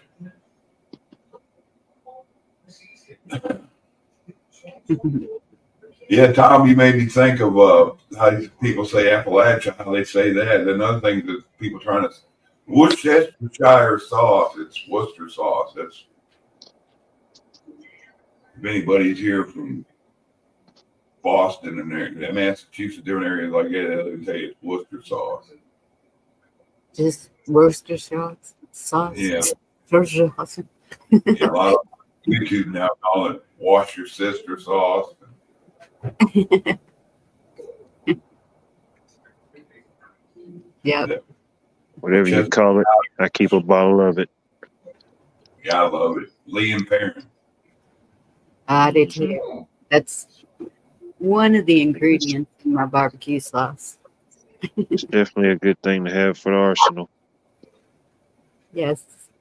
Yeah, Tom, you made me think of uh, how people say Appalachia, how they say that. And another thing that people trying to Worcestershire sauce. It's Worcester sauce. That's if anybody's here from Boston and there, Massachusetts, different areas like that, they'll tell you it's Worcester sauce. Just Worcester sauce. Sauce. Yeah. Worcester sauce. Yeah, a lot of YouTube now call it wash your sister sauce. Yeah. Whatever you call it, I keep a bottle of it. Yeah, I love it. Liam Perrin. I did too. That's one of the ingredients in my barbecue sauce. It's definitely a good thing to have for the arsenal. Yes.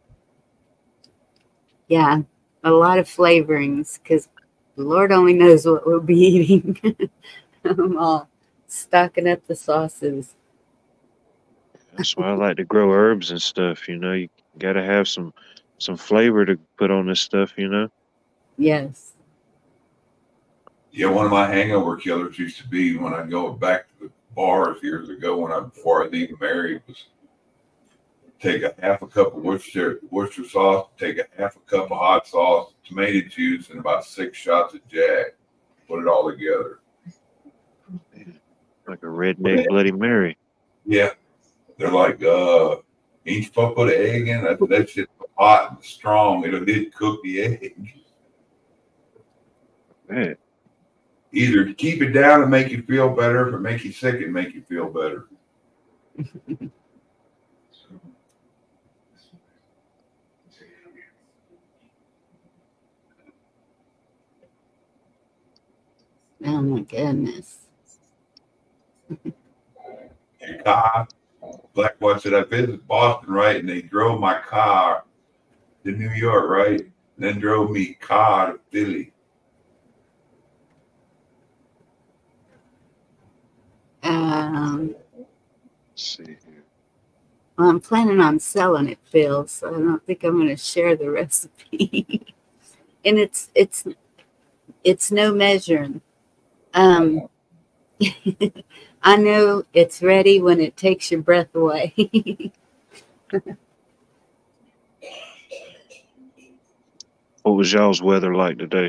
Yeah. A lot of flavorings because Lord only knows what we'll be eating. I'm all stocking up the sauces. That's why I like to grow herbs and stuff. You know, you gotta have some some flavor to put on this stuff. You know. Yes. Yeah, one of my hangover killers used to be when I go back to the bars years ago when I before I was even married was take a half a cup of Worcester Worcester sauce, take a half a cup of hot sauce, tomato juice, and about six shots of Jack. Put it all together. Like a redneck Bloody Mary. Yeah. They're like, uh, ain't you supposed to put an egg in? That, that shit's hot and strong. It'll did cook the egg. Man. Either keep it down and make you feel better, if it makes you sick and make you feel better. Oh my goodness. Your car, Black Boy said, I visited Boston, right? And they drove my car to New York, right? And then drove me car to Philly. Um, Let's see here. well, I'm planning on selling it, Phil, so I don't think I'm going to share the recipe. And it's it's it's no measuring. Um, I know it's ready when it takes your breath away. What was y'all's weather like today?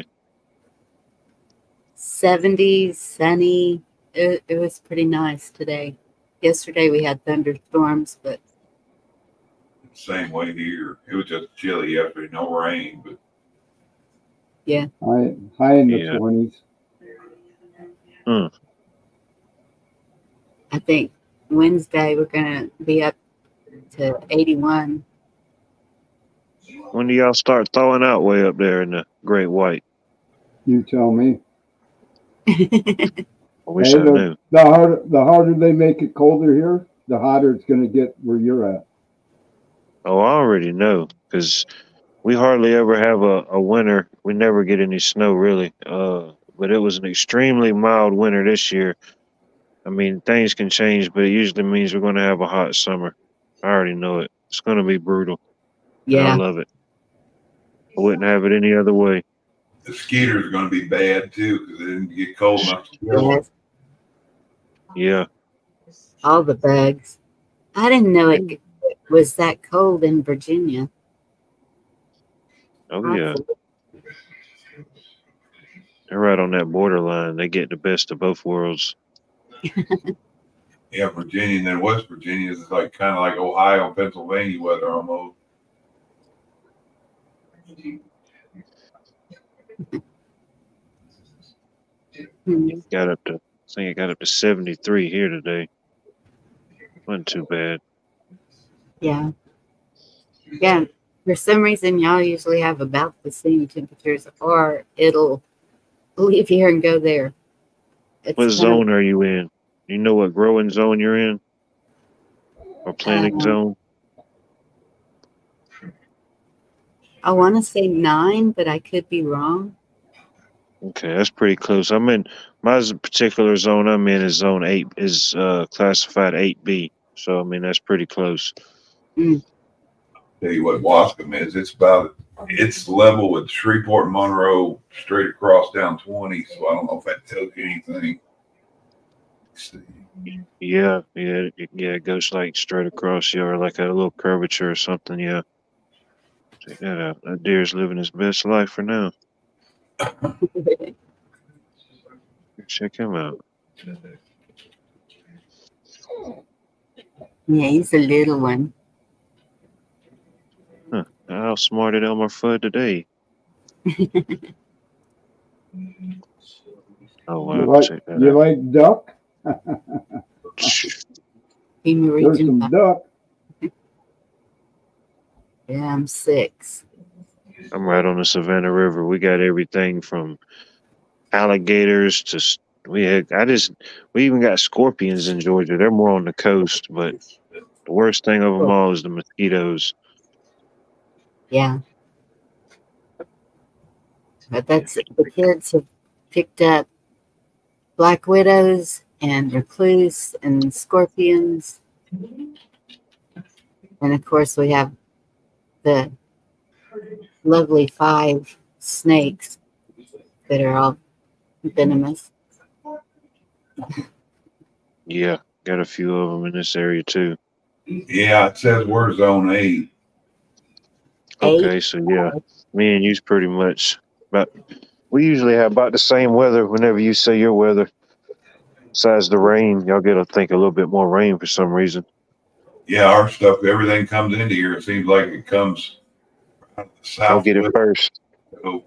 seventies, sunny. It, it was pretty nice today. Yesterday we had thunderstorms, but Same way here. It was just chilly yesterday, no rain, but yeah. High, high in the Yeah. twenties. Hmm. I think Wednesday we're going to be up to eighty-one. When do y'all start thawing out way up there in the Great White? You tell me. I wish Hey, I the, knew. the harder the harder they make it colder here, the hotter it's going to get where you're at. Oh, I already know because we hardly ever have a, a winter. We never get any snow really. Uh, but it was an extremely mild winter this year. I mean, things can change, but it usually means we're going to have a hot summer. I already know it. It's going to be brutal, and I Yeah. love it. I wouldn't have it any other way. the skeeters are going to be bad too because it didn't get cold enough to kill them. Yes, Yeah. all the bugs. I didn't know it g- was that cold in Virginia. Oh, I yeah. thought- They're right on that borderline. They get the best of both worlds. Yeah, Virginia and then West Virginia is like kind of like Ohio, Pennsylvania weather almost. Hmm. It got up to, I think it got up to seventy-three here today. Wasn't too bad. Yeah. Yeah. For some reason, y'all usually have about the same temperatures, or it'll leave here and go there. It's What kind of, zone are you in? You know what growing zone you're in? Or planting um, zone? I want to say nine, but I could be wrong. Okay, that's pretty close. I'm in my z- particular zone I'm in is zone eight is uh classified eight B. So I mean that's pretty close. Mm. Tell you what Wascom is. It's about it's level with Shreveport and Monroe straight across down twenty. So I don't know if that tells you anything. Let's see. Yeah, yeah, it, yeah, it goes like straight across you or like a little curvature or something, yeah. Check that out. That deer's living his best life for now. Check him out. Yeah, he's a little one. Huh. I outsmarted Elmer Fudd today. Oh You wow, like check that you out. like duck? Pima There's region. some five. duck. Yeah, I'm six. I'm right on the Savannah River. We got everything from alligators to s- we had I just we even got scorpions in Georgia. They're more on the coast, but the worst thing of them all is the mosquitoes. Yeah. But that's the kids have picked up black widows and recluse and scorpions. And of course, we have the lovely five snakes that are all venomous. Yeah, got a few of them in this area too. Yeah, it says we're zone eight. Okay, so yeah, me and you's pretty much about. We usually have about the same weather whenever you say your weather. Besides the rain, y'all get, I think, a little bit more rain for some reason. Yeah, our stuff, everything comes into here. It seems like it comes out of the south. I'll get it first. So,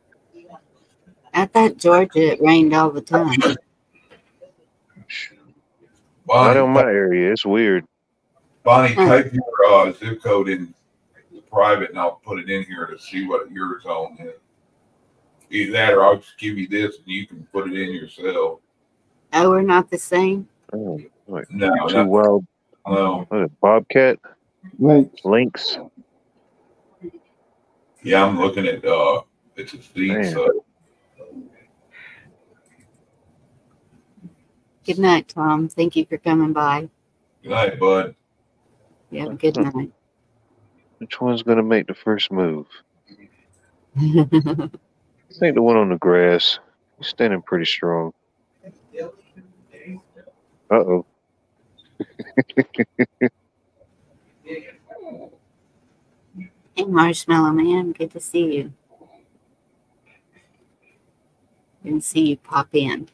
I thought Georgia, it rained all the time. Not Bonnie, in my area. It's weird. Bonnie, Huh. type your uh, zip code in the private, and I'll put it in here to see what your zone is. Either that, or I'll just give you this, and you can put it in yourself. Oh, we're not the same? Oh, like No, two not, wild. no. What is it, bobcat? Links. Lynx. Yeah, I'm looking at uh, it's a seat. Man. So Good night, Tom. Thank you for coming by. good night, bud. You have a good night. Which one's gonna make the first move? I think the one on the grass. He's standing pretty strong. Uh oh. Hey, Marshmallow Man. Good to see you. Good to see you pop in.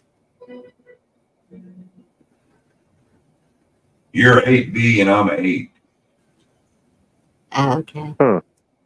You're eight B, and I'm eight. Oh, okay. Huh.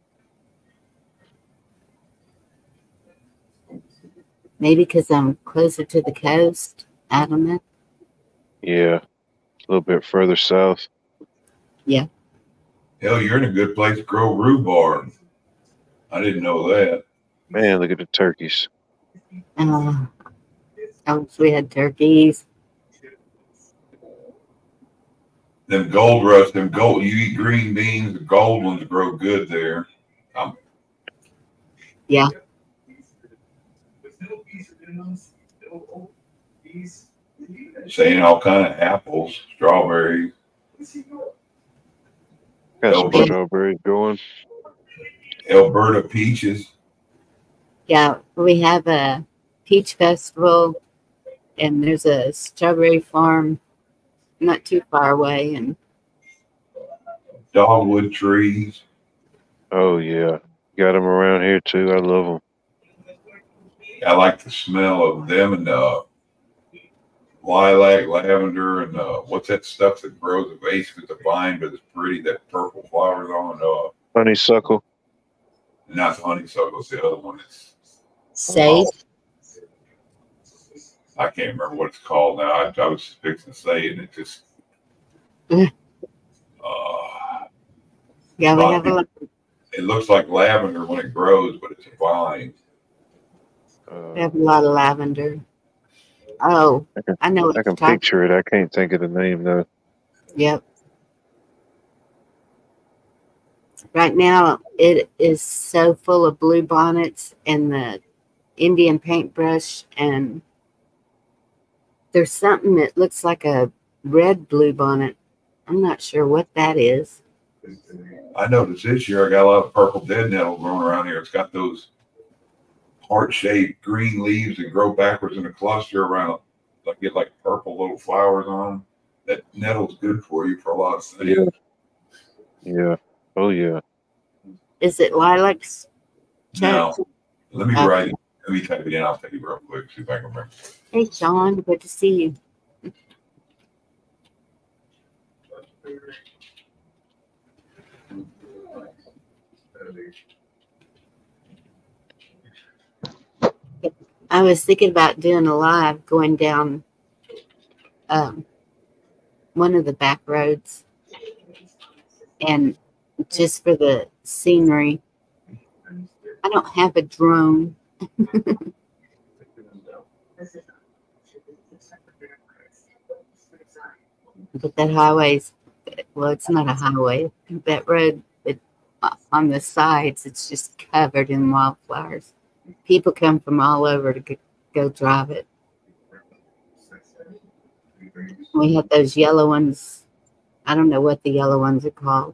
Maybe because I'm closer to the coast. I don't know. Yeah. A little bit further south. Yeah. Hell, you're in a good place to grow rhubarb. I didn't know that. Man, look at the turkeys. Uh, I wish we had turkeys. Them gold rush, them gold. You eat green beans. The gold ones grow good there. Um, Yeah. saying all kind of apples, strawberries. Got some Alberta, strawberries going. Alberta peaches. Yeah. We have a peach festival, and there's a strawberry farm not too far away. And Dogwood trees. Oh yeah, got them around here too. I love them. I like the smell of them and uh, lilac, lavender, and uh, what's that stuff that grows a vase with the vine, but it's pretty, that purple flowers on it. Uh, Honeysuckle. not the honeysuckle, it's the other one. It's, sage. I can't remember what it's called now. I, I was fixing to say it, and it just. Mm. uh, Yeah, we have a lot. it looks like lavender when it grows, but it's a vine. Uh, We have a lot of lavender. Oh, I can, I know what I you're can talking. picture it. I can't think of the name though. Yep. Right now, it is so full of blue bonnets and the Indian paintbrush, and there's something that looks like a red blue bonnet. I'm not sure what that is. I noticed this year I got a lot of purple dead nettle growing around here. It's got those heart-shaped green leaves that grow backwards in a cluster around. Like get like purple little flowers on them. That nettle's good for you for a lot of things. Yeah. Yeah. Oh yeah. Is it lilacs? Now, let me Uh, write it. Let me type it in. I'll tell you real quick. See if I can remember. Hey, Sean, good to see you. I was thinking about doing a live going down um, one of the back roads, and just for the scenery. I don't have a drone. But that highway's, well, it's not a highway. That road, it uh, on the sides, it's just covered in wildflowers. People come from all over to go, go drive it. We had those yellow ones. I don't know what the yellow ones are called.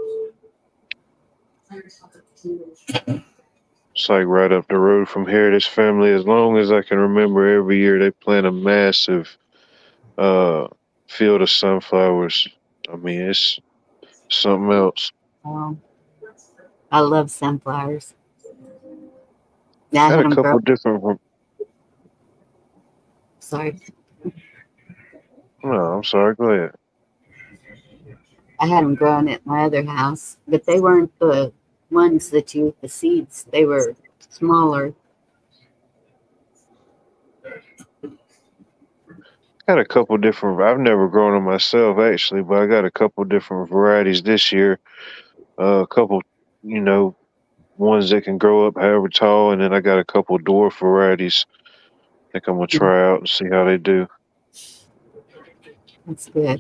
It's like right up the road from here. This family, as long as I can remember, every year they plant a massive uh, field of sunflowers. I mean, it's something else. Um, I love sunflowers. Yeah, I I had had a them couple grow. different. Sorry, No, I'm sorry. Go ahead. I had them growing at my other house, but they weren't the ones that you eat the seeds. They were smaller. Got a couple different. I've never grown them myself, actually, but I got a couple different varieties this year. Uh, a couple, you know, ones that can grow up however tall, and then I got a couple dwarf varieties. I think I'm gonna try out and see how they do. That's good.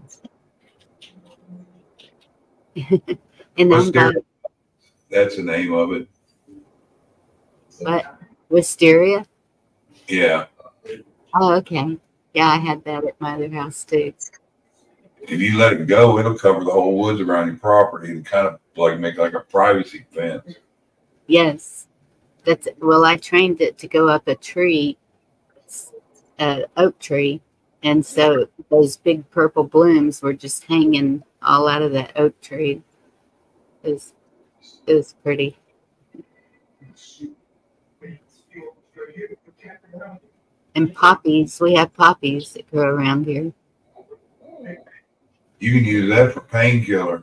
And I'm Wisteria, about that's the name of it. what? Wisteria? Yeah. Oh, okay. Yeah, I had that at my other house too. If you let it go, it'll cover the whole woods around your property and kind of like make like a privacy fence. Yes. That's well, I trained it to go up a tree, an oak tree, and so those big purple blooms were just hanging all out of that oak tree. It was, it was pretty. And poppies, we have poppies that grow around here. You can use that for painkiller.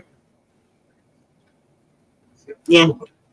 Yeah.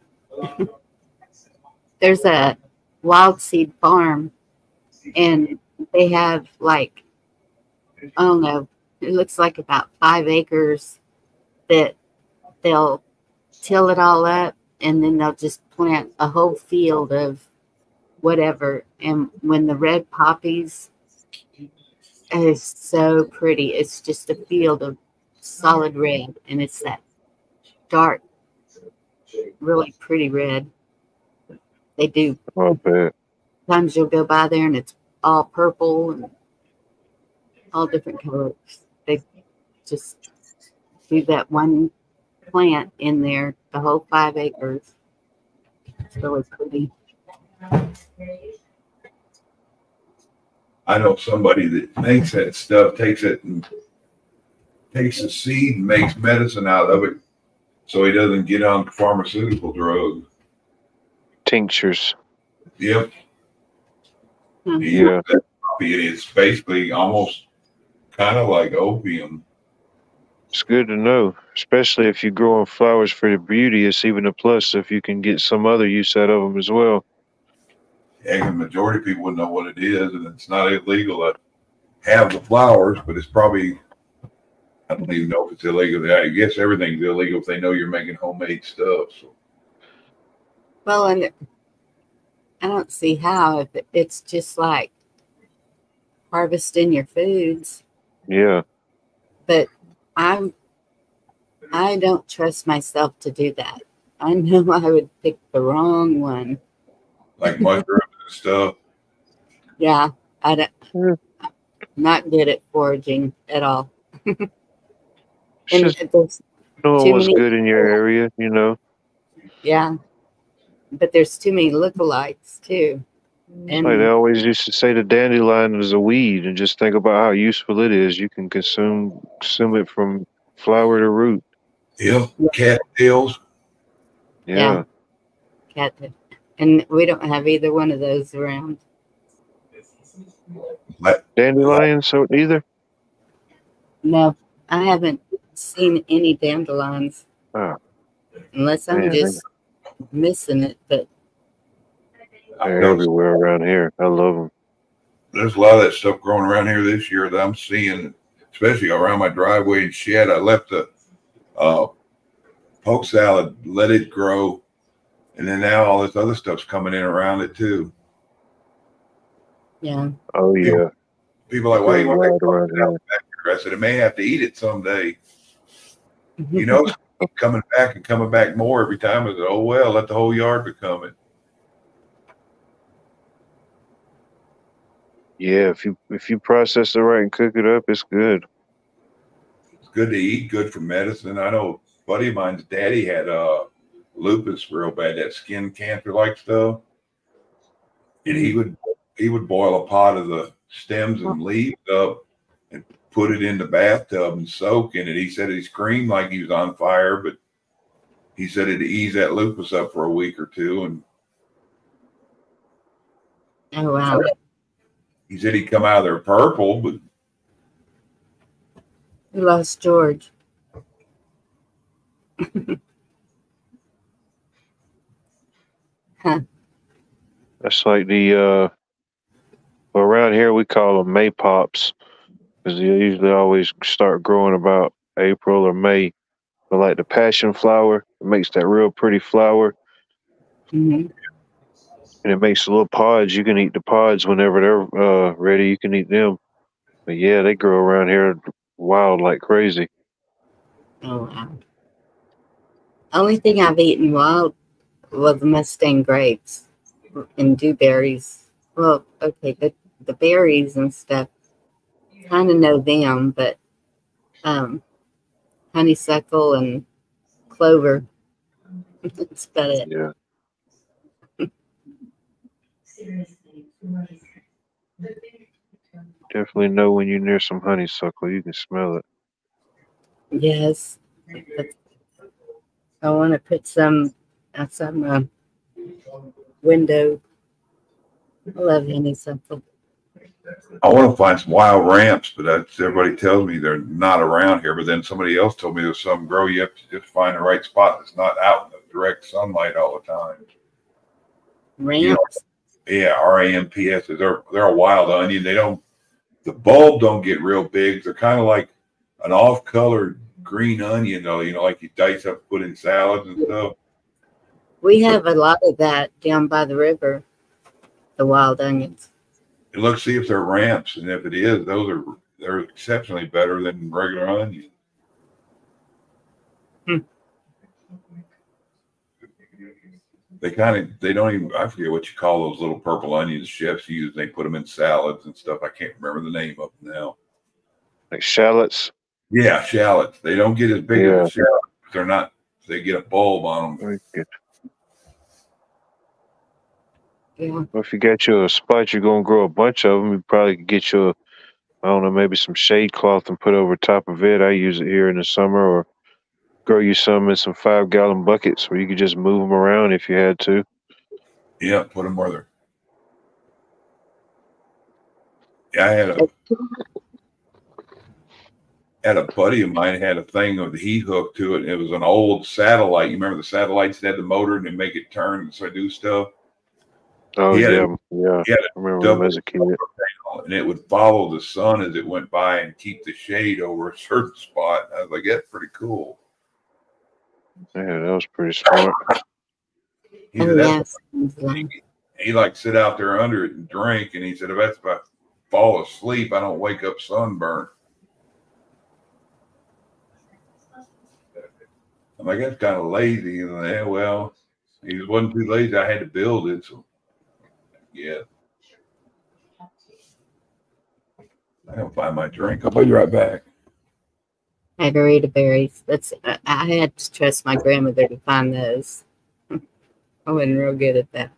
There's a wild seed farm, and they have like, I don't know, it looks like about five acres that they'll till it all up, and then they'll just plant a whole field of whatever. And when the red poppies, it is so pretty. It's just a field of solid red, and it's that dark, really pretty red. They do. I bet. Sometimes you'll go by there and it's all purple and all different colors. They just do that one plant in there, the whole five acres. It's really pretty. I know somebody that makes that stuff, takes it and takes the seed and makes medicine out of it so he doesn't get on pharmaceutical drugs. Tinctures. Yep. Hmm. He Yeah. that coffee, it's basically almost kind of like opium. It's good to know, especially if you're growing flowers for the beauty. It's even a plus if you can get some other use out of them as well. Yeah, the majority of people wouldn't know what it is, and it's not illegal to have the flowers, but it's probably, I don't even know if it's illegal. I guess everything's illegal if they know you're making homemade stuff. So. Well, and I don't see how, if it- it's just like harvesting your foods, Yeah. but I'm, I don't trust myself to do that. I know I would pick the wrong one. Like mushrooms and stuff. Yeah, I don't, Yeah. I'm not good at foraging at all. It's And just there's knowing too what's many, good in your area, you know. yeah, but there's too many lookalikes too. Like they And always used to say, the dandelion is a weed, and just think about how useful it is. You can consume consume it from flower to root. Yeah, cattails. Yeah. yeah, cat, and we don't have either one of those around. Like, Dandelion, so either. No, I haven't seen any dandelions Oh, unless I'm man, they- just missing it. But I they're know everywhere around here. I love them. there's a lot of that stuff growing around here this year that I'm seeing, especially around my driveway and shed. I left the uh, poke salad, let it grow, and then now all this other stuff's coming in around it too. yeah, Oh yeah, People are like, why you growing want wild to around poke here. salad back here? I said, I may have to eat it someday. You know, coming back and coming back more every time. I said, oh, well, let the whole yard become it. Yeah, if you if you process it right and cook it up, it's good. It's good to eat, good for medicine. I know a buddy of mine's daddy had uh, lupus real bad, that skin cancer-like stuff. And he would he would boil a pot of the stems and leaves up and put it in the bathtub and soak in it. He said he screamed like he was on fire, but he said it'd ease that lupus up for a week or two. And Oh, wow. he said he'd come out of there purple, but We lost George. Huh. That's like the uh, well, around here we call them May pops because they usually always start growing about April or May. But like the passion flower, it makes that real pretty flower, hmm and it makes little pods. You can eat the pods whenever they're uh, ready. You can eat them. But yeah, they grow around here wild like crazy. Oh, wow. Only thing I've eaten wild was the Mustang grapes and dewberries. Well, okay, the, the berries and stuff, kind of know them, but um, honeysuckle and clover, that's about it. Yeah. Definitely know when you're near some honeysuckle. You can smell it. Yes. But I want to put some outside my window. I love honeysuckle. I want to find some wild ramps, but that's, everybody tells me they're not around here. But then somebody else told me there's some grow. You have to just find the right spot that's not out in the direct sunlight all the time. Ramps? You know, yeah, R A M P S. They're they're a wild onion. They don't. The bulb don't get real big. They're kind of like an off-colored green onion, though. You know, like you dice up, put in salads and stuff. We have a lot of that down by the river, the wild onions. And look, see if they're ramps, and if it is, those are they're exceptionally better than regular onions. Hmm. They kind of they don't even I forget what you call those little purple onions chefs use. They put them in salads and stuff. I can't remember the name of them now. Like shallots. Yeah, shallots. They don't get as big Yeah. as a shallot. They're not. They get a bulb on them. Very good. Yeah. Well, if you got you a spot, you're gonna grow a bunch of them. You probably could get you a, I don't know, maybe some shade cloth and put over top of it. I use it here in the summer, or grow you some in some five gallon buckets where you could just move them around if you had to. Yeah, put them where they're. Yeah, I had a had a buddy of mine had a thing with the heat hook to it. And it was an old satellite. You remember the satellites that had the motor and they make it turn and so do stuff. Oh He had yeah, a- yeah. He had I a remember double them as a kid. and it would follow the sun as it went by and keep the shade over a certain spot. I was like, that's pretty cool. Yeah, that was pretty smart. He Oh, said, that's yes. he, he like sit out there under it and drink. And he said, if that's if I fall asleep, I don't wake up sunburnt. I'm like, that's kind of lazy. And like, yeah, well, he wasn't too lazy. I had to build it. So, yeah. I don't find my drink. I'll be right back. Margarita berries. That's I, I had to trust my grandmother to find those. I wasn't real good at that.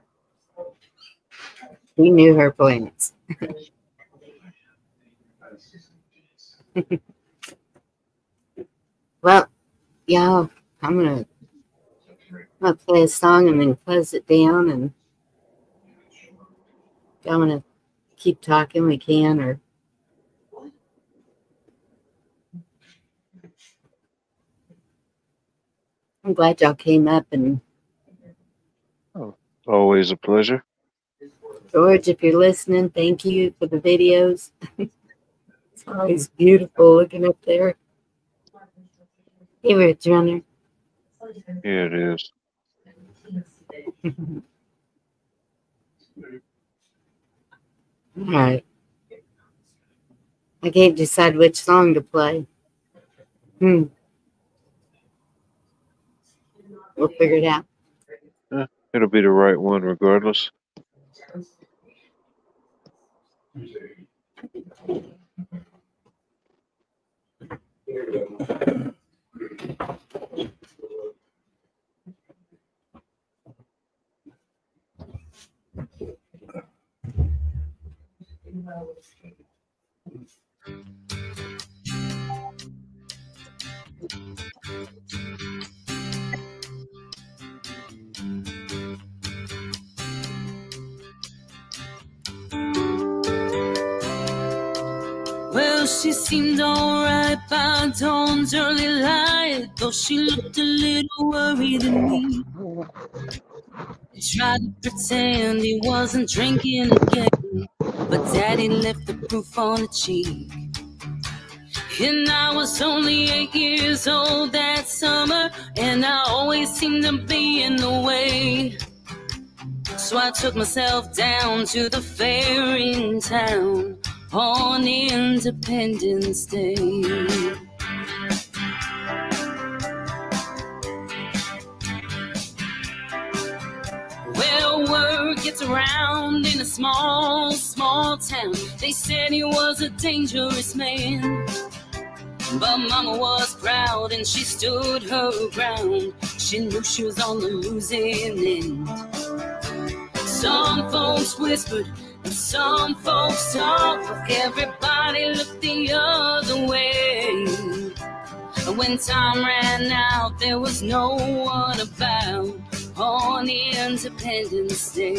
She knew her plants. Well, y'all, I'm gonna, I'm gonna play a song and then close it down, and if y'all wanna keep talking, we can, or I'm glad y'all came up. And Always a pleasure. George, if you're listening, thank you for the videos. It's always beautiful looking up there. Hey, Rich Runner. Yeah, it is. All right. I can't decide which song to play. Hmm. We'll figure it out. Eh, it'll be the right one regardless. Well, she seemed alright by dawn's early light, though she looked a little worried at me. He tried to pretend he wasn't drinking again, but Daddy left the proof on the cheek. And I was only eight years old that summer, and I always seemed to be in the way. So I took myself down to the fair in town on Independence Day. Well, word gets around in a small, small town. They said he was a dangerous man, but Mama was proud and she stood her ground. She knew she was on the losing end. Some folks whispered and some folks talked, but everybody looked the other way. And when time ran out, there was no one about on Independence Day.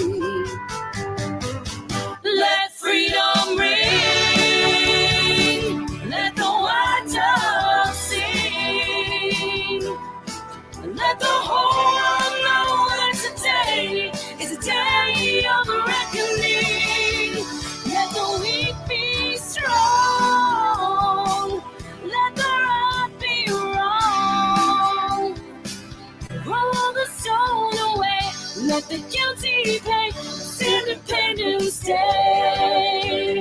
Let freedom ring, let the white dove sing, let the whole world know that today is a day of reckoning. Let the weak be strong, let the right be wrong. Roll the stone away, let the guilty pay. It's Independence Day.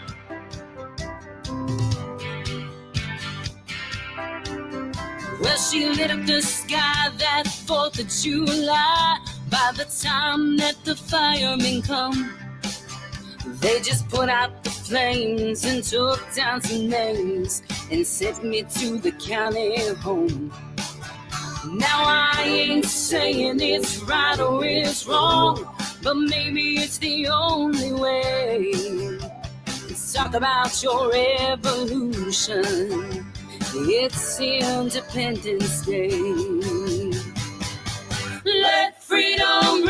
Well, she lit up the sky that fourth of July. By the time that the firemen come, they just put out the flames and took down some names and sent me to the county home. Now I ain't saying it's right or it's wrong, but maybe it's the only way. Let's talk about your revolution. It's Independence Day. Let freedom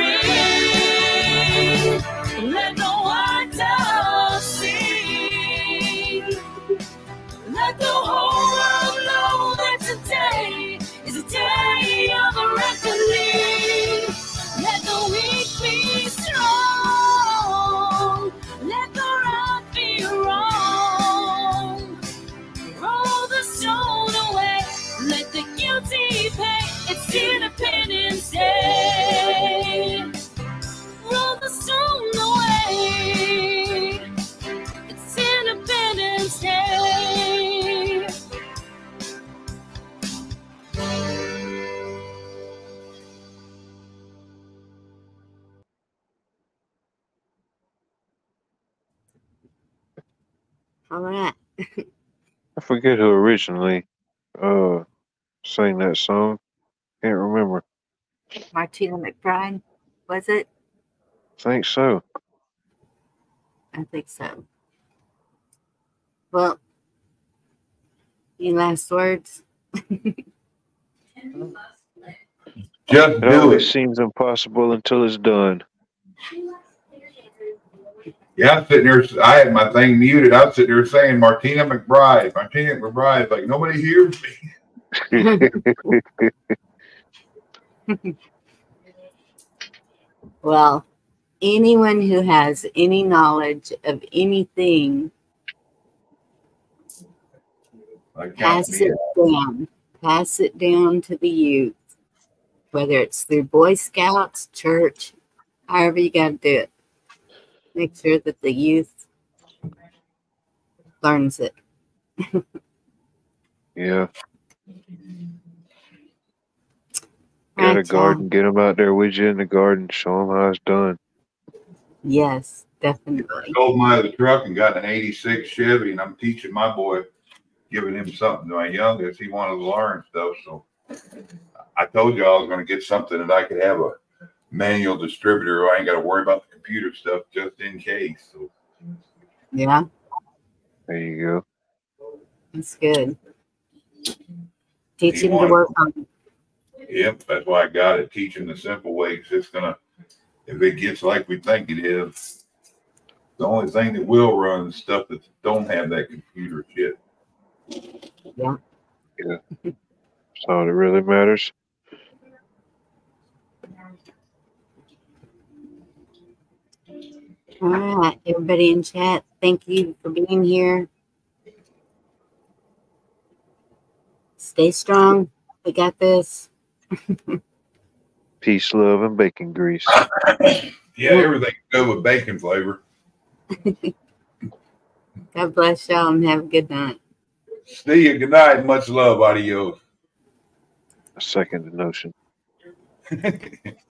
ring, let the white dove sing, let the whole world know that today is a day of reckoning. Let the weak be strong, let the right be wrong. Roll the stone away, let the guilty pay. It's Independence Day. Roll the stone away. It's Independence Day. All right. I forget who originally uh sang that song. Can't remember. Martina McBride, was it? Think so. I think so. Well, any last words? Just It do always it. seems impossible until it's done. Yeah, I'm sitting there. I had my thing muted. I was sitting there saying Martina McBride. Martina McBride. Like nobody hears me. Well, anyone who has any knowledge of anything, Like, count pass me it down. Pass it down to the youth, whether it's through Boy Scouts, church, however you got to do it. Make sure that the youth learns it. Yeah. Get a Right, garden, y'all. get them out there with you in the garden, show them how it's done. Yes, I definitely. sold my other truck and got an eighty-six Chevy, and I'm teaching my boy, giving him something. My youngest, he wanted to learn stuff. So I told you I was going to get something that I could have a manual distributor. I ain't got to worry about the computer stuff just in case. So Yeah, There you go. that's good. Teach he him to wanted, work on it. yep, that's why I got it. Teach him the simple way. 'Cause it's gonna, if it gets like we think it is, the only thing that will run is stuff that don't have that computer shit. Yeah. Yeah. That's all that really matters. All right, everybody in chat, thank you for being here. Stay strong. We got this. Peace, love, and bacon grease. Yeah, everything good with bacon flavor. God bless y'all and have a good night. See you. Good night. Much love. Adios. Second the notion.